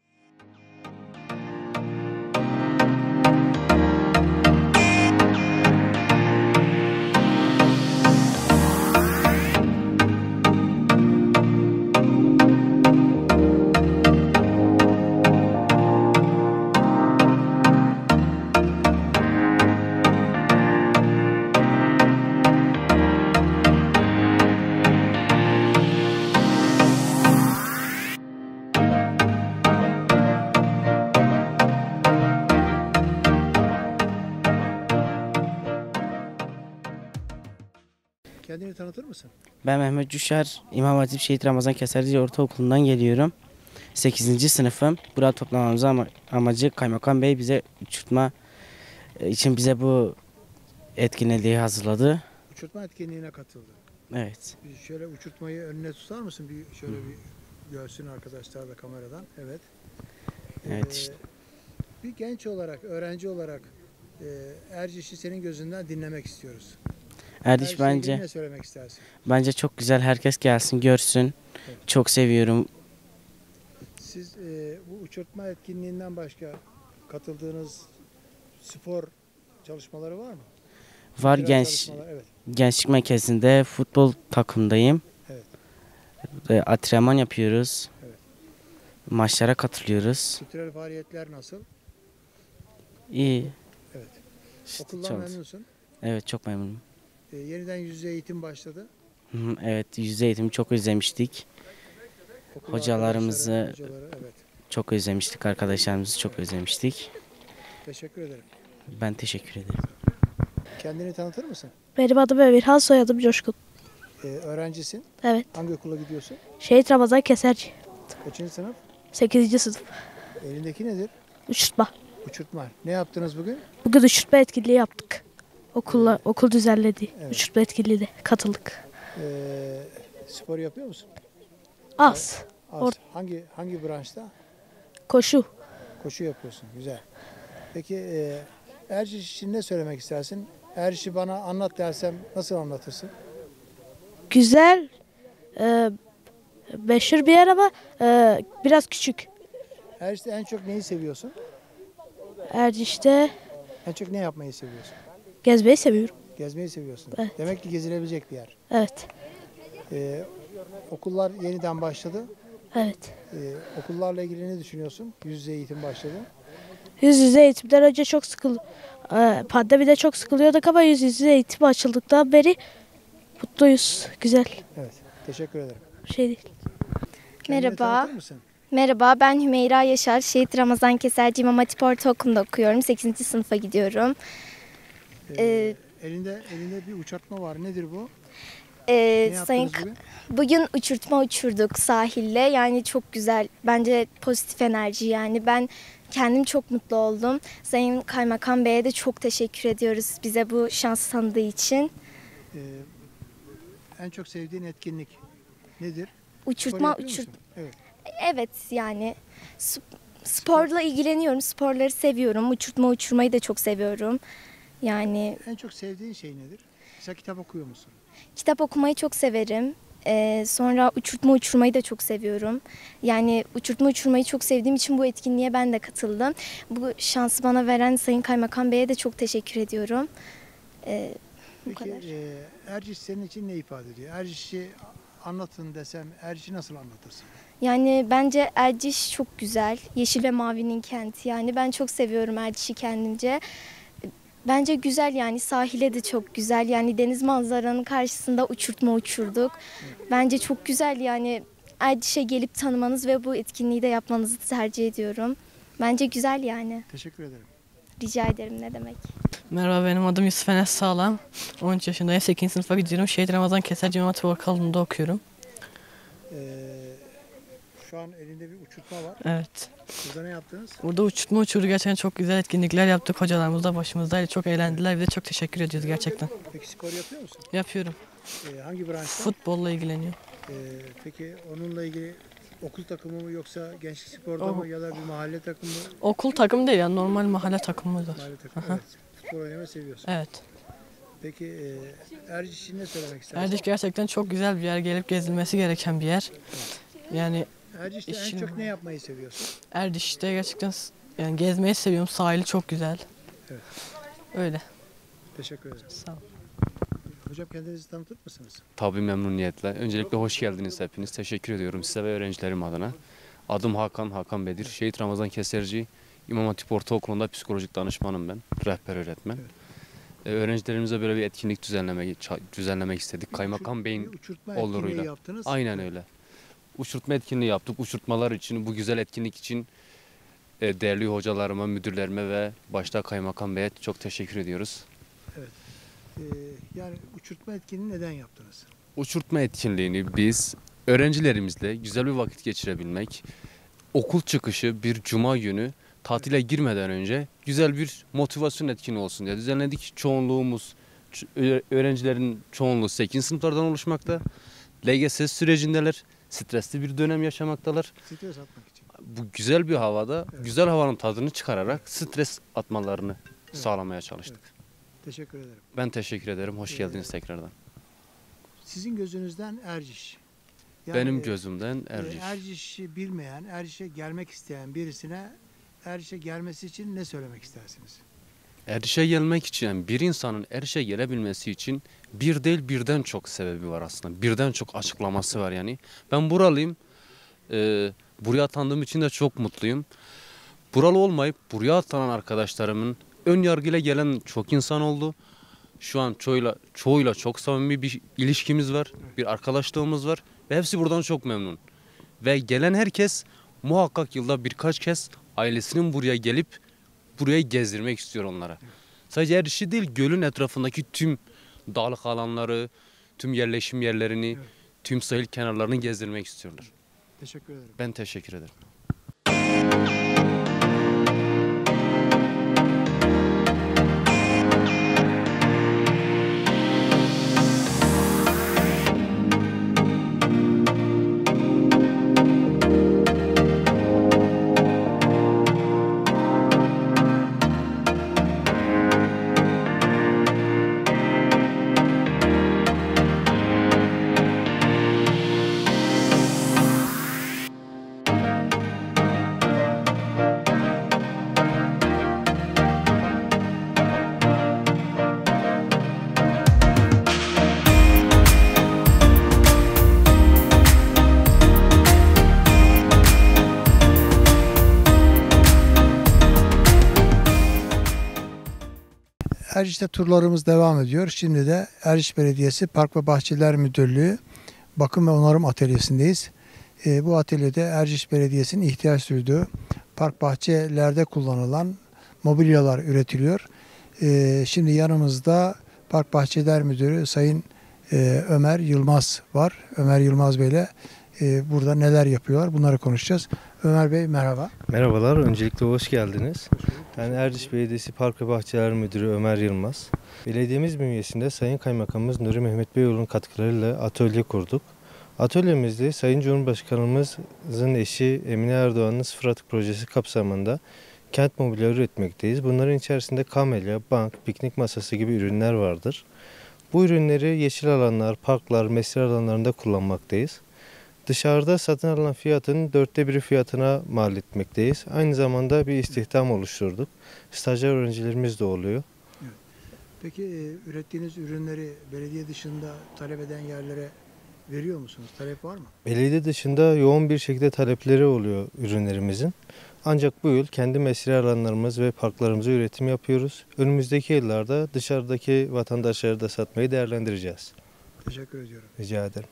Kendini tanıtır mısın? Ben Mehmet Cüşer, İmam Hatip Şehit Ramazan Keserci Ortaokulu'ndan geliyorum. 8. sınıfım. Burada toplamamızın amacı Kaymakam Bey bize uçurtma için bize bu etkinliği hazırladı. Uçurtma etkinliğine katıldı. Evet. Şöyle uçurtmayı önüne tutar mısın? Şöyle bir görsün arkadaşlar da kameradan. Evet. Evet işte. Bir genç olarak, öğrenci olarak Erciş'i senin gözünden dinlemek istiyoruz. Erciş bence ne söylemek istersin? Bence çok güzel. Herkes gelsin, görsün. Evet. Çok seviyorum. Siz bu uçurtma etkinliğinden başka katıldığınız spor çalışmaları var mı? Var, evet. Gençlik merkezinde futbol takımdayım. Evet. Antrenman yapıyoruz. Evet. Maçlara katılıyoruz. Kültürel faaliyetler nasıl? İyi. Evet. Okuldan memnunsun? Evet, çok memnunum. Yeniden yüz yüze eğitim başladı. Evet, yüz yüze eğitimi çok özlemiştik. Hocalarımızı evet. çok özlemiştik, arkadaşlarımızı çok özlemiştik. Teşekkür ederim. Ben teşekkür ederim. Kendini tanıtır mısın? Benim adım Emirhan, soyadım Coşkun. Öğrencisin? Evet. Hangi okula gidiyorsun? Şehit Ramazan Keserci. Kaçıncı sınıf? 8. sınıf. Elindeki nedir? Uçurtma. Uçurtma. Ne yaptınız bugün? Bugün uçurtma etkinliği yaptık. Okul düzenledi. Evet. Uçurtma etkinliğine katıldık. Spor yapıyor musun? Az. Hangi branşta? Koşu. Koşu yapıyorsun. Güzel. Peki Erciş için ne söylemek istersin? Erciş'i bana anlat dersem nasıl anlatırsın? Güzel. Meşhur bir yer ama biraz küçük. Erciş'te en çok neyi seviyorsun? Erciş'te en çok ne yapmayı seviyorsun? Gezmeyi seviyorum. Gezmeyi seviyorsun. Evet. Demek ki gezilebilecek bir yer. Evet. Okullar yeniden başladı. Evet. Okullarla ilgili ne düşünüyorsun? Yüz yüze eğitim başladı. Yüz yüze eğitimden önce çok pandemide çok sıkılıyorduk ama yüz yüze eğitim açıldıktan beri mutluyuz. Güzel. Evet. Teşekkür ederim. Bir şey değil. Merhaba. Merhaba, ben Hümeyra Yaşar. Şehit Ramazan Keserci İmam Hatip Ortaokulu'nda okuyorum. 8. sınıfa gidiyorum. Elinde bir uçurtma var. Nedir bu? Bugün uçurtma uçurduk sahilde. Yani çok güzel. Bence pozitif enerji yani. Ben kendim çok mutlu oldum. Sayın Kaymakam Bey'e de çok teşekkür ediyoruz bize bu şansı tanıdığı için. En çok sevdiğin etkinlik nedir? Uçurtma Evet. Evet yani sporla ilgileniyorum. Sporları seviyorum. Uçurtma uçurmayı da çok seviyorum. Yani en çok sevdiğin şey nedir? Mesela kitap okuyor musun? Kitap okumayı çok severim. Sonra uçurtma uçurmayı da çok seviyorum. Yani uçurtma uçurmayı çok sevdiğim için bu etkinliğe ben de katıldım. Bu şansı bana veren Sayın Kaymakam Bey'e de çok teşekkür ediyorum. Bu kadar. Erciş senin için ne ifade ediyor? Erciş'i anlatın desem Erciş'i nasıl anlatırsın? Yani bence Erciş çok güzel. Yeşil ve mavinin kenti. Yani ben çok seviyorum Erciş'i kendimce. Bence güzel yani sahile de çok güzel. Yani deniz manzaranın karşısında uçurtma uçurduk. Bence çok güzel yani Erciş'e gelip tanımanız ve bu etkinliği de yapmanızı tercih ediyorum. Bence güzel yani. Teşekkür ederim. Rica ederim, ne demek. Merhaba, benim adım Yusuf Enes Sağlam. 13 yaşındayım. 8. sınıfa gidiyorum. Şehit Ramazan Keserci İmam Hatip Ortaokulu'nda okuyorum. şu an elinde bir uçurtma var. Evet. Burada ne yaptınız? Burada uçurtma uçurdu. Gerçekten çok güzel etkinlikler yaptık. Hocalarımız da başımızdaydı. Çok eğlendiler. Bize çok teşekkür ediyoruz gerçekten. Peki spor yapıyor musun? Yapıyorum. Hangi branşta? Futbolla ilgileniyorum. Peki onunla ilgili okul takımı mı yoksa gençlik sporda mı ya da bir mahalle takımı mı? Okul takımı değil yani normal mahalle takımımız var. Mahalle takımı, Aha. evet. Futbol oynamayı seviyorsun. Evet. Peki Erciş için ne söylemek istersin? Erciş gerçekten çok güzel bir yer. Gelip gezilmesi gereken bir yer. Yani Erciş'te en çok ne yapmayı seviyorsun? Erciş'te gerçekten yani gezmeyi seviyorum. Sahili çok güzel. Evet. Öyle. Teşekkür ederim. Sağ ol. Hocam kendinizi tanıtır mısınız? Tabii memnuniyetle. Öncelikle hoş geldiniz hepiniz. Teşekkür ediyorum size ve öğrencilerim adına. Adım Hakan Bedir. Şehit Ramazan Keserci İmam Hatip Ortaokulu'nda psikolojik danışmanım ben. Rehber öğretmen. Öğrencilerimize böyle bir etkinlik düzenlemek istedik. Kaymakam Bey'in oluruyla. Yaptınız. Aynen öyle. Uçurtma etkinliği yaptık. Uçurtmalar için, bu güzel etkinlik için değerli hocalarıma, müdürlerime ve başta Kaymakam Bey'e çok teşekkür ediyoruz. Evet. Yani uçurtma etkinliğini neden yaptınız? Uçurtma etkinliğini biz öğrencilerimizle güzel bir vakit geçirebilmek, okul çıkışı bir cuma günü tatile girmeden önce güzel bir motivasyon etkinliği olsun diye düzenledik. Çoğunluğumuz, öğrencilerin çoğunluğu 8. sınıflardan oluşmakta. LGS sürecindeler, stresli bir dönem yaşamaktalar. Stres atmak için. Bu güzel bir havada, güzel havanın tadını çıkararak stres atmalarını sağlamaya çalıştık. Evet. Teşekkür ederim. Ben teşekkür ederim. Hoş geldiniz tekrardan. Sizin gözünüzden Erciş. Benim gözümden Erciş. Erciş'i bilmeyen, Erciş'e gelmek isteyen birisine Erciş'e gelmesi için ne söylemek istersiniz? Erciş'e gelmek için, yani bir insanın Erciş'e gelebilmesi için bir değil birden çok sebebi var aslında. Birden çok açıklaması var yani. Ben buralıyım. Buraya atandığım için de çok mutluyum. Buralı olmayıp buraya atanan arkadaşlarımın ön yargıyla gelen çok insan oldu. Şu an çoğuyla çok samimi bir ilişkimiz var. Bir arkadaşlığımız var. Ve hepsi buradan çok memnun. Ve gelen herkes muhakkak yılda birkaç kez ailesinin buraya gelip burayı gezdirmek istiyor onlara. Sadece Erciş'i değil, gölün etrafındaki tüm dağlık alanları, tüm yerleşim yerlerini, tüm sahil kenarlarını gezdirmek istiyorlar. Teşekkür ederim. Ben teşekkür ederim. Erciş'te turlarımız devam ediyor. Şimdi de Erciş Belediyesi Park ve Bahçeler Müdürlüğü Bakım ve Onarım Atölyesi'ndeyiz. Bu atölyede Erciş Belediyesi'nin ihtiyaç duyduğu park bahçelerde kullanılan mobilyalar üretiliyor. Şimdi yanımızda Park Bahçeler Müdürü Sayın Ömer Yılmaz var. Ömer Yılmaz Bey ile burada neler yapıyorlar bunları konuşacağız. Ömer Bey merhaba. Merhabalar, öncelikle hoş geldiniz. Ben Erciş Belediyesi Park ve Bahçeler Müdürü Ömer Yılmaz. Belediyemiz bünyesinde Sayın Kaymakamımız Nuri Mehmet Beyoğlu'nun katkılarıyla atölye kurduk. Atölyemizde Sayın Cumhurbaşkanımızın eşi Emine Erdoğan'ın sıfır atık projesi kapsamında kent mobilyaları üretmekteyiz. Bunların içerisinde kamelya, bank, piknik masası gibi ürünler vardır. Bu ürünleri yeşil alanlar, parklar, mesire alanlarında kullanmaktayız. Dışarıda satın alınan fiyatın 1/4 fiyatına mal etmekteyiz. Aynı zamanda bir istihdam oluşturduk. Stajyer öğrencilerimiz de oluyor. Evet. Peki ürettiğiniz ürünleri belediye dışında talep eden yerlere veriyor musunuz? Talep var mı? Belediye dışında yoğun bir şekilde talepleri oluyor ürünlerimizin. Ancak bu yıl kendi mesire alanlarımız ve parklarımıza üretim yapıyoruz. Önümüzdeki yıllarda dışarıdaki vatandaşları da satmayı değerlendireceğiz. Teşekkür ediyorum. Rica ederim.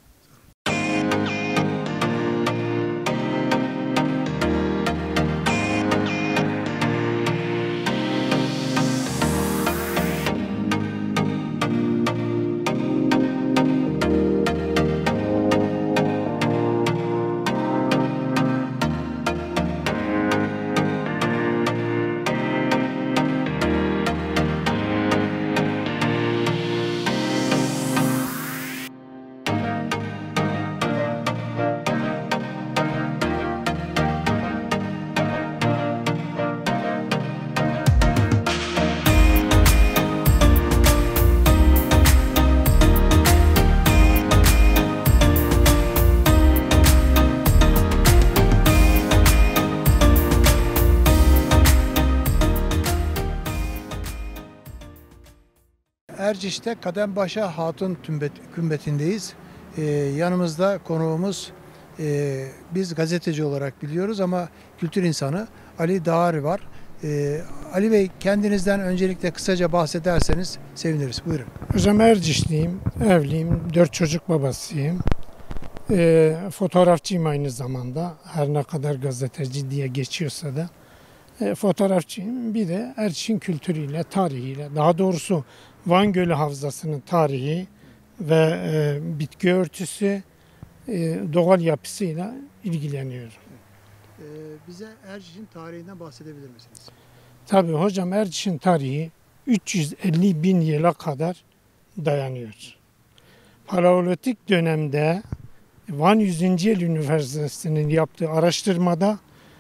Erciş'te Kadembaşa Hatun Kümbetindeyiz. Yanımızda konuğumuz, biz gazeteci olarak biliyoruz ama kültür insanı Ali Dağarı var. Ali Bey, kendinizden öncelikle kısaca bahsederseniz seviniriz. Buyurun. Hocam Ercişliyim, evliyim, 4 çocuk babasıyım. Fotoğrafçıyım aynı zamanda. Her ne kadar gazeteci diye geçiyorsa da. Fotoğrafçıyım. Bir de Erciş'in kültürüyle, tarihiyle, daha doğrusu Van Gölü Havzası'nın tarihi ve bitki örtüsü, doğal yapısıyla ilgileniyorum. Bize Erciş'in tarihinden bahsedebilir misiniz? Tabii hocam, Erciş'in tarihi 350 bin yıla kadar dayanıyor. Paleolitik dönemde Van 100. Yıl Üniversitesi'nin yaptığı araştırmada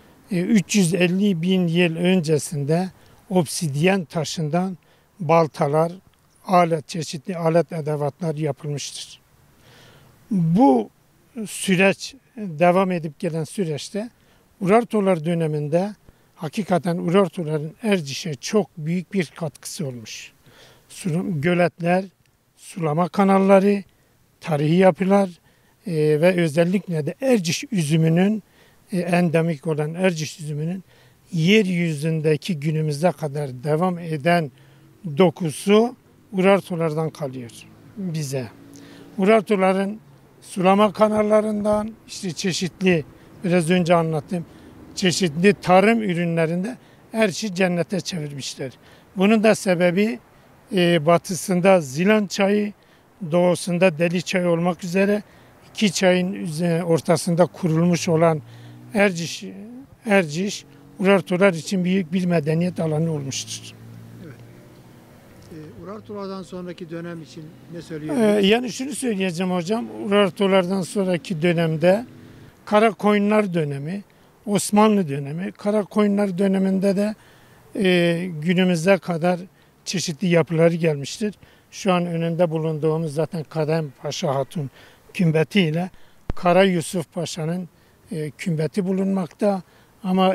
350 bin yıl öncesinde obsidyen taşından baltalar, çeşitli alet edevatlar yapılmıştır. Bu süreç devam edip gelen süreçte Urartular döneminde hakikaten Urartuların Erciş'e çok büyük bir katkısı olmuş. Göletler, sulama kanalları, tarihi yapılar ve özellikle de Erciş üzümünün, endemik olan Erciş üzümünün yeryüzündeki günümüze kadar devam eden dokusu Urartulardan kalıyor bize. Urartuların sulama kanallarından, işte çeşitli, biraz önce anlattım, çeşitli tarım ürünlerinde Erciş'i cennete çevirmişler. Bunun da sebebi batısında Zilan çayı, doğusunda Deli çayı olmak üzere iki çayın ortasında kurulmuş olan Erciş, Urartular için büyük bir medeniyet alanı olmuştur. Evet. Urartulardan sonraki dönem için ne söylüyorsunuz? Yani şunu söyleyeceğim hocam, Urartulardan sonraki dönemde Karakoyunlar dönemi, Osmanlı dönemi, Karakoyunlar döneminde de günümüze kadar çeşitli yapıları gelmiştir. Şu an önünde bulunduğumuz zaten Kadembaşa Hatun kümbeti ile Kara Yusuf Paşa'nın kümbeti bulunmakta. Ama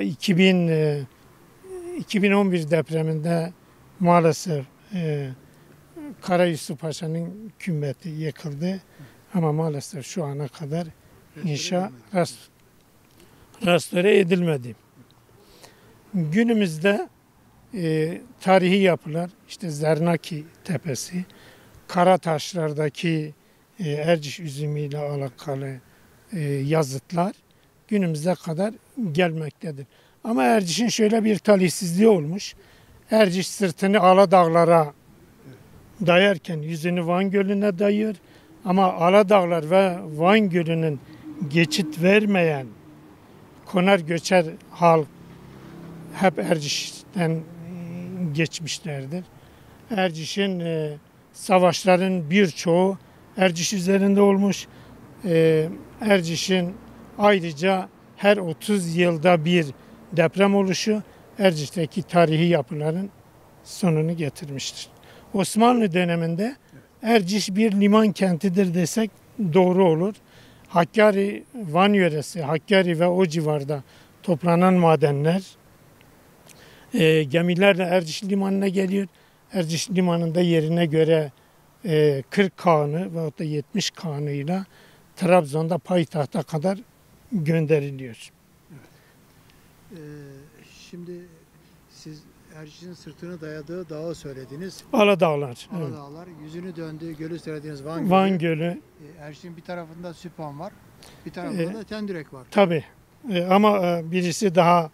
2011 depreminde maalesef Kara Yusuf Paşa'nın kümbeti yıkıldı. Ama maalesef şu ana kadar inşa restore edilmedi. Günümüzde tarihi yapılar, işte Zernaki Tepesi, Karataşlar'daki Erciş üzümüyle alakalı yazıtlar günümüze kadar gelmektedir. Ama Erciş'in şöyle bir talihsizliği olmuş. Erciş sırtını Aladağlara dayarken yüzünü Van Gölü'ne dayıyor. Ama Aladağlar ve Van Gölü'nün geçit vermeyen konar göçer halk hep Erciş'ten geçmişlerdir. Erciş'in savaşların birçoğu Erciş üzerinde olmuş. Erciş'in ayrıca her 30 yılda bir deprem oluşu Erciş'teki tarihi yapıların sonunu getirmiştir. Osmanlı döneminde Erciş bir liman kentidir desek doğru olur. Hakkari, Van yöresi, Hakkari ve o civarda toplanan madenler gemilerle Erciş limanına geliyor. Erciş limanında yerine göre 40 kağını veyahut da 70 kağınıyla Trabzon'da payitahta kadar gönderiliyor. Evet. Şimdi siz Erciş'in sırtını dayadığı dağı söylediniz. Aladağlar. Aladağlar. Evet. Yüzünü döndüğü gölü söylediğiniz Van Gölü. Erciş'in bir tarafında Süphan var. Bir tarafında da Tendürek var. Tabii. Ama birisi daha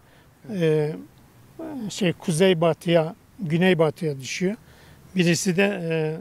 kuzeybatıya, güneybatıya düşüyor. Birisi de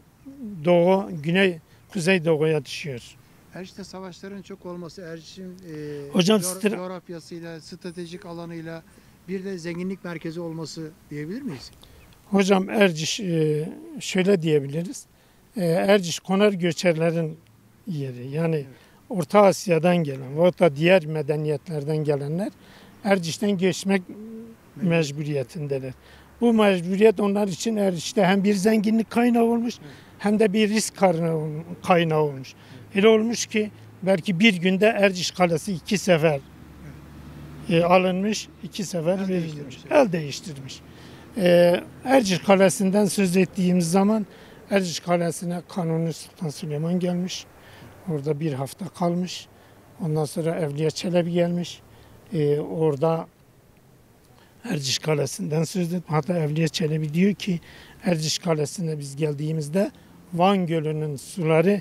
kuzeydoğuya düşüyor. Erciş'te savaşların çok olması, Erciş'in coğrafyasıyla, stratejik alanıyla bir de zenginlik merkezi olması diyebilir miyiz? Hocam Erciş şöyle diyebiliriz. Erciş konar göçerlerin yeri. Yani evet. Orta Asya'dan gelen veyahut da diğer medeniyetlerden gelenler Erciş'ten geçmek mecburiyetindeler. Bu mecburiyet onlar için Erciş'te hem bir zenginlik kaynağı olmuş hem de bir risk kaynağı olmuş. Öyle olmuş ki belki bir günde Erciş Kalesi 2 sefer alınmış, 2 sefer verilmiş, el değiştirmiş. Erciş Kalesi'nden söz ettiğimiz zaman Erciş Kalesi'ne Kanuni Sultan Süleyman gelmiş. Orada bir hafta kalmış. Ondan sonra Evliya Çelebi gelmiş. Orada Erciş Kalesi'nden söz ediyor. Hatta Evliya Çelebi diyor ki Erciş Kalesi'ne biz geldiğimizde Van Gölü'nün suları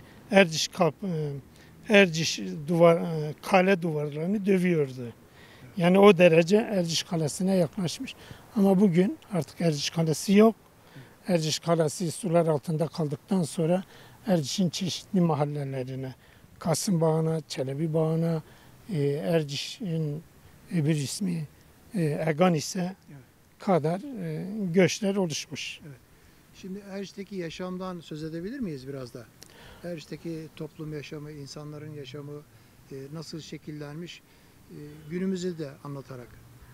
Erciş kale duvarlarını dövüyordu. Yani o derece Erciş Kalesi'ne yaklaşmış. Ama bugün artık Erciş Kalesi yok. Erciş Kalesi sular altında kaldıktan sonra Erciş'in çeşitli mahallelerine, Kasım Bağı'na, Çelebi Bağı'na, Erciş'in öbür ismi Eganis'e kadar göçler oluşmuş. Evet. Şimdi Erciş'teki yaşamdan söz edebilir miyiz biraz da? Erciş'teki toplum yaşamı, insanların yaşamı nasıl şekillenmiş, günümüzü de anlatarak.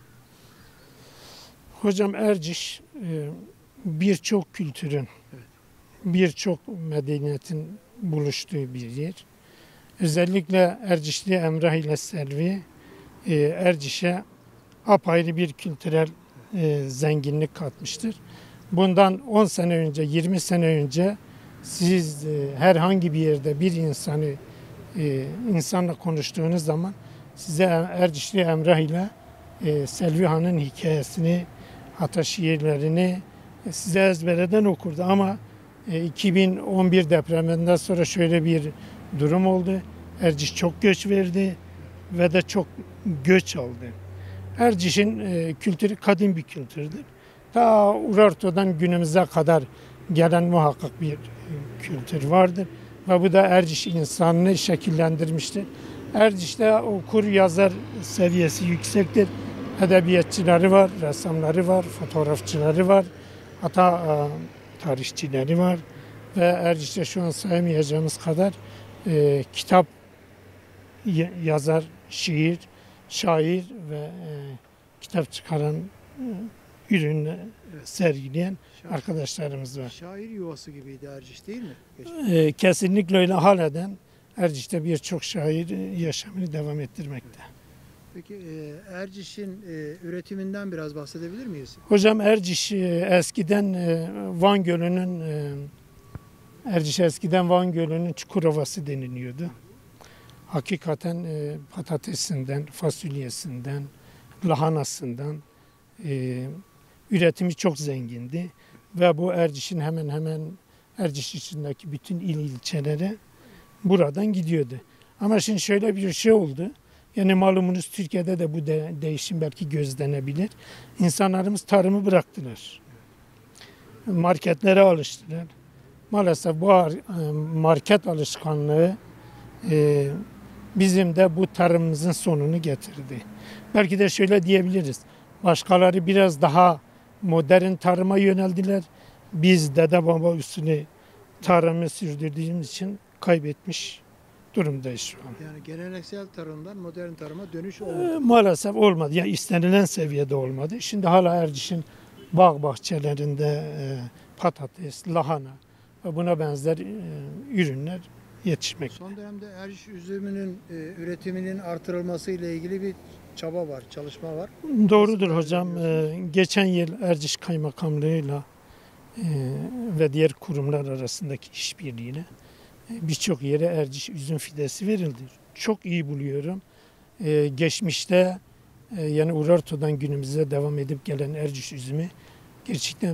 Hocam Erciş birçok kültürün, birçok medeniyetin buluştuğu bir yer. Özellikle Ercişli Emrah ile Selvi Erciş'e apayrı bir kültürel zenginlik katmıştır. Bundan 10 sene önce, 20 sene önce siz herhangi bir yerde bir insanla konuştuğunuz zaman size Ercişli Emrah ile Selvi Han'ın hikayesini, hatta şiirlerini size ezbereden okurdu. Ama 2011 depreminden sonra şöyle bir durum oldu. Erciş çok göç verdi ve de çok göç aldı. Erciş'in kültürü kadim bir kültürdür. Ta Urartu'dan günümüze kadar gelen muhakkak bir kültür vardır. Ve bu da Erciş insanını şekillendirmiştir. Erciş'te okur yazar seviyesi yüksektir. Edebiyatçıları var, ressamları var, fotoğrafçıları var. Hatta tarihçileri var. Ve Erciş'te şu an sayamayacağımız kadar kitap yazar, şiir, şair ve kitap çıkaran ürünü sergileyen arkadaşlarımız var. Şair yuvası gibiydi Erciş değil mi? Kesinlikle öyle. Halen Erciş'te birçok şair yaşamını devam ettirmekte. Peki Erciş'in üretiminden biraz bahsedebilir miyiz? Hocam Erciş eskiden Van Gölü'nün Çukurovası deniliyordu. Hakikaten patatesinden, fasulyesinden, lahanasından üretimi çok zengindi. Ve bu Erciş'in hemen hemen Erciş içindeki bütün ilçelere buradan gidiyordu. Ama şimdi şöyle bir şey oldu. Yani malumunuz Türkiye'de de bu değişim belki gözlenebilir. İnsanlarımız tarımı bıraktılar. Marketlere alıştılar. Maalesef bu market alışkanlığı bizim de bu tarımımızın sonunu getirdi. Belki de şöyle diyebiliriz. Başkaları biraz daha modern tarıma yöneldiler. Biz dede baba usulü tarımı sürdürdüğümüz için kaybetmiş durumdayız şu an. Yani geleneksel tarımdan modern tarıma dönüş olmadı. Maalesef olmadı. Yani istenilen seviyede olmadı. Şimdi hala Erciş'in bağ bahçelerinde patates, lahana ve buna benzer ürünler yetişmekte. Son dönemde Erciş üzümünün üretiminin artırılması ile ilgili bir çaba var, çalışma var. Doğrudur hocam. Geçen yıl Erciş Kaymakamlığı'yla ve diğer kurumlar arasındaki işbirliğiyle birçok yere Erciş üzüm fidesi verildi. Çok iyi buluyorum. Geçmişte yani Urartu'dan günümüze devam edip gelen Erciş üzümü gerçekten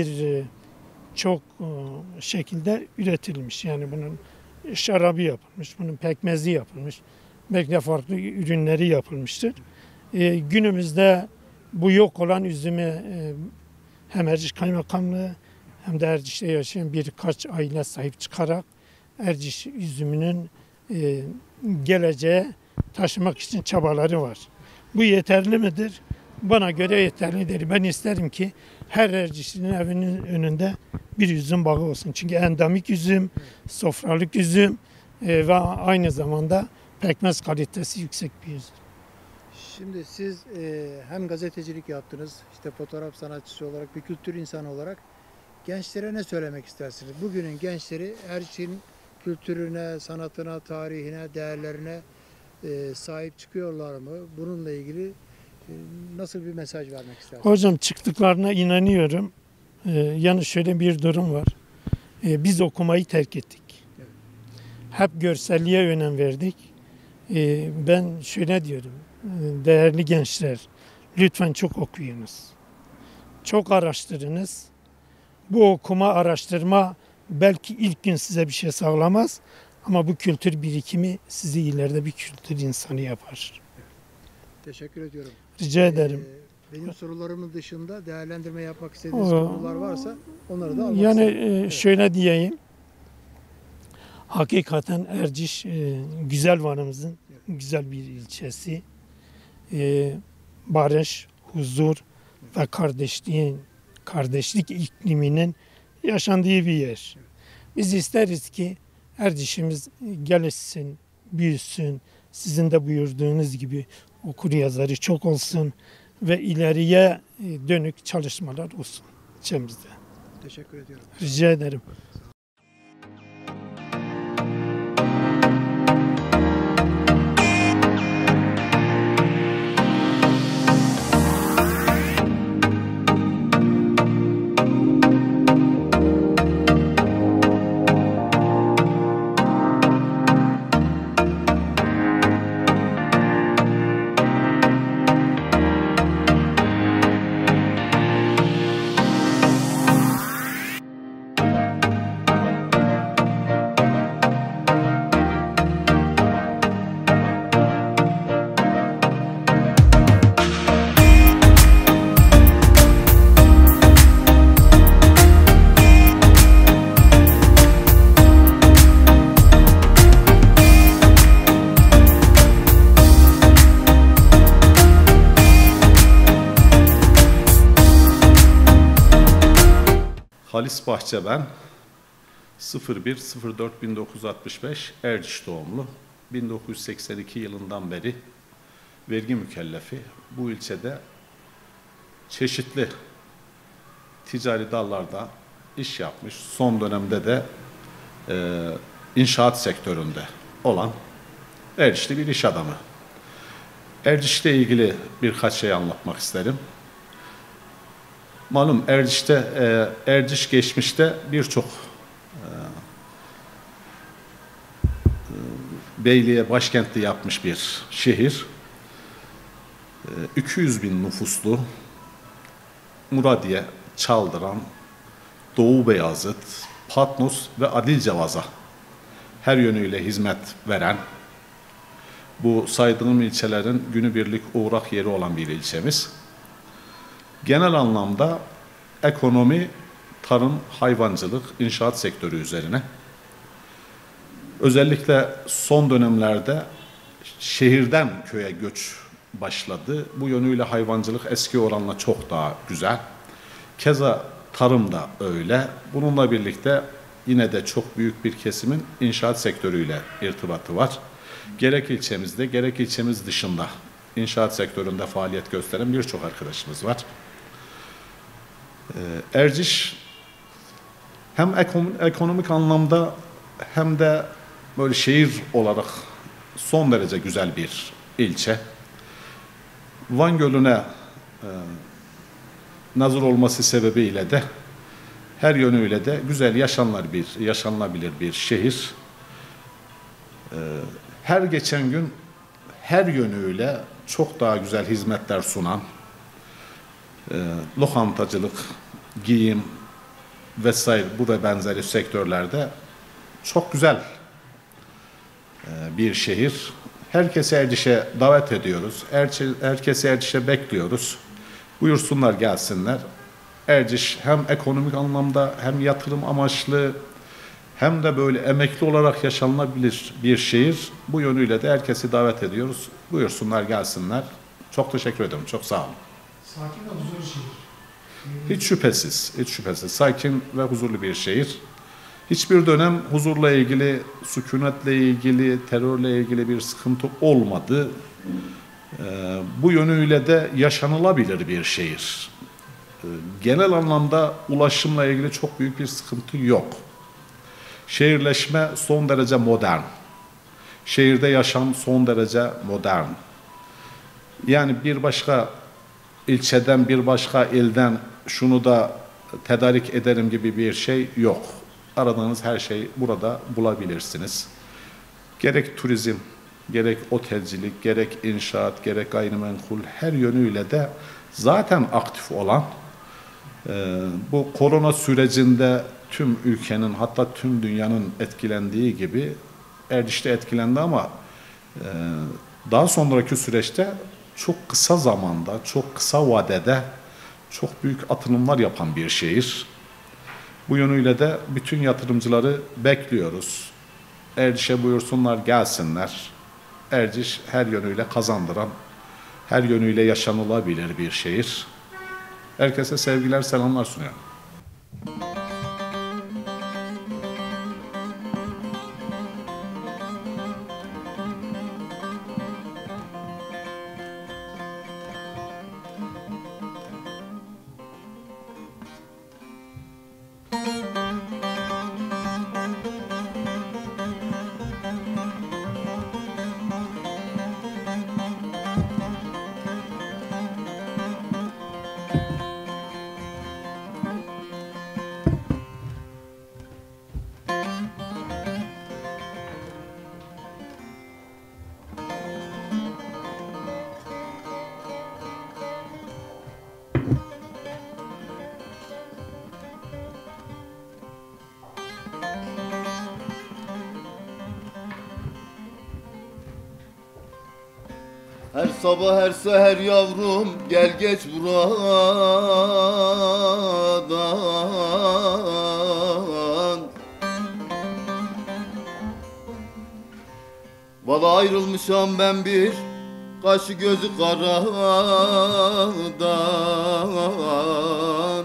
çok şekilde üretilmiş. Yani bunun şarabı yapılmış, bunun pekmezi yapılmış, belki de farklı ürünleri yapılmıştır. Günümüzde bu yok olan üzümü hem Erciş Kaymakamlığı hem de Erciş'te yaşayan birkaç aile sahip çıkarak Erciş üzümünün geleceğe taşımak için çabaları var. Bu yeterli midir? Bana göre yeterli değil. Ben isterim ki her Erciş'in evinin önünde bir üzüm bağı olsun. Çünkü endemik üzüm, sofralık üzüm ve aynı zamanda pekmez kalitesi yüksek bir üzüm. Şimdi siz hem gazetecilik yaptınız, işte fotoğraf sanatçısı olarak, bir kültür insanı olarak gençlere ne söylemek istersiniz? Bugünün gençleri Erciş'in kültürüne, sanatına, tarihine, değerlerine sahip çıkıyorlar mı? Bununla ilgili nasıl bir mesaj vermek istersiniz? Hocam çıktıklarına inanıyorum. Yani şöyle bir durum var. Biz okumayı terk ettik. Hep görselliğe önem verdik. Ben şöyle diyorum, değerli gençler, lütfen çok okuyunuz. Çok araştırınız. Bu okuma, araştırma belki ilk gün size bir şey sağlamaz ama bu kültür birikimi sizi ileride bir kültür insanı yapar. Teşekkür ediyorum. Rica ederim. Benim sorularımın dışında değerlendirme yapmak istediğiniz konular varsa onları da almak yani isterim. şöyle diyeyim. Hakikaten Erciş güzel Van'ımızın güzel bir ilçesi. Barış, huzur ve kardeşlik ikliminin yaşandığı bir yer. Biz isteriz ki Erciş'imiz gelişsin, büyüsün. Sizin de buyurduğunuz gibi okur yazarı çok olsun ve ileriye dönük çalışmalar olsun ilçemizde. Teşekkür ediyorum. Rica ederim. Halis Bahçe ben. 01.04.1965 Erciş doğumlu. 1982 yılından beri vergi mükellefi. Bu ilçede çeşitli ticari dallarda iş yapmış. Son dönemde de inşaat sektöründe olan Ercişli bir iş adamı. Erciş'le ilgili birkaç şey anlatmak isterim. Malum Erciş geçmişte birçok beyliğe başkentli yapmış bir şehir. 200 bin nüfuslu Muradiye, Çaldıran, Doğu Beyazıt, Patnos ve Adilcevaz'a her yönüyle hizmet veren, bu saydığım ilçelerin günübirlik uğrak yeri olan bir ilçemiz. Genel anlamda ekonomi, tarım, hayvancılık, inşaat sektörü üzerine. Özellikle son dönemlerde şehirden köye göç başladı. Bu yönüyle hayvancılık eski oranla çok daha güzel. Keza tarım da öyle. Bununla birlikte yine de çok büyük bir kesimin inşaat sektörüyle irtibatı var. Gerek ilçemizde, gerek ilçemiz dışında inşaat sektöründe faaliyet gösteren birçok arkadaşımız var. Erciş hem ekonomik anlamda hem de böyle şehir olarak son derece güzel bir ilçe. Van Gölü'ne nazır olması sebebiyle de her yönüyle de güzel yaşanılabilir bir şehir. Her geçen gün her yönüyle çok daha güzel hizmetler sunan, lokantacılık, giyim vesaire bu ve benzeri sektörlerde çok güzel bir şehir. Herkesi Erciş'e davet ediyoruz. Herkesi Erciş'e bekliyoruz. Buyursunlar, gelsinler. Erciş hem ekonomik anlamda hem yatırım amaçlı hem de böyle emekli olarak yaşanılabilir bir şehir. Bu yönüyle de herkesi davet ediyoruz. Buyursunlar, gelsinler. Çok teşekkür ederim. Çok sağ olun. Sakin ve huzurlu şehir. Hiç şüphesiz, hiç şüphesiz. Sakin ve huzurlu bir şehir. Hiçbir dönem huzurla ilgili, sükunetle ilgili, terörle ilgili bir sıkıntı olmadı. Bu yönüyle de yaşanılabilir bir şehir. Genel anlamda ulaşımla ilgili çok büyük bir sıkıntı yok. Şehirleşme son derece modern. Şehirde yaşam son derece modern. Yani bir başka ilçeden, bir başka ilden şunu da tedarik ederim gibi bir şey yok. Aradığınız her şeyi burada bulabilirsiniz. Gerek turizm, gerek otelcilik, gerek inşaat, gerek gayrimenkul her yönüyle de zaten aktif olan, bu korona sürecinde tüm ülkenin hatta tüm dünyanın etkilendiği gibi Erciş'te etkilendi ama daha sonraki süreçte çok kısa zamanda, çok kısa vadede çok büyük atılımlar yapan bir şehir. Bu yönüyle de bütün yatırımcıları bekliyoruz. Erciş'e buyursunlar, gelsinler. Erciş her yönüyle kazandıran, her yönüyle yaşanılabilir bir şehir. Herkese sevgiler, selamlar sunuyorum. Her sabah her seher yavrum gel geç buradan. Valla ayrılmışam ben bir kaşı gözü karadan.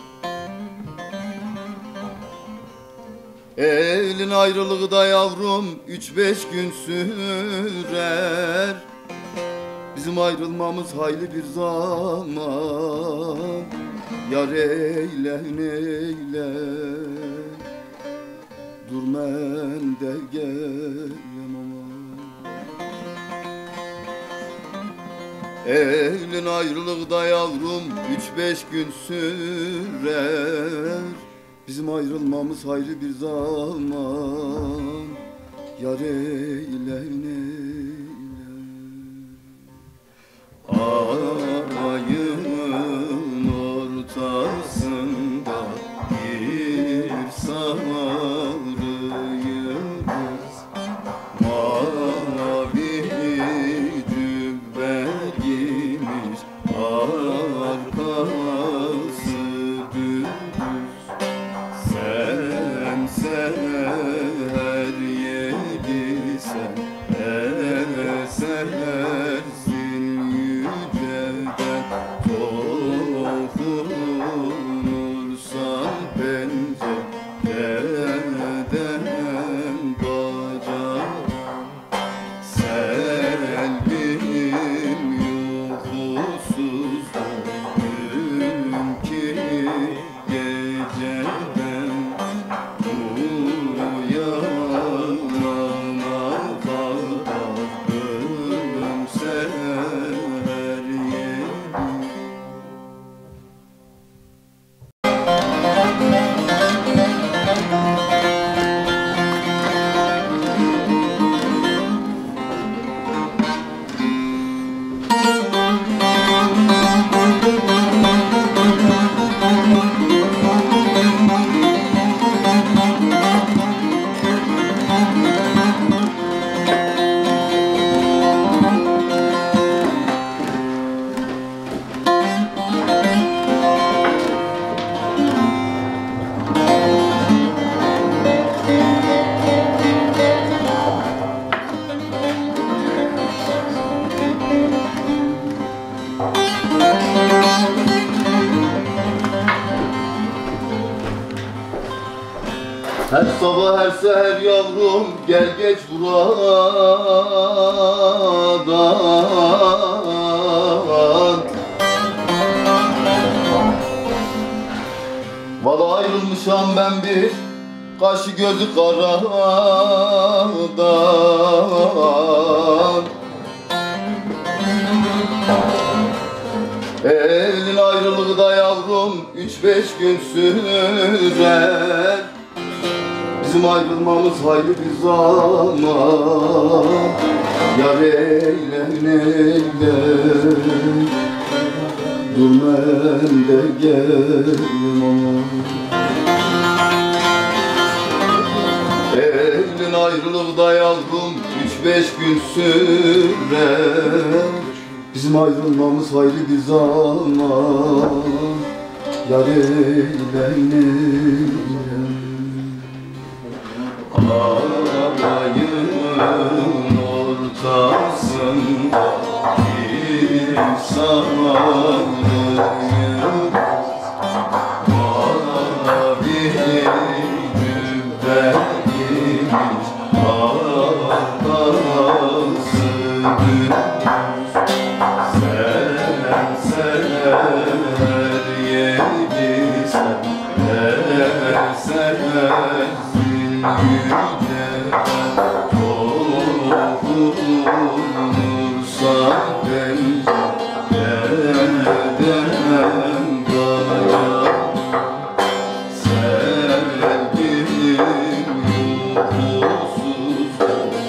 Elin ayrılığı da yavrum 3-5 gün sürer. Bizim ayrılmamız hayli bir zaman. Yar eyle neyle dur men de gelem ama. Elin ayrılığı da yavrum 3-5 gün sürer. Bizim ayrılmamız hayli bir zaman. Yar eyle neyle. Ayın ortasında bir sarı yıldız, mavi cübbe giymiş, arkası düz. Sen seher yedisen esersin yüceden, dokunursan pencereden bacadan. Selvin yuhusuzda dünkü geceden, uyanana kadar ölüm seher yedim. Her sabah her seher yavrum gel geç buradan. Valla ayrılmışam ben bir kaşı gözü karadan. Elin ayrılığı da yavrum 3-5 gün sürer. Bizim ayrılmamız hayli bir zaman. Yar eylem eylem, durma elde gelmem. Eylül ayrılıkta yavrum 3-5 gün sürer. Bizim ayrılmamız hayli bir zaman. Yar eylem alayın ortasında bir sarayım. Mavi güverciniz ağlasın. Sen yedi sen yüce dokunursa pencereden bana. Sevdiğim yolsuz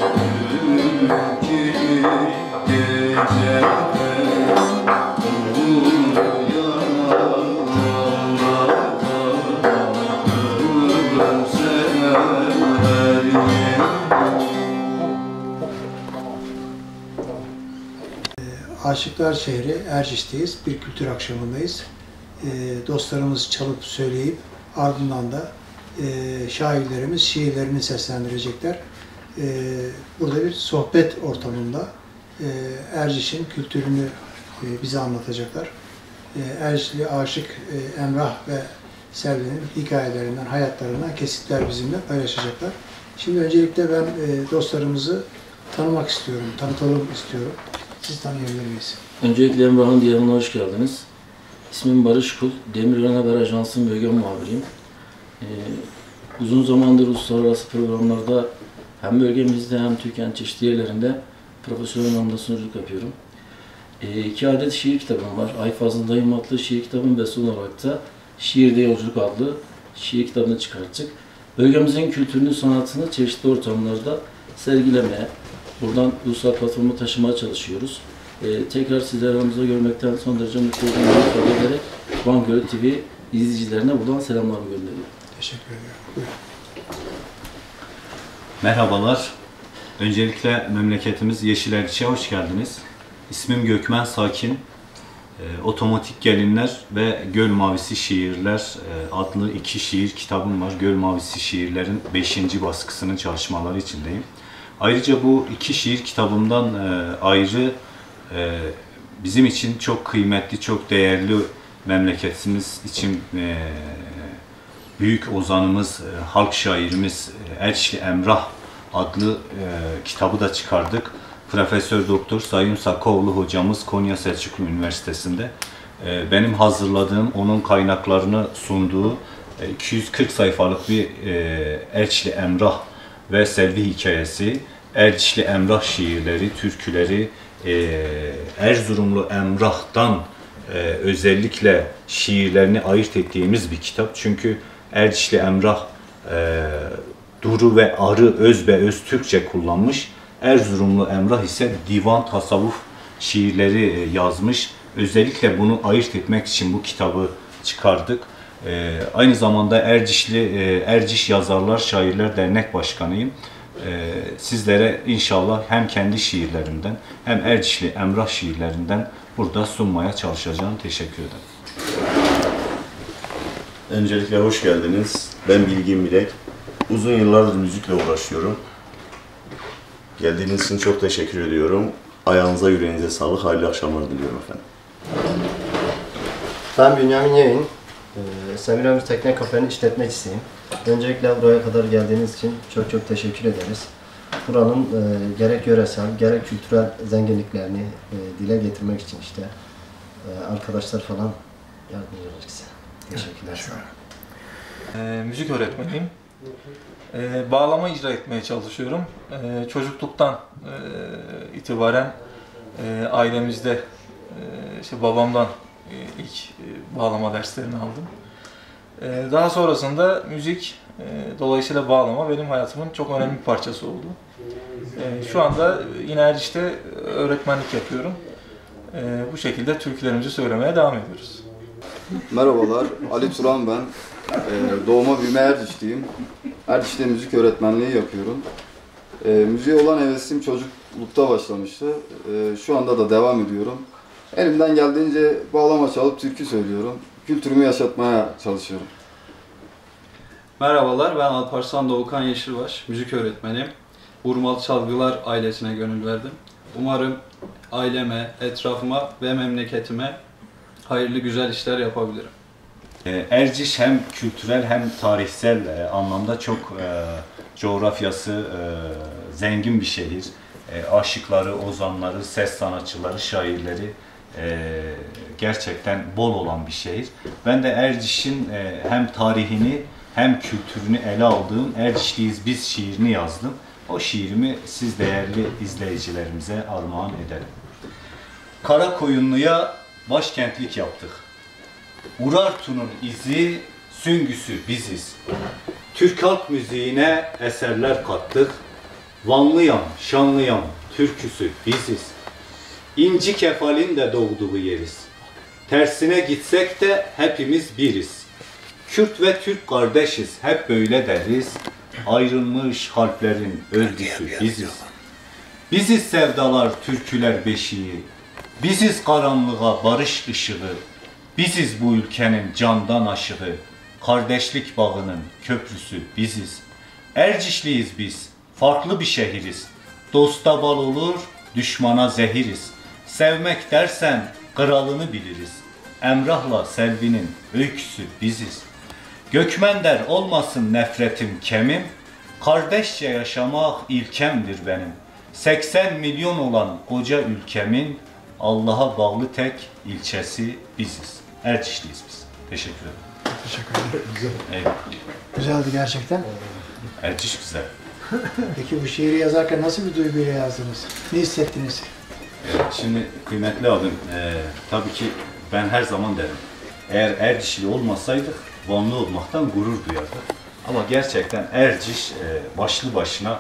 iki gecede Aşıklar Şehri Erciş'teyiz. Bir kültür akşamındayız. Dostlarımız çalıp söyleyip ardından da şairlerimiz şiirlerini seslendirecekler. Burada bir sohbet ortamında Erciş'in kültürünü bize anlatacaklar. Ercişli aşık Emrah ve Selvi'nin hikayelerinden, hayatlarından kesitler bizimle paylaşacaklar. Şimdi öncelikle ben dostlarımızı tanımak istiyorum, tanıtalım istiyorum. Siz tanıyabilir miyiz? Öncelikle Emrah'ın diyarına hoş geldiniz. İsmim Barış Kul, Demirören Haber Ajansı'nın bölge muhabiriyim. Uzun zamandır uluslararası programlarda hem bölgemizde hem Türkiye'nin çeşitli yerlerinde profesyonel anlamda sunuculuk yapıyorum. 2 adet şiir kitabım var. Ay Fazlındayım adlı şiir kitabım ve son olarak da Şiirde Yolculuk adlı şiir kitabını çıkarttık. Bölgemizin kültürünü, sanatını çeşitli ortamlarda sergilemeye, buradan ulusal platforma taşımaya çalışıyoruz. Tekrar sizleri aramızda görmekten son derece mutlu olduğumu ifade ederek Van Gölü TV izleyicilerine buradan selamlarımı gönderiyorum. Teşekkür ederim. Buyurun. Merhabalar. Öncelikle memleketimiz Yeşilerçi'ye hoş geldiniz. İsmim Gökmen Sakin. Otomatik Gelinler ve Göl Mavisi Şiirler adlı 2 şiir kitabım var. Göl Mavisi Şiirlerin 5. baskısının çalışmaları içindeyim. Ayrıca bu 2 şiir kitabımdan ayrı bizim için çok kıymetli, çok değerli memleketimiz için büyük ozanımız, halk şairimiz Ercişli Emrah adlı kitabı da çıkardık. Profesör Doktor Sayın Sakoğlu hocamız Konya Selçuklu Üniversitesi'nde benim hazırladığım, onun kaynaklarını sunduğu 240 sayfalık bir Ercişli Emrah ve Selvi hikayesi, Ercişli Emrah şiirleri, türküleri, Erzurumlu Emrah'tan özellikle şiirlerini ayırt ettiğimiz bir kitap. Çünkü Ercişli Emrah duru ve arı özbeöz Türkçe kullanmış. Erzurumlu Emrah ise divan, tasavvuf şiirleri yazmış. Özellikle bunu ayırt etmek için bu kitabı çıkardık. Aynı zamanda Erciş Yazarlar Şairler Dernek Başkanıyım. Sizlere inşallah hem kendi şiirlerimden hem Ercişli Emrah şiirlerinden burada sunmaya çalışacağım. Teşekkür ederim. Öncelikle hoş geldiniz. Ben Bilgin Bilek. Uzun yıllardır müzikle uğraşıyorum. Geldiğiniz için çok teşekkür ediyorum. Ayağınıza, yüreğinize sağlık. Hayırlı akşamlar diliyorum efendim. Ben Bünyamin Yayın. Semiramiz Tekne Kafe'nin işletmecisiyim. Öncelikle buraya kadar geldiğiniz için çok çok teşekkür ederiz. Buranın gerek yöresel, gerek kültürel zenginliklerini dile getirmek için işte arkadaşlar falan yardımcı olacak size. Teşekkürler. Müzik öğretmeniyim. Bağlama icra etmeye çalışıyorum. Çocukluktan itibaren ailemizde işte babamdan ilk bağlama derslerini aldım. Daha sonrasında müzik, dolayısıyla bağlama benim hayatımın çok önemli bir parçası oldu. Şu anda yine Erciş'te öğretmenlik yapıyorum. Bu şekilde türkülerimizi söylemeye devam ediyoruz. Merhabalar, Ali Turan ben. Doğma büyüme Erciş'teyim. Erciş'te müzik öğretmenliği yapıyorum. Müziğe olan hevesim çocuklukta başlamıştı. Şu anda da devam ediyorum. Elimden geldiğince bağlama çalıp türkü söylüyorum. Kültürümü yaşatmaya çalışıyorum. Merhabalar, ben Alparslan Doğukan Yeşilbaş, müzik öğretmeniyim. Vurmalı Çalgılar ailesine gönül verdim. Umarım aileme, etrafıma ve memleketime hayırlı güzel işler yapabilirim. Erciş hem kültürel hem tarihsel anlamda çok coğrafyası zengin bir şehir. Aşıkları, ozanları, ses sanatçıları, şairleri gerçekten bol olan bir şehir. Ben de Erciş'in hem tarihini hem kültürünü ele aldığım Ercişliyiz Biz şiirini yazdım. O şiirimi siz değerli izleyicilerimize armağan ederim. Karakoyunlu'ya başkentlik yaptık. Urartu'nun izi, süngüsü biziz. Türk halk müziğine eserler kattık. Vanlıyam, şanlıyam, türküsü biziz. İnci kefalin de doğduğu yeriz. Tersine gitsek de hepimiz biriz. Kürt ve Türk kardeşiz, hep böyle deriz. Ayrılmış kalplerin örgüsü biziz. Biziz sevdalar, türküler beşiği. Biziz karanlığa barış ışığı. Biziz bu ülkenin candan aşığı. Kardeşlik bağının köprüsü biziz. Ercişliyiz biz, farklı bir şehiriz. Dosta bal olur, düşmana zehiriz. Sevmek dersen kralını biliriz. Emrah'la Selvi'nin öyküsü biziz. Gökmender olmasın nefretim kemim. Kardeşçe yaşamak ilkemdir benim. 80 milyon olan koca ülkemin Allah'a bağlı tek ilçesi biziz. Ercişliyiz biz. Teşekkür ederim. Teşekkür ederim. Güzel. Eyvallah. Güzeldi gerçekten. Erciş güzel. Peki bu şiiri yazarken nasıl bir duyguyla yazdınız? Ne hissettiniz? Şimdi kıymetli abim, tabii ki ben her zaman derim. Eğer Ercişli olmasaydık Vanlı olmaktan gurur duyardık. Ama gerçekten Erciş başlı başına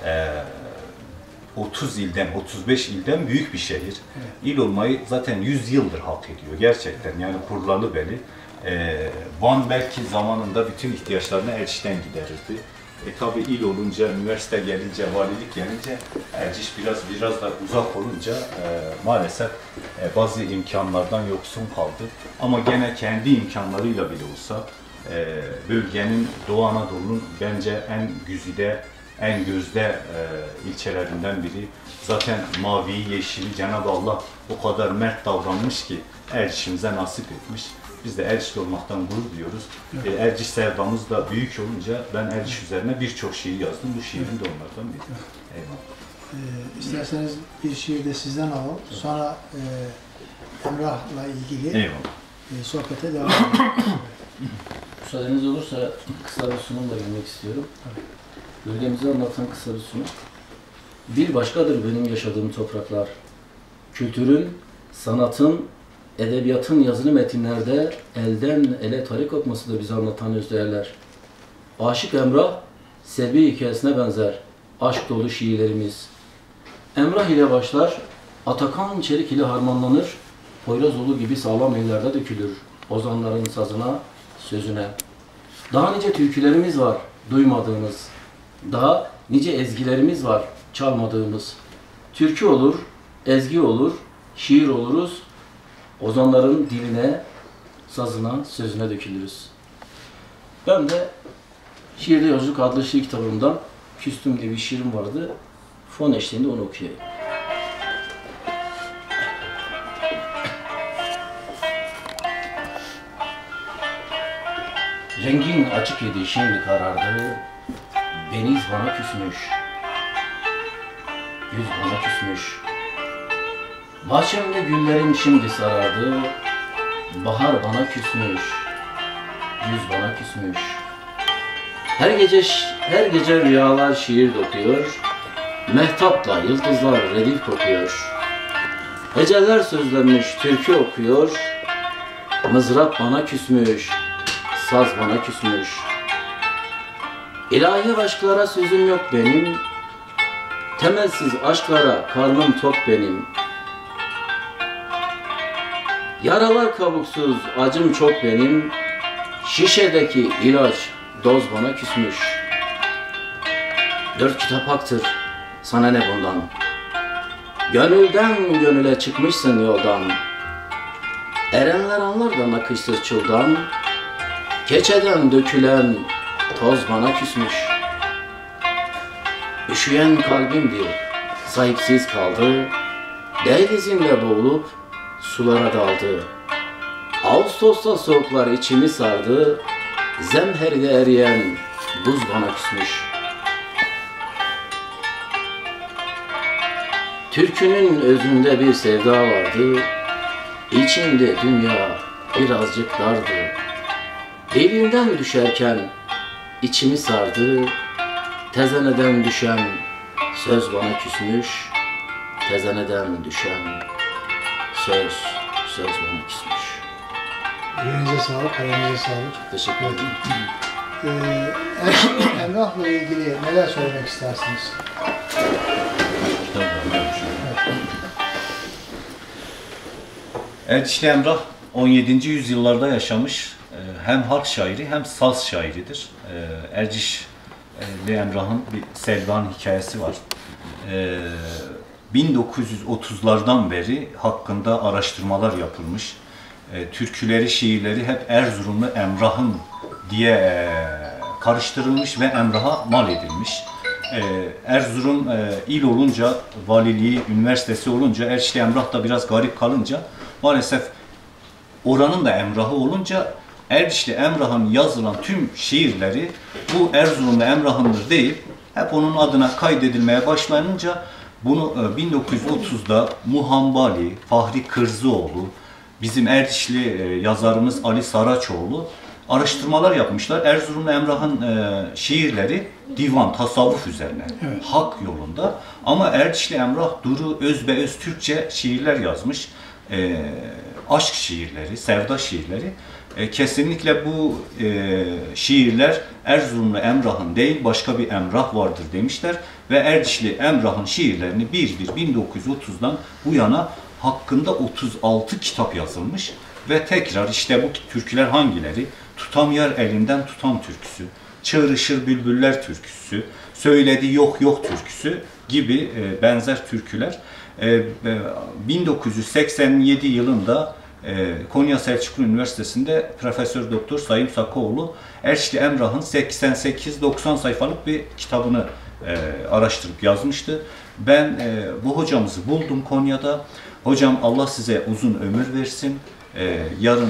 30 ilden, 35 ilden büyük bir şehir. Evet. İl olmayı zaten 100 yıldır hak ediyor gerçekten. Yani kurulalı beri. Van belki zamanında bütün ihtiyaçlarını Erciş'ten giderirdi. Tabii il olunca, üniversite gelince, valilik gelince Erciş biraz da uzak olunca maalesef bazı imkanlardan yoksun kaldı. Ama gene kendi imkanlarıyla bile olsa bölgenin, Doğu Anadolu'nun bence en güzide, en gözde ilçelerinden biri. Zaten mavi, yeşili Cenab-ı Allah o kadar mert davranmış ki Erciş'imize nasip etmiş. Biz de Erciş'te olmaktan gurur duyuyoruz. Evet. Erciş sevdamız da büyük olunca ben Erciş üzerine birçok şiir yazdım. Bu şiirin de onlardan biri. Evet. Eyvallah. İsterseniz bir şiir de sizden alalım. Sonra Emrah'la ilgili sohbete devam edelim. Müsaadeniz olursa kısa bir sunumla girmek istiyorum. Bölgemizi anlatan kısa bir sunum. Bir başkadır benim yaşadığım topraklar. Kültürün, sanatın, edebiyatın yazılı metinlerde elden ele tarih kokması da bize anlatan özdeğerler. Aşık Emrah, Selvi hikayesine benzer aşk dolu şiirlerimiz. Emrah ile başlar, Atakan Çelik ile harmanlanır, Poyrazoğlu gibi sağlam ellerde dökülür, ozanların sazına, sözüne. Daha nice türkülerimiz var, duymadığımız. Daha nice ezgilerimiz var, çalmadığımız. Türkü olur, ezgi olur, şiir oluruz, ozanların diline, sazına, sözüne dökülürüz. Ben de Şiirde Yolculuk adlı şiir kitabımdan Küstüm diye bir şiirim vardı. Fon eşliğinde onu okuyayım. Rengin açık idi şimdi karardı. Deniz bana küsmüş. Yüz bana küsmüş. Bahçemde güllerim şimdi sarardı. Bahar bana küsmüş. Yüz bana küsmüş. Her gece rüyalar şiir dokuyor. Mehtapla yıldızlar redif kokuyor. Heceler sözlenmiş türkü okuyor. Mızrap bana küsmüş. saz bana küsmüş. İlahi aşklara sözüm yok benim, temelsiz aşklara karnım tok benim. Yaralar kabuksuz, acım çok benim, şişedeki ilaç, doz bana küsmüş. 4 kitap haktır, sana ne bundan? Gönülden gönüle çıkmışsın yoldan. Erenler anlar da nakışsız çuldan, keçeden dökülen toz bana küsmüş. Üşüyen kalbimdi, sahipsiz kaldı, dehlizimle boğulup sulara daldı. Ağustos'ta soğuklar içimi sardı, zemheride eriyen buz bana küsmüş. Türkünün özünde bir sevda vardı, içinde dünya birazcık dardı. Elinden düşerken içimi sardı, tezeneden düşen söz bana küsmüş. Tezeneden düşen söz bana küsmüş. Yüreğinize sağlık, kalbinize sağlık. Teşekkür ederim. Emrah'la ilgili neler söylemek istersiniz? Ercişli Emrah 17. yüzyıllarda yaşamış hem halk şairi hem saz şairidir. Ercişli Emrah'ın bir Selvan hikayesi var. 1930'lardan beri hakkında araştırmalar yapılmış. Türküleri, şiirleri hep Erzurumlu Emrah'ın diye karıştırılmış ve Emrah'a mal edilmiş. Erzurum il olunca, valiliği, üniversitesi olunca, Ercişli Emrah da biraz garip kalınca maalesef oranın da Emrah'ı olunca Ercişli Emrah'ın yazılan tüm şiirleri bu Erzurumlu Emrah'ındır deyip hep onun adına kaydedilmeye başlanınca bunu 1930'da Muhambali, Fahri Kırzıoğlu, bizim Ercişli yazarımız Ali Saraçoğlu araştırmalar yapmışlar. Erzurumlu Emrah'ın şiirleri divan, tasavvuf üzerine, evet, hak yolunda. Ama Ercişli Emrah duru, özbeöz Türkçe şiirler yazmış. Aşk şiirleri, sevda şiirleri. Kesinlikle bu şiirler Erzurumlu Emrah'ın değil, başka bir Emrah vardır demişler. Ve Ercişli Emrah'ın şiirlerini bir 1930'dan bu yana hakkında 36 kitap yazılmış. Ve tekrar işte bu türküler hangileri? Tutam yar elinden tutam türküsü, Çığırışır bülbüller türküsü, Söyledi yok yok türküsü gibi benzer türküler. 1987 yılında Konya Selçuklu Üniversitesi'nde Profesör Doktor Sayın Sakoğlu Ercişli Emrah'ın 88-90 sayfalık bir kitabını araştırıp yazmıştı. Ben bu hocamızı buldum Konya'da. Hocam Allah size uzun ömür versin. Yarın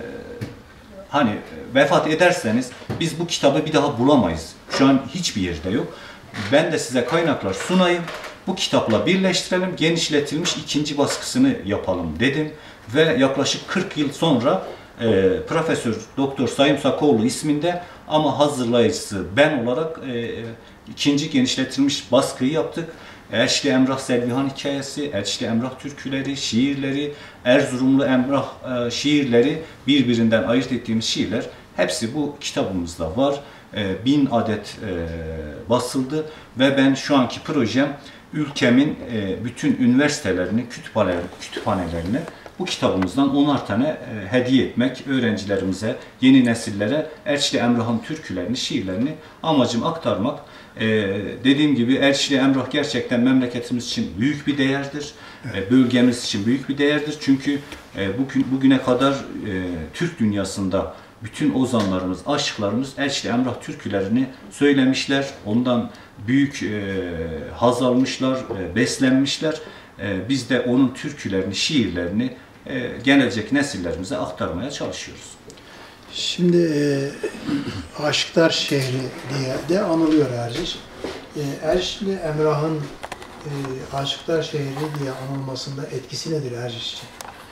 hani vefat ederseniz biz bu kitabı bir daha bulamayız. Şu an hiçbir yerde yok. Ben de size kaynaklar sunayım. Bu kitapla birleştirelim, genişletilmiş 2. baskısını yapalım dedim. Ve yaklaşık 40 yıl sonra Profesör Doktor Sayın Sakoğlu isminde ama hazırlayıcısı ben olarak 2. genişletilmiş baskıyı yaptık. Ercişli Emrah Selvihan hikayesi, Ercişli Emrah türküleri, şiirleri, Erzurumlu Emrah şiirleri, birbirinden ayırt ettiğimiz şiirler hepsi bu kitabımızda var. 1000 adet basıldı ve ben şu anki projem ülkemin bütün üniversitelerini, kütüphanelerini bu kitabımızdan 10'ar tane hediye etmek, öğrencilerimize, yeni nesillere Ercişli Emrah'ın türkülerini, şiirlerini amacım aktarmak. Dediğim gibi Ercişli Emrah gerçekten memleketimiz için büyük bir değerdir. Bölgemiz için büyük bir değerdir. Çünkü bugüne kadar Türk dünyasında bütün ozanlarımız, aşıklarımız Ercişli Emrah türkülerini söylemişler. Ondan büyük haz almışlar, beslenmişler. Biz de onun türkülerini, şiirlerini gelecek nesillerimize aktarmaya çalışıyoruz. Şimdi Aşıklar Şehri diye de anılıyor Erciş. Ercişli Emrah'ın Aşıklar Şehri diye anılmasında etkisi nedir Erciş için?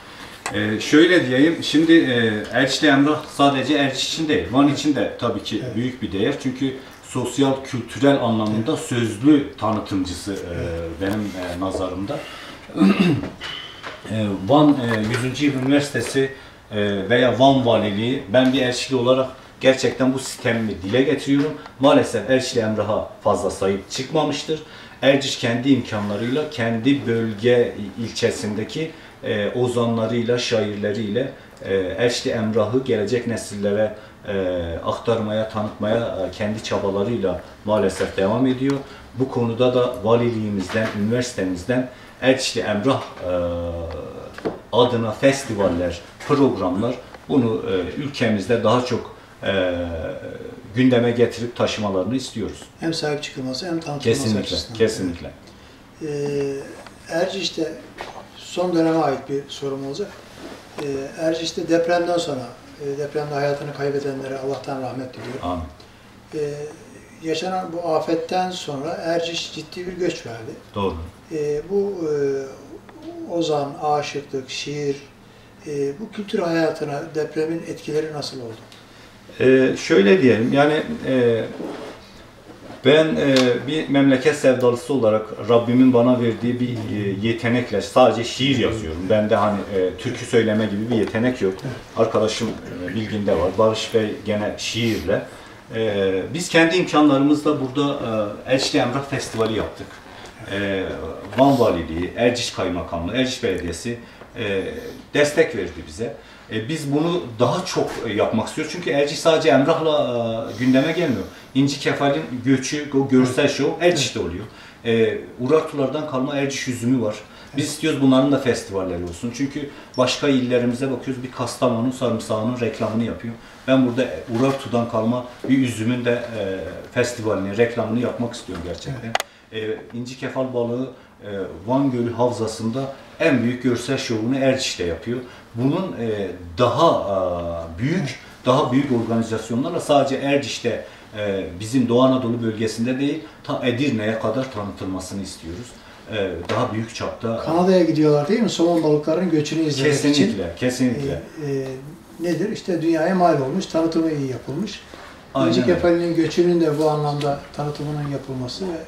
Şöyle diyeyim, şimdi Ercişli Emrah sadece Erciş için değil, Van için de tabii ki evet, büyük bir değer. Çünkü sosyal, kültürel anlamında evet, sözlü tanıtımcısı benim nazarımda. Van 100. Yıl Üniversitesi veya Van Valiliği, ben bir Ercişli olarak Gerçekten bu sistemimi dile getiriyorum. Maalesef Erciş'le Emrah'a fazla sahip çıkmamıştır. Erciş kendi imkanlarıyla, kendi bölge ilçesindeki ozanlarıyla, şairleriyle Erciş'le Emrah'ı gelecek nesillere aktarmaya, tanıtmaya kendi çabalarıyla maalesef devam ediyor. Bu konuda da valiliğimizden, üniversitemizden Erciş'le Emrah adına festivaller, programlar, bunu ülkemizde daha çok gündeme getirip taşımalarını istiyoruz. Hem sahip çıkılması hem tanıtılması kesinlikle, açısından. Kesinlikle. Erciş'te son döneme ait bir sorum olacak. Erciş'te depremden sonra, depremde hayatını kaybedenlere Allah'tan rahmet diliyorum. Amin. Yaşanan bu afetten sonra Erciş ciddi bir göç verdi. Doğru. Bu ozan, aşıklık, şiir, bu kültür hayatına depremin etkileri nasıl oldu? Şöyle diyelim, yani ben bir memleket sevdalısı olarak Rabbimin bana verdiği bir yetenekle sadece şiir yazıyorum. Bende hani türkü söyleme gibi bir yetenek yok. Arkadaşım Bilgin'de var, Barış Bey gene şiirle. Biz kendi imkanlarımızla burada Erciş'le Emrah Festivali yaptık. Van Valiliği, Erciş Kaymakamlığı, Erciş Belediyesi destek verdi bize. Biz bunu daha çok yapmak istiyoruz. Çünkü Erciş sadece Emrah'la gündeme gelmiyor. İnci Kefal'in göçü, o görsel şov Erciş'te oluyor. Urartulardan kalma Erciş üzümü var. Biz istiyoruz bunların da festivalleri olsun. Çünkü başka illerimize bakıyoruz, bir Kastamonu sarımsağının reklamını yapıyor. Ben burada Urartu'dan kalma bir üzümün de festivalini, reklamını yapmak istiyorum gerçekten. İnci Kefal balığı Van Gölü Havzası'nda en büyük görsel şovunu Erciş'te yapıyor. Bunun daha büyük organizasyonlarla sadece Erciş'te bizim Doğu Anadolu bölgesinde değil, ta Edirne'ye kadar tanıtılmasını istiyoruz. Daha büyük çapta. Kanada'ya gidiyorlar değil mi? Somon balıklarının göçünü izlemek için. Kesinlikle. Nedir? İşte dünyaya mal olmuş, tanıtımı iyi yapılmış. İnci Aynen. Kefali'nin göçünün de bu anlamda tanıtımının yapılması ve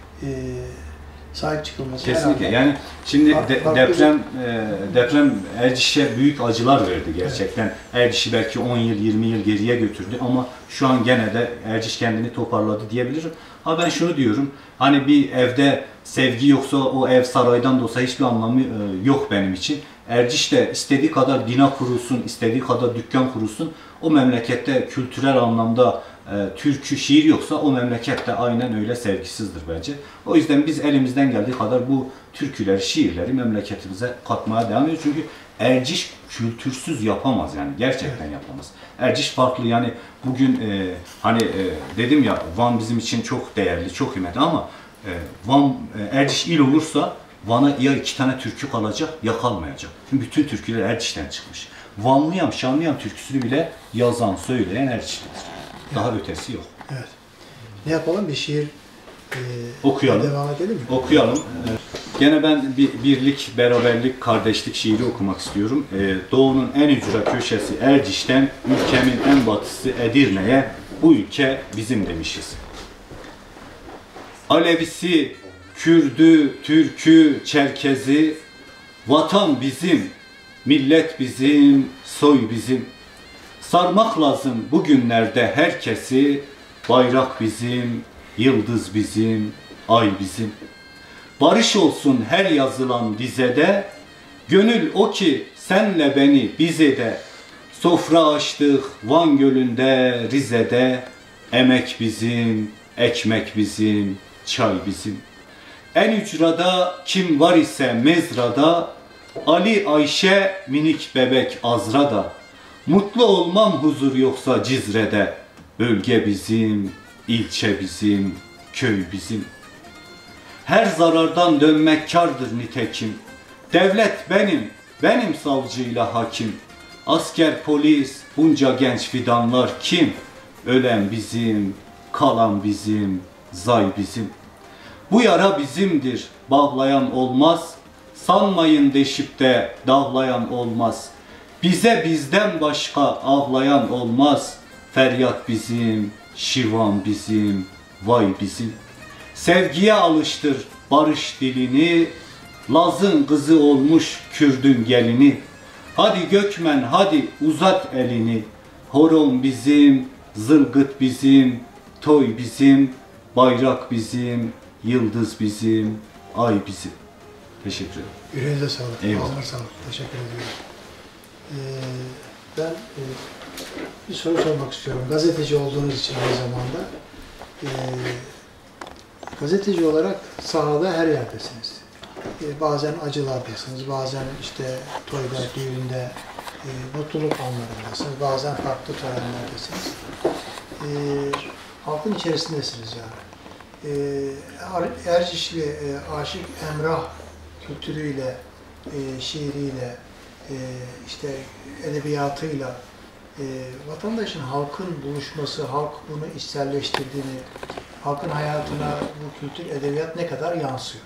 sahip çıkılması. Kesinlikle. Yani şimdi deprem Erciş'e büyük acılar verdi gerçekten. Erciş'i belki 10 yıl, 20 yıl geriye götürdü ama şu an gene de Erciş kendini toparladı diyebilirim. Ama ben şunu diyorum, hani bir evde sevgi yoksa o ev saraydan da olsa hiçbir anlamı yok benim için. Erciş de istediği kadar bina kurulsun, istediği kadar dükkan kurulsun, o memlekette kültürel anlamda türkü, şiir yoksa o memlekette aynen öyle sevgisizdir bence. O yüzden biz elimizden geldiği kadar bu türküleri, şiirleri memleketimize katmaya devam ediyoruz. Çünkü Erciş kültürsüz yapamaz, yani gerçekten yapamaz. Erciş farklı, yani bugün dedim ya, Van bizim için çok değerli, çok kıymetli ama Erciş il olursa Van'a ya 2 tane türkü kalacak ya kalmayacak. Çünkü bütün türküler Erciş'ten çıkmış. Vanlıyam, Şanlıyam türküsünü bile yazan, söyleyen Erciş'tedir. Daha ötesi yok. Evet. Ne yapalım? Bir şiir okuyalım. Devam edelim mi? Okuyalım. Gene ben bir birlik, beraberlik, kardeşlik şiiri okumak istiyorum. Doğu'nun en ücra köşesi Erciş'ten, ülkemin en batısı Edirne'ye, bu ülke bizim demişiz. Alevisi, Kürdü, Türkü, Çerkezi, vatan bizim, millet bizim, soy bizim. Sarmak lazım bugünlerde herkesi, bayrak bizim, yıldız bizim, ay bizim. Barış olsun her yazılan dizede, gönül o ki senle beni bize de. Sofra açtık Van Gölü'nde, Rize'de, emek bizim, ekmek bizim, çay bizim. En ücrada kim var ise mezrada, Ali Ayşe minik bebek Azra'da. Mutlu olmam huzur yoksa Cizre'de, bölge bizim, ilçe bizim, köy bizim. Her zarardan dönmek kârdır nitekim. Devlet benim savcıyla hakim. Asker, polis, bunca genç fidanlar kim? Ölen bizim, kalan bizim, zay bizim. Bu yara bizimdir, bağlayan olmaz. Sanmayın deşip de dağlayan olmaz. Bize bizden başka ağlayan olmaz. Feryat bizim, şivan bizim, vay bizim. Sevgiye alıştır barış dilini, Laz'ın kızı olmuş Kürdün gelini. Hadi Gökmen hadi uzat elini, Horon bizim, Zılgıt bizim, toy bizim, bayrak bizim, yıldız bizim, ay bizim. Teşekkür ederim. Yüreğinize sağlık. Eyvallah. Ağzına sağlık. Teşekkür ediyorum. Ben bir soru sormak istiyorum. Gazeteci olduğunuz için aynı zamanda. Gazeteci olarak sahada her yerdesiniz. Bazen acılardasınız, bazen işte toyda, düğünde, mutluluk anlarındasınız, bazen farklı törenlerdesiniz. Halkın içerisindesiniz yani. Ercişli Aşık Emrah kültürüyle, şiiriyle, işte edebiyatıyla vatandaşın, halkın buluşması, halk bunu içselleştirdiğini, halkın hayatına bu kültür, edebiyat ne kadar yansıyor?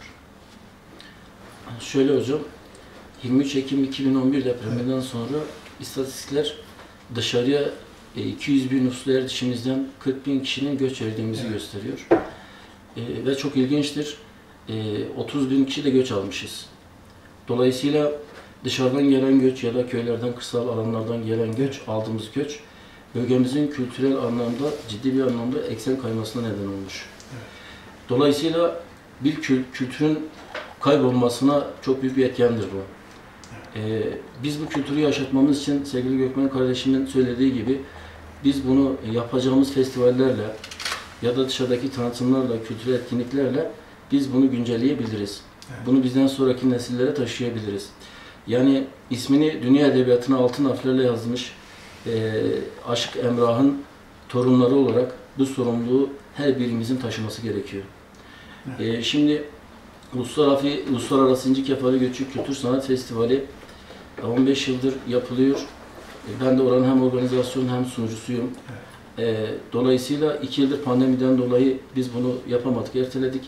Şöyle hocam, 23 Ekim 2011 depreminden sonra istatistikler dışarıya 200 bin nüfuslu Erciş'imizden 40 bin kişinin göç verdiğimizi gösteriyor. Ve çok ilginçtir, 30 bin kişi de göç almışız. Dolayısıyla dışarıdan gelen göç ya da köylerden, kırsal alanlardan gelen göç, aldığımız göç, bölgemizin kültürel anlamda, ciddi bir anlamda eksen kaymasına neden olmuş. Dolayısıyla bir kültürün kaybolmasına çok büyük bir etkendir bu. Biz bu kültürü yaşatmamız için sevgili Gökmen kardeşimin söylediği gibi biz bunu yapacağımız festivallerle ya da dışarıdaki tanıtımlarla, kültürel etkinliklerle biz bunu güncelleyebiliriz. Bunu bizden sonraki nesillere taşıyabiliriz. Yani ismini dünya edebiyatına altın harflerle yazmış Aşık Emrah'ın torunları olarak bu sorumluluğu her birimizin taşıması gerekiyor. Şimdi Uluslararası İnci Kefali Göçük Kültür Sanat Festivali 15 yıldır yapılıyor. Ben de oranın hem organizasyon hem sunucusuyum. Dolayısıyla 2 yıldır pandemiden dolayı biz bunu yapamadık, erteledik.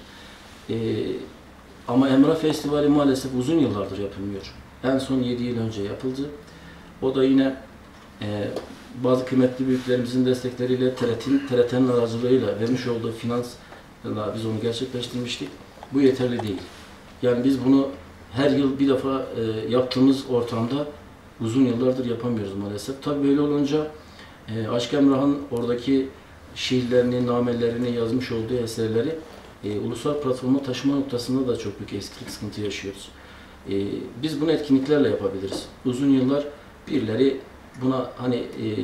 Ama Emrah Festivali maalesef uzun yıllardır yapılmıyor. En son 7 yıl önce yapıldı. O da yine bazı kıymetli büyüklerimizin destekleriyle, TRT'nin aracılığıyla vermiş olduğu finansla biz onu gerçekleştirmiştik. Bu yeterli değil. Yani biz bunu her yıl bir defa yaptığımız ortamda uzun yıllardır yapamıyoruz maalesef. Tabii böyle olunca Aşık Emrah'ın oradaki şiirlerini, namelerini, yazmış olduğu eserleri ulusal platforma taşıma noktasında da çok büyük eksiklik, sıkıntı yaşıyoruz. Biz bunu etkinliklerle yapabiliriz. Uzun yıllar birileri buna hani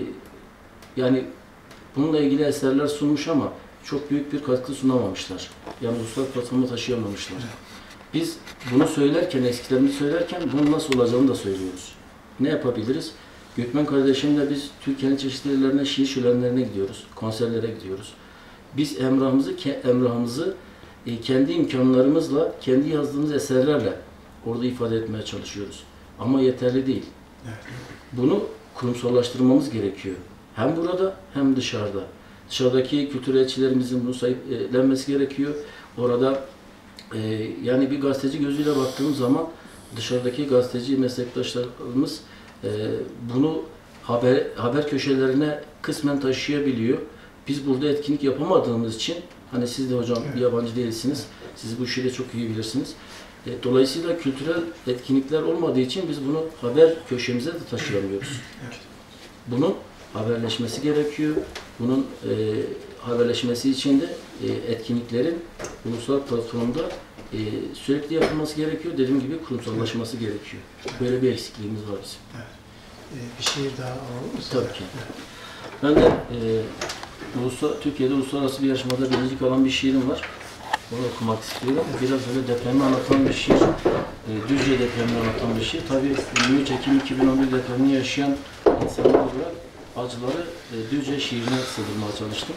yani bununla ilgili eserler sunmuş ama çok büyük bir katkı sunamamışlar. Yani ulusal platforma taşıyamamışlar. Biz bunu söylerken, eskilerimizi söylerken bunun nasıl olacağını da söylüyoruz. Ne yapabiliriz? Gökmen kardeşimle biz Türkiye'nin çeşitli yerlerine, şiir şölenlerine gidiyoruz, konserlere gidiyoruz. Biz Emrah'ımızı kendi imkanlarımızla, kendi yazdığımız eserlerle orada ifade etmeye çalışıyoruz. Ama yeterli değil. Bunu kurumsallaştırmamız gerekiyor. Hem burada hem dışarıda. Dışarıdaki kültür elçilerimizin bunu sahiplenmesi gerekiyor. Orada yani bir gazeteci gözüyle baktığımız zaman dışarıdaki gazeteci meslektaşlarımız bunu haber köşelerine kısmen taşıyabiliyor. Biz burada etkinlik yapamadığımız için, hani siz de hocam yabancı değilsiniz, siz bu işi de çok iyi bilirsiniz. Dolayısıyla kültürel etkinlikler olmadığı için biz bunu haber köşemize de taşıyamıyoruz. Bunun haberleşmesi gerekiyor. Bunun haberleşmesi için de etkinliklerin ulusal platformda sürekli yapılması gerekiyor. Dediğim gibi kurumsallaşması gerekiyor. Böyle bir eksikliğimiz var bizim. Bir şiir daha alalım mı? Tabii ki. Ben de Türkiye'de uluslararası bir yarışmada birincilik alan bir şiirim var. Onu okumak istiyorum. Biraz öyle depremi anlatan bir şiir. Düzce depremini anlatan bir şiir. Tabii 23 Ekim 2011 depremini yaşayan insanlar olarak acıları Düzce şiirine sığdırmaya çalıştım.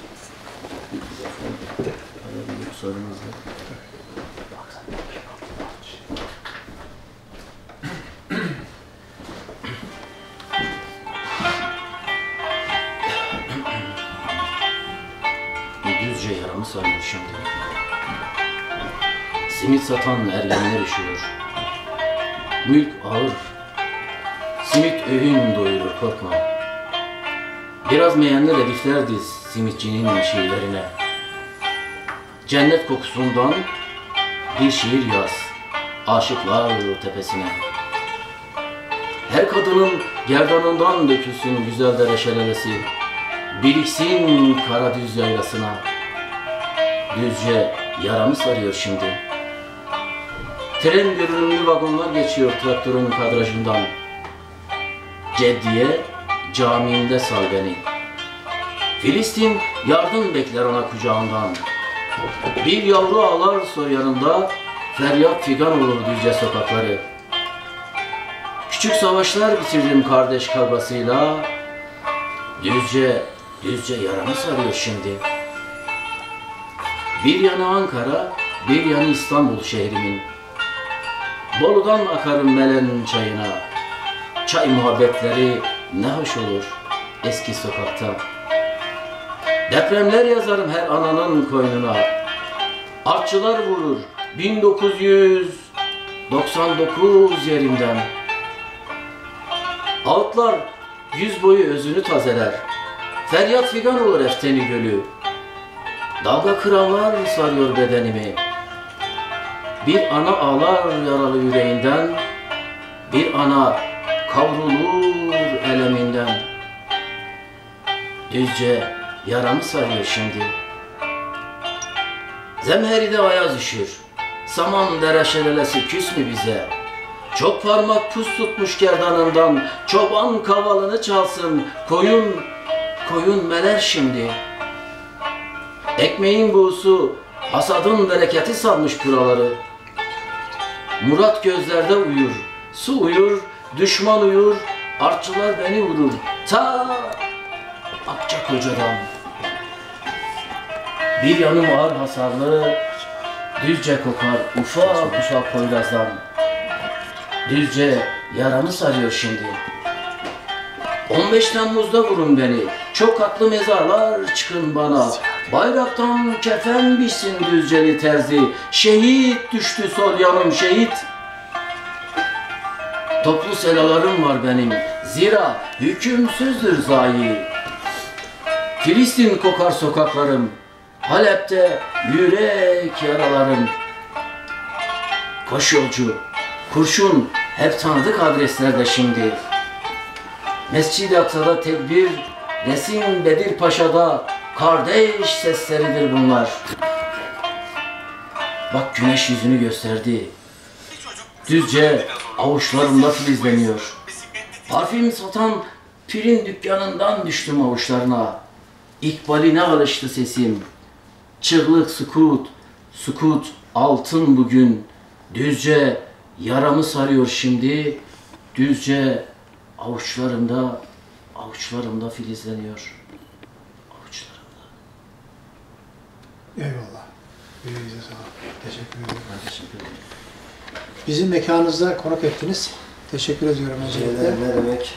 Müsaadenizle. Düzce yaramı sarıyor şimdi. Simit satan ergenler üşüyor. Mülk ağır. Simit öğün doyurur, korkma. Biraz meyenler edifler diz simitçinin şiirlerine. Cennet kokusundan bir şiir yaz, aşıklar tepesine. Her kadının gerdanından dökülsün güzel dere şelalesi. biriksin Karadüz yaylasına. Düzce yaramı sarıyor şimdi. Tren görünümlü vagonlar geçiyor traktörün kadrajından. Ceddiye camiinde sal beni. Filistin yardım bekler ona kucağından. Bir yavru ağlar soyanında, feryat figan olur Düzce sokakları. Küçük savaşlar bitirdim kardeş kavgasıyla. Düzce yaramı sarıyor şimdi. Bir yanı Ankara, bir yanı İstanbul şehrimin. Bolu'dan akarım Mele'nin çayına. Çay muhabbetleri ne hoş olur eski sokakta. Depremler yazarım her ananın koynuna. Artçılar vurur 1999 yerimden. Ağıtlar yüz boyu özünü tazeler. Feryat figan olur Efteni Gölü. Dalga kıranlar sarıyor bedenimi. Bir ana ağlar yaralı yüreğinden. Bir ana kavrulur eleminden. Düzce yaramı sarıyor şimdi. Zemheride ayaz üşür. Saman dere şelelesi küs mü bize? Çok parmak pus tutmuş gerdanından. Çoban kavalını çalsın. Koyun meler şimdi. Ekmeğin buğusu, hasadın bereketi salmış buraları. Murat gözlerde uyur, su uyur, düşman uyur, artçılar beni vurur. Ta Akçakoca'dan. Bir yanım ağır hasarlı, Düzce kokar ufak ufak Poyraz'dan. Düzce yaramı sarıyor şimdi. 15 Temmuz'da vurun beni, çok katlı mezarlar çıkın bana. Bayraktan kefen biçsin Düzceli terzi, şehit düştü sol yanım şehit. Toplu selalarım var benim, zira hükümsüzdür zayi. Filistin kokar sokaklarım, Halep'te yürek yaralarım. Koş yolcu, kurşun hep tanıdık adreslerde şimdi. Mescid-i Aksa'da tekbir, Resim Bedir Paşa'da kardeş sesleridir bunlar. Bak güneş yüzünü gösterdi. Düzce avuçlarımda filizleniyor. Parfüm satan pirin dükkanından düştüm avuçlarına. İkbaline alıştı sesim. Çığlık sukut altın bugün. Düzce yaramı sarıyor şimdi. Düzce avuçlarımda filizleniyor. Eyvallah. Yüreğinize sağlık. Teşekkür ederim. Ben teşekkür ederim. Bizim mekanınızda konuk ettiniz. Teşekkür ediyorum öncelikle. Ne demek?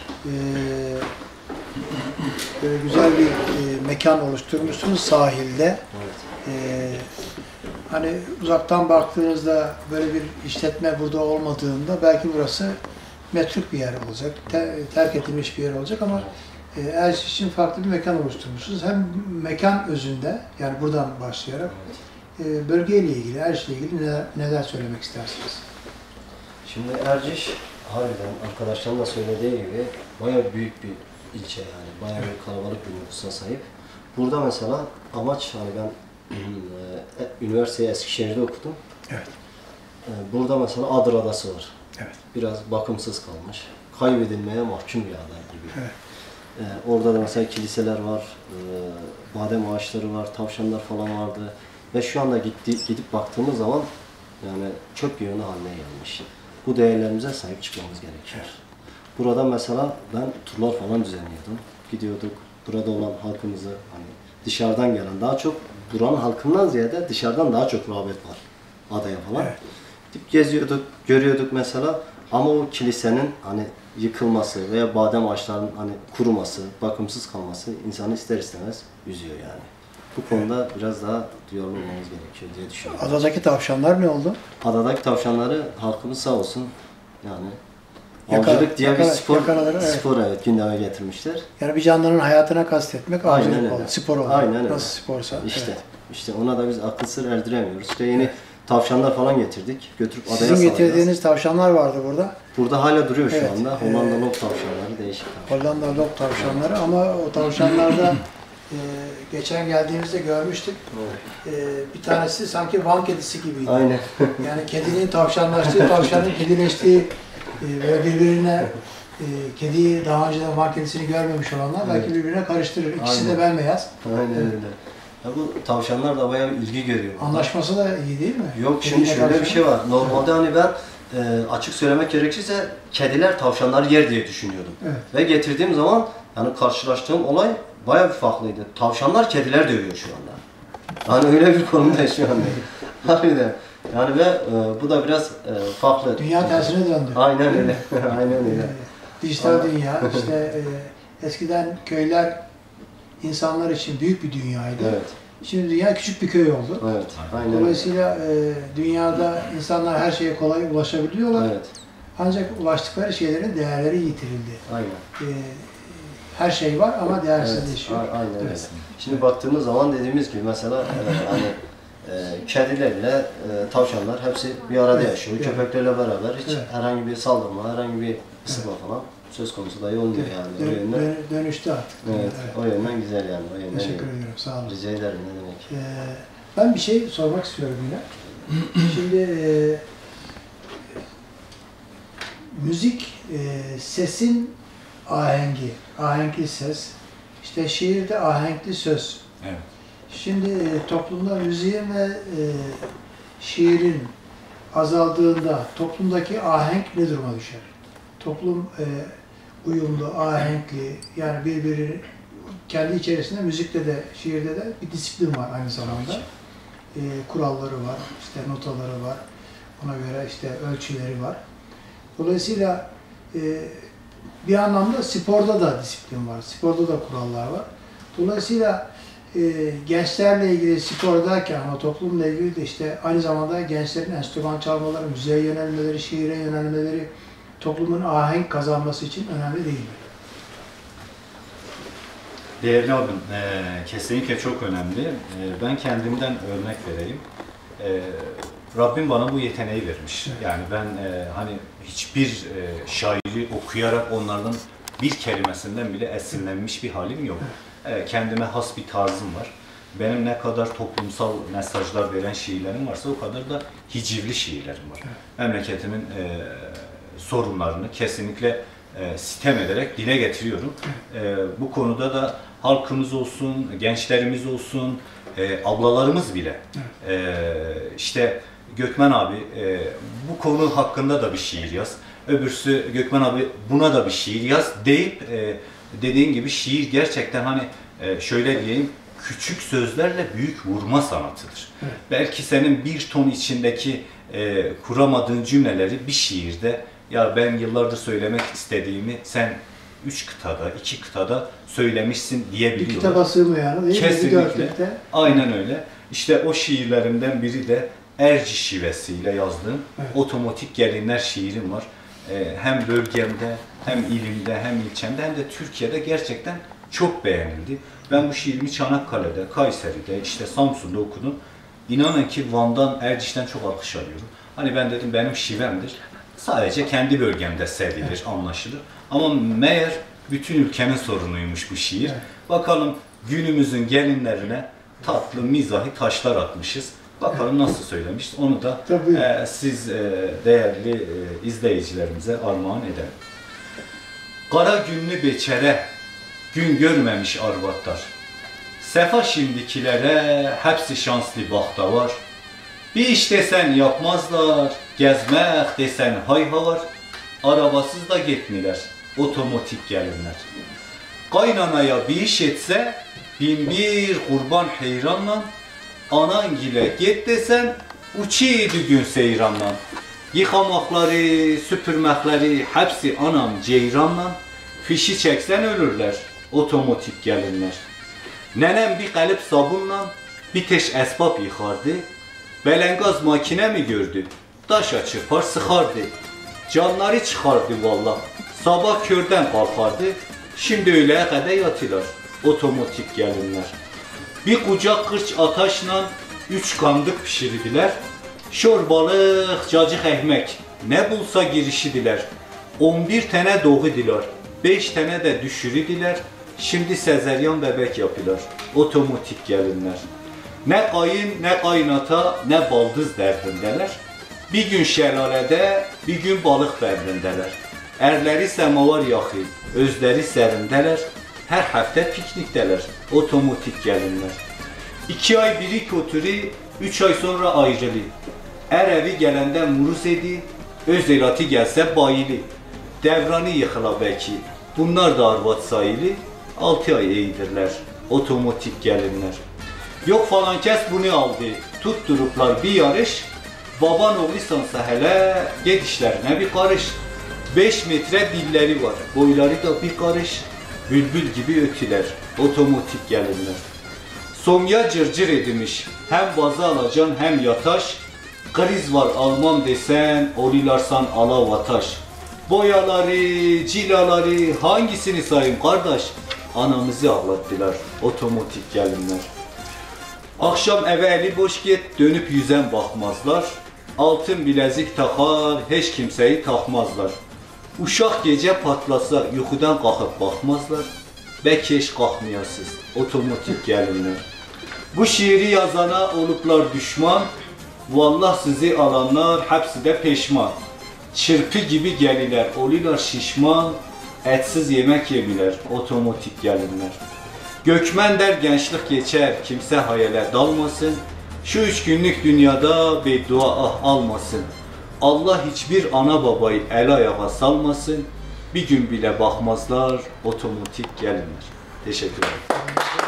Böyle güzel bir mekan oluşturmuşsunuz sahilde. Evet. Hani uzaktan baktığınızda böyle bir işletme burada olmadığında belki burası metruk bir yer olacak, terk edilmiş bir yer olacak ama Erciş için farklı bir mekan oluşturmuşsunuz. Hem mekan özünde, yani buradan başlayarak bölgeyle ilgili, Erciş'le ilgili neler söylemek istersiniz? Şimdi Erciş, harbiden arkadaşların da söylediği gibi bayağı büyük bir ilçe yani. Bayağı bir kalabalık bir nüfusa sahip. Burada mesela amaç, hani ben üniversiteyi Eskişehir'de okudum. Evet. Burada mesela Adır Adası var. Evet. Biraz bakımsız kalmış. Kaybedilmeye mahkum bir ada gibi. Evet. Orada da mesela kiliseler var, badem ağaçları var, tavşanlar falan vardı. Ve şu anda gidip baktığımız zaman yani çöp yığını haline gelmiş. Bu değerlerimize sahip çıkmamız gerekiyor. Burada mesela ben turlar falan düzenliyordum. Gidiyorduk, burada olan halkımızı, hani dışarıdan gelen, daha çok buranın halkından ziyade dışarıdan daha çok rağbet var adaya falan. Evet. Gidip geziyorduk, görüyorduk mesela, ama o kilisenin hani yıkılması veya badem ağaçlarının hani kuruması, bakımsız kalması insanı ister istemez üzüyor yani. Bu konuda biraz daha duyarlı olmamız gerekiyor diye düşünüyorum. Adadaki tavşanlar ne oldu? Adadaki tavşanları halkımız sağ olsun yani avcılık diye bir spor evet gündeme getirmişler. Yani bir canlının hayatına kastetmek avcılık oldu, spor oldu. Aynen öyle. Nasıl sporsa. İşte ona da biz akıl sır erdiremiyoruz. İşte yeni tavşanlar falan getirdik. Götürüp adaya salacağız. salacağız. Sizin getirdiğiniz tavşanlar vardı burada. Burada hala duruyor şu anda. Hollanda lop tavşanları, değişik tavşanlar. Hollanda lop tavşanları, ama o tavşanlarda Geçen geldiğimizde görmüştük. Bir tanesi sanki Van kedisi gibiydi. Aynen. Yani kedinin tavşanlaştığı, tavşanın kedileştiği, böyle birbirine kediyi daha önceden Van kedisini görmemiş olanlar belki birbirine karıştırır. İkisi de bembeyaz. Aynen öyle. Ya bu tavşanlar da bayağı bir ilgi görüyor. Anlaşması da iyi değil mi? Yok, şimdi şöyle bir şey var. Normalde hani ben açık söylemek gerekirse kediler tavşanları yer diye düşünüyordum. Evet. Ve getirdiğim zaman yani karşılaştığım olay bayağı bir farklıydı. Tavşanlar kediler dövüyor şu anda. Yani öyle bir konumda şu anda. Harbiden. Yani ve bu da biraz farklı. Dünya tersine döndü. Aynen öyle. Aynen öyle. Dijital dünya. İşte eskiden köyler insanlar için büyük bir dünyaydı. Evet. Şimdi dünya küçük bir köy oldu. Evet. Aynen. Dolayısıyla dünyada insanlar her şeye kolay ulaşabiliyorlar. Evet. Ancak ulaştıkları şeylerin değerleri yitirildi. Aynen. Her şey var ama değersizleşiyor. Evet. Aynen öyle. Şimdi baktığımız zaman dediğimiz gibi mesela hani kedilerle tavşanlar hepsi bir arada yaşıyor. Evet. Köpeklerle beraber hiç herhangi bir saldırma, herhangi bir ısırma falan söz konusu dahi olmuyor yani. O yönden, dönüştü artık. Evet, o yönden güzel yani. O yönden teşekkür ediyorum, sağ olun. Rica ederim, ne demek. Ben bir şey sormak istiyorum yine. Şimdi müzik, sesin ahengi, ahenkli ses, işte şiirde ahenkli söz. Evet. Şimdi toplumda müziğin ve şiirin azaldığında toplumdaki ahenk ne duruma düşer? Toplum uyumlu, ahenkli, yani birbiri kendi içerisinde müzikte de, şiirde de bir disiplin var aynı zamanda. Kuralları var, işte notaları var, ona göre işte ölçüleri var. Dolayısıyla bir anlamda sporda da disiplin var, sporda da kurallar var. Dolayısıyla gençlerle ilgili spordayken ama toplumla ilgili de işte aynı zamanda gençlerin enstrüman çalmaları, müziğe yönelmeleri, şiire yönelmeleri toplumun ahenk kazanması için önemli değil mi? Değerli abim, kesinlikle çok önemli. Ben kendimden örnek vereyim. Rabbim bana bu yeteneği vermiş. Yani ben hani hiçbir şairi okuyarak onlardan bir kelimesinden bile esinlenmiş bir halim yok. Kendime has bir tarzım var. Benim ne kadar toplumsal mesajlar veren şiirlerim varsa o kadar da hicivli şiirlerim var. Memleketimin sorunlarını kesinlikle sitem ederek dile getiriyorum. Bu konuda da halkımız olsun, gençlerimiz olsun, ablalarımız bile işte Gökmen abi bu konu hakkında da bir şiir yaz. Öbürsü Gökmen abi buna da bir şiir yaz deyip dediğin gibi şiir gerçekten hani şöyle diyeyim, küçük sözlerle büyük vurma sanatıdır. Evet. Belki senin bir ton içindeki kuramadığın cümleleri bir şiirde, ya ben yıllardır söylemek istediğimi sen 3 kıtada, 2 kıtada söylemişsin diyebiliyorlar. Bir kitaba sığmayan değil mi? Kesinlikle. Aynen öyle. İşte o şiirlerimden biri de Erciş şivesiyle yazdığım Otomatik Gelinler şiirim var. Hem bölgemde, hem ilimde, hem ilçemde, hem de Türkiye'de gerçekten çok beğenildi. Ben bu şiirimi Çanakkale'de, Kayseri'de, işte Samsun'da okudum. İnanın ki Van'dan, Erciş'ten çok alkış alıyorum. Hani ben dedim benim şivemdir. Sadece kendi bölgemde sevilir, anlaşılır. Ama meğer bütün ülkenin sorunuymuş bu şiir. Bakalım günümüzün gelinlerine tatlı, mizahi taşlar atmışız. Bakalım nasıl söylemiş. Onu da siz değerli izleyicilerimize armağan edelim. Kara günlü beçere, gün görmemiş arvatlar. Sefa şimdikilere hepsi şanslı bahta var. Bir iş desen yapmazlar, gezmek desen hayhalar. Arabasız da gitmiler, otomatik gelinler. Kaynanaya bir iş etse, bin bir kurban heyranla. Anangile git desen, uçiydi gün seyranla. Yıkamakları, süpürmekleri hepsi anam ceyranla. Fişi çeksen ölürler, otomatik gelinler. Nenem bir kalıp sabunla, bir teş esbab yıkardı. Belengaz makine mi gördü? Daşa çırpar sıkardı. Canları çıkardı valla. Sabah körden kalkardı. Şimdi öğleye kadar yatılar, otomatik gelinler. Bir kucak kırç ataşla 3 kandık pişirdiler. Şor balık, cacık ekmek, ne bulsa girişidiler. 11 tane doğudiler, 5 tane de düşürüdiler. Şimdi sezeryan bebek yapıyorlar. Otomatik gelinler. Ne kayın, ne kaynata, ne baldız derdindeler. Bir gün şelalede, bir gün balık derdindeler. Erleri semavar yakıyor, özleri serindeler. Her hafta piknikteler, otomatik gelinler. 2 ay biri kötürü, 3 ay sonra ayrılı. Er evi gelende muruz edi, öz elati gelse bayılı. Devranı yıkıla belki, bunlar da arvat sayılı. 6 ay eğdirler, otomatik gelinler. Yok falan kes bunu aldı, tutturuplar bir yarış. Baban oğluysansa hele, gedişlerine bir karış. 5 metre dilleri var, boyları da bir karış. Bülbül gibi ötüler, otomatik gelinler. Somya cırcır edilmiş, hem bazı alacan hem yataş. Kriz var almam desen, olilarsan ala vataş. Boyaları, cilaları, hangisini sayayım kardeş? Anamızı ağlattılar, otomatik gelinler. Akşam eve eli boş git, dönüp yüzen bakmazlar. Altın bilezik takar, hiç kimseyi takmazlar. Uşak gece patlasa yuxudan kalkıp bakmazlar. Belki hiç kalkmayasız, otomatik gelinler. Bu şiiri yazana oluplar düşman. Vallah sizi alanlar hepsi de peşman. Çırpı gibi geliler, olular şişman. Etsiz yemek yemiler, otomatik gelinler. Gökmen der gençlik geçer, kimse hayale dalmasın. Şu 3 günlük dünyada beddua almasın. Allah hiçbir ana babayı el ayağa salmasın. Bir gün bile bakmazlar, otomatik gelinler. Teşekkür ederim.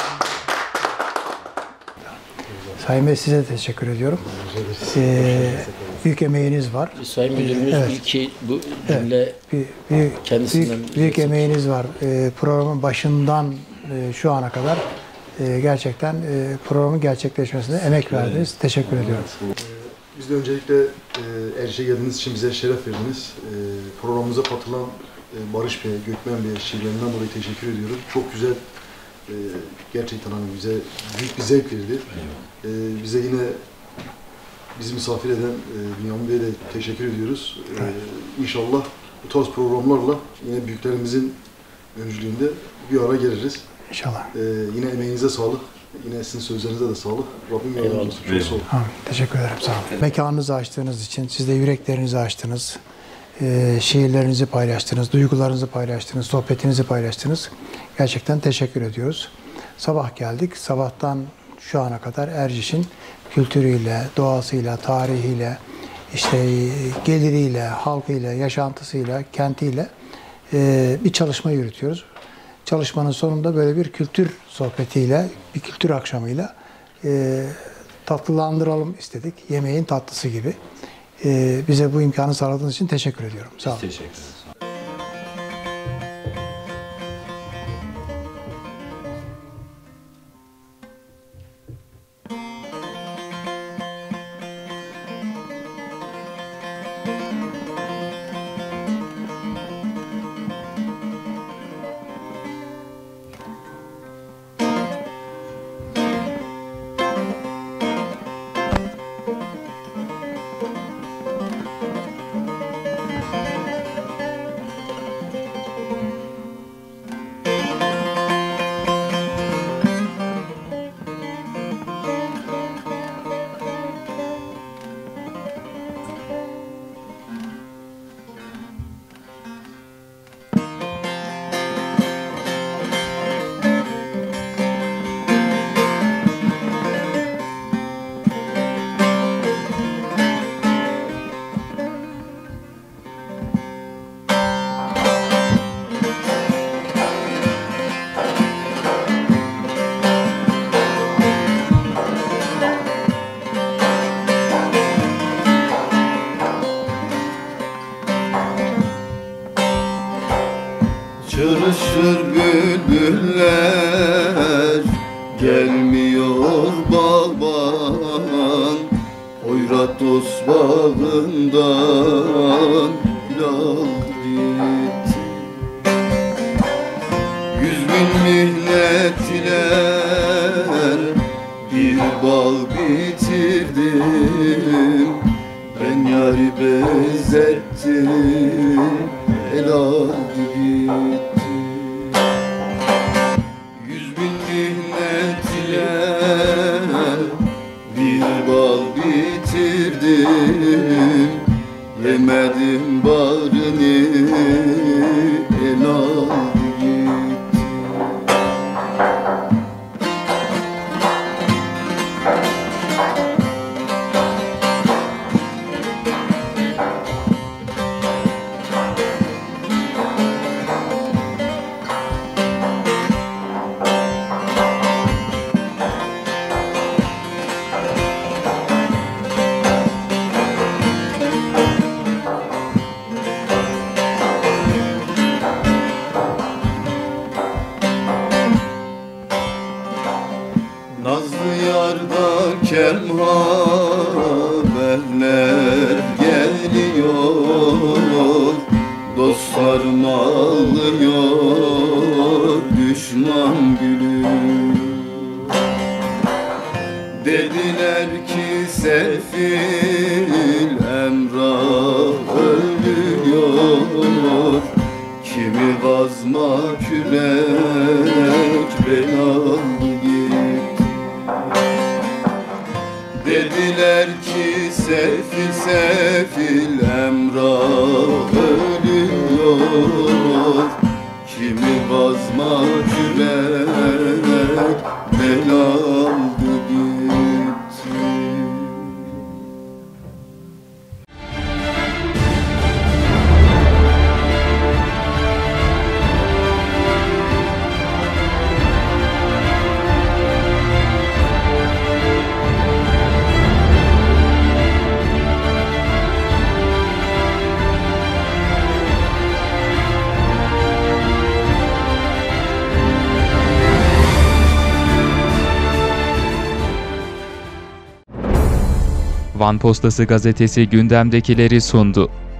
Sayın Bey, size teşekkür ediyorum. Büyük emeğiniz var. Sayın Müdürümüz ilki bu cümle kendisinden... Büyük emeğiniz var. Programın başından şu ana kadar gerçekten programın gerçekleşmesine emek verdiniz. Teşekkür ediyorum. Biz de öncelikle Erciş'e geldiğiniz için bize şeref verdiniz. Programımıza katılan Barış Bey, Gökmen Bey şiirlerinden dolayı teşekkür ediyorum. Çok güzel, gerçekten hani bize büyük bir zevk verdi. Bize yine bizi misafir eden Bünyamin Bey'e de teşekkür ediyoruz. İnşallah bu tarz programlarla yine büyüklerimizin öncülüğünde bir ara geliriz. İnşallah. Yine emeğinize sağlık. Yine sizin sözlerinize de sağlık. Rabbim yardımcınız olsun. Çok sağ olun. Teşekkür ederim. Sağ olun. Mekanınızı açtığınız için, siz de yüreklerinizi açtınız. Şiirlerinizi paylaştınız, duygularınızı paylaştınız, sohbetinizi paylaştınız. Gerçekten teşekkür ediyoruz. Sabah geldik. Sabahtan şu ana kadar Erciş'in kültürüyle, doğasıyla, tarihiyle, işte geliriyle, halkıyla, yaşantısıyla, kentiyle bir çalışma yürütüyoruz. Çalışmanın sonunda böyle bir kültür sohbetiyle, bir kültür akşamıyla tatlılandıralım istedik. Yemeğin tatlısı gibi. Bize bu imkanı sağladığınız için teşekkür ediyorum. Sağ olun. Teşekkür ederiz. Çırışır bülbüller, gelmiyor bağban. Oyratos bağından lal gitti. 100.000 minnet ile bir bal bitirdim. Ben yâri benzettim, el aldı gitti. barını el aldı gitti. Nazlı yarda haberler geliyor, dostlarım ağlıyor, düşman gülüyor. Dediler ki sefil Emrah ölüyor, kimi vazma kürek belalı gitti. Dediler ki sefil sefil Emrah ölüyor, kimi vazma kürek belalı gitti. Van Postası gazetesi gündemdekileri sundu.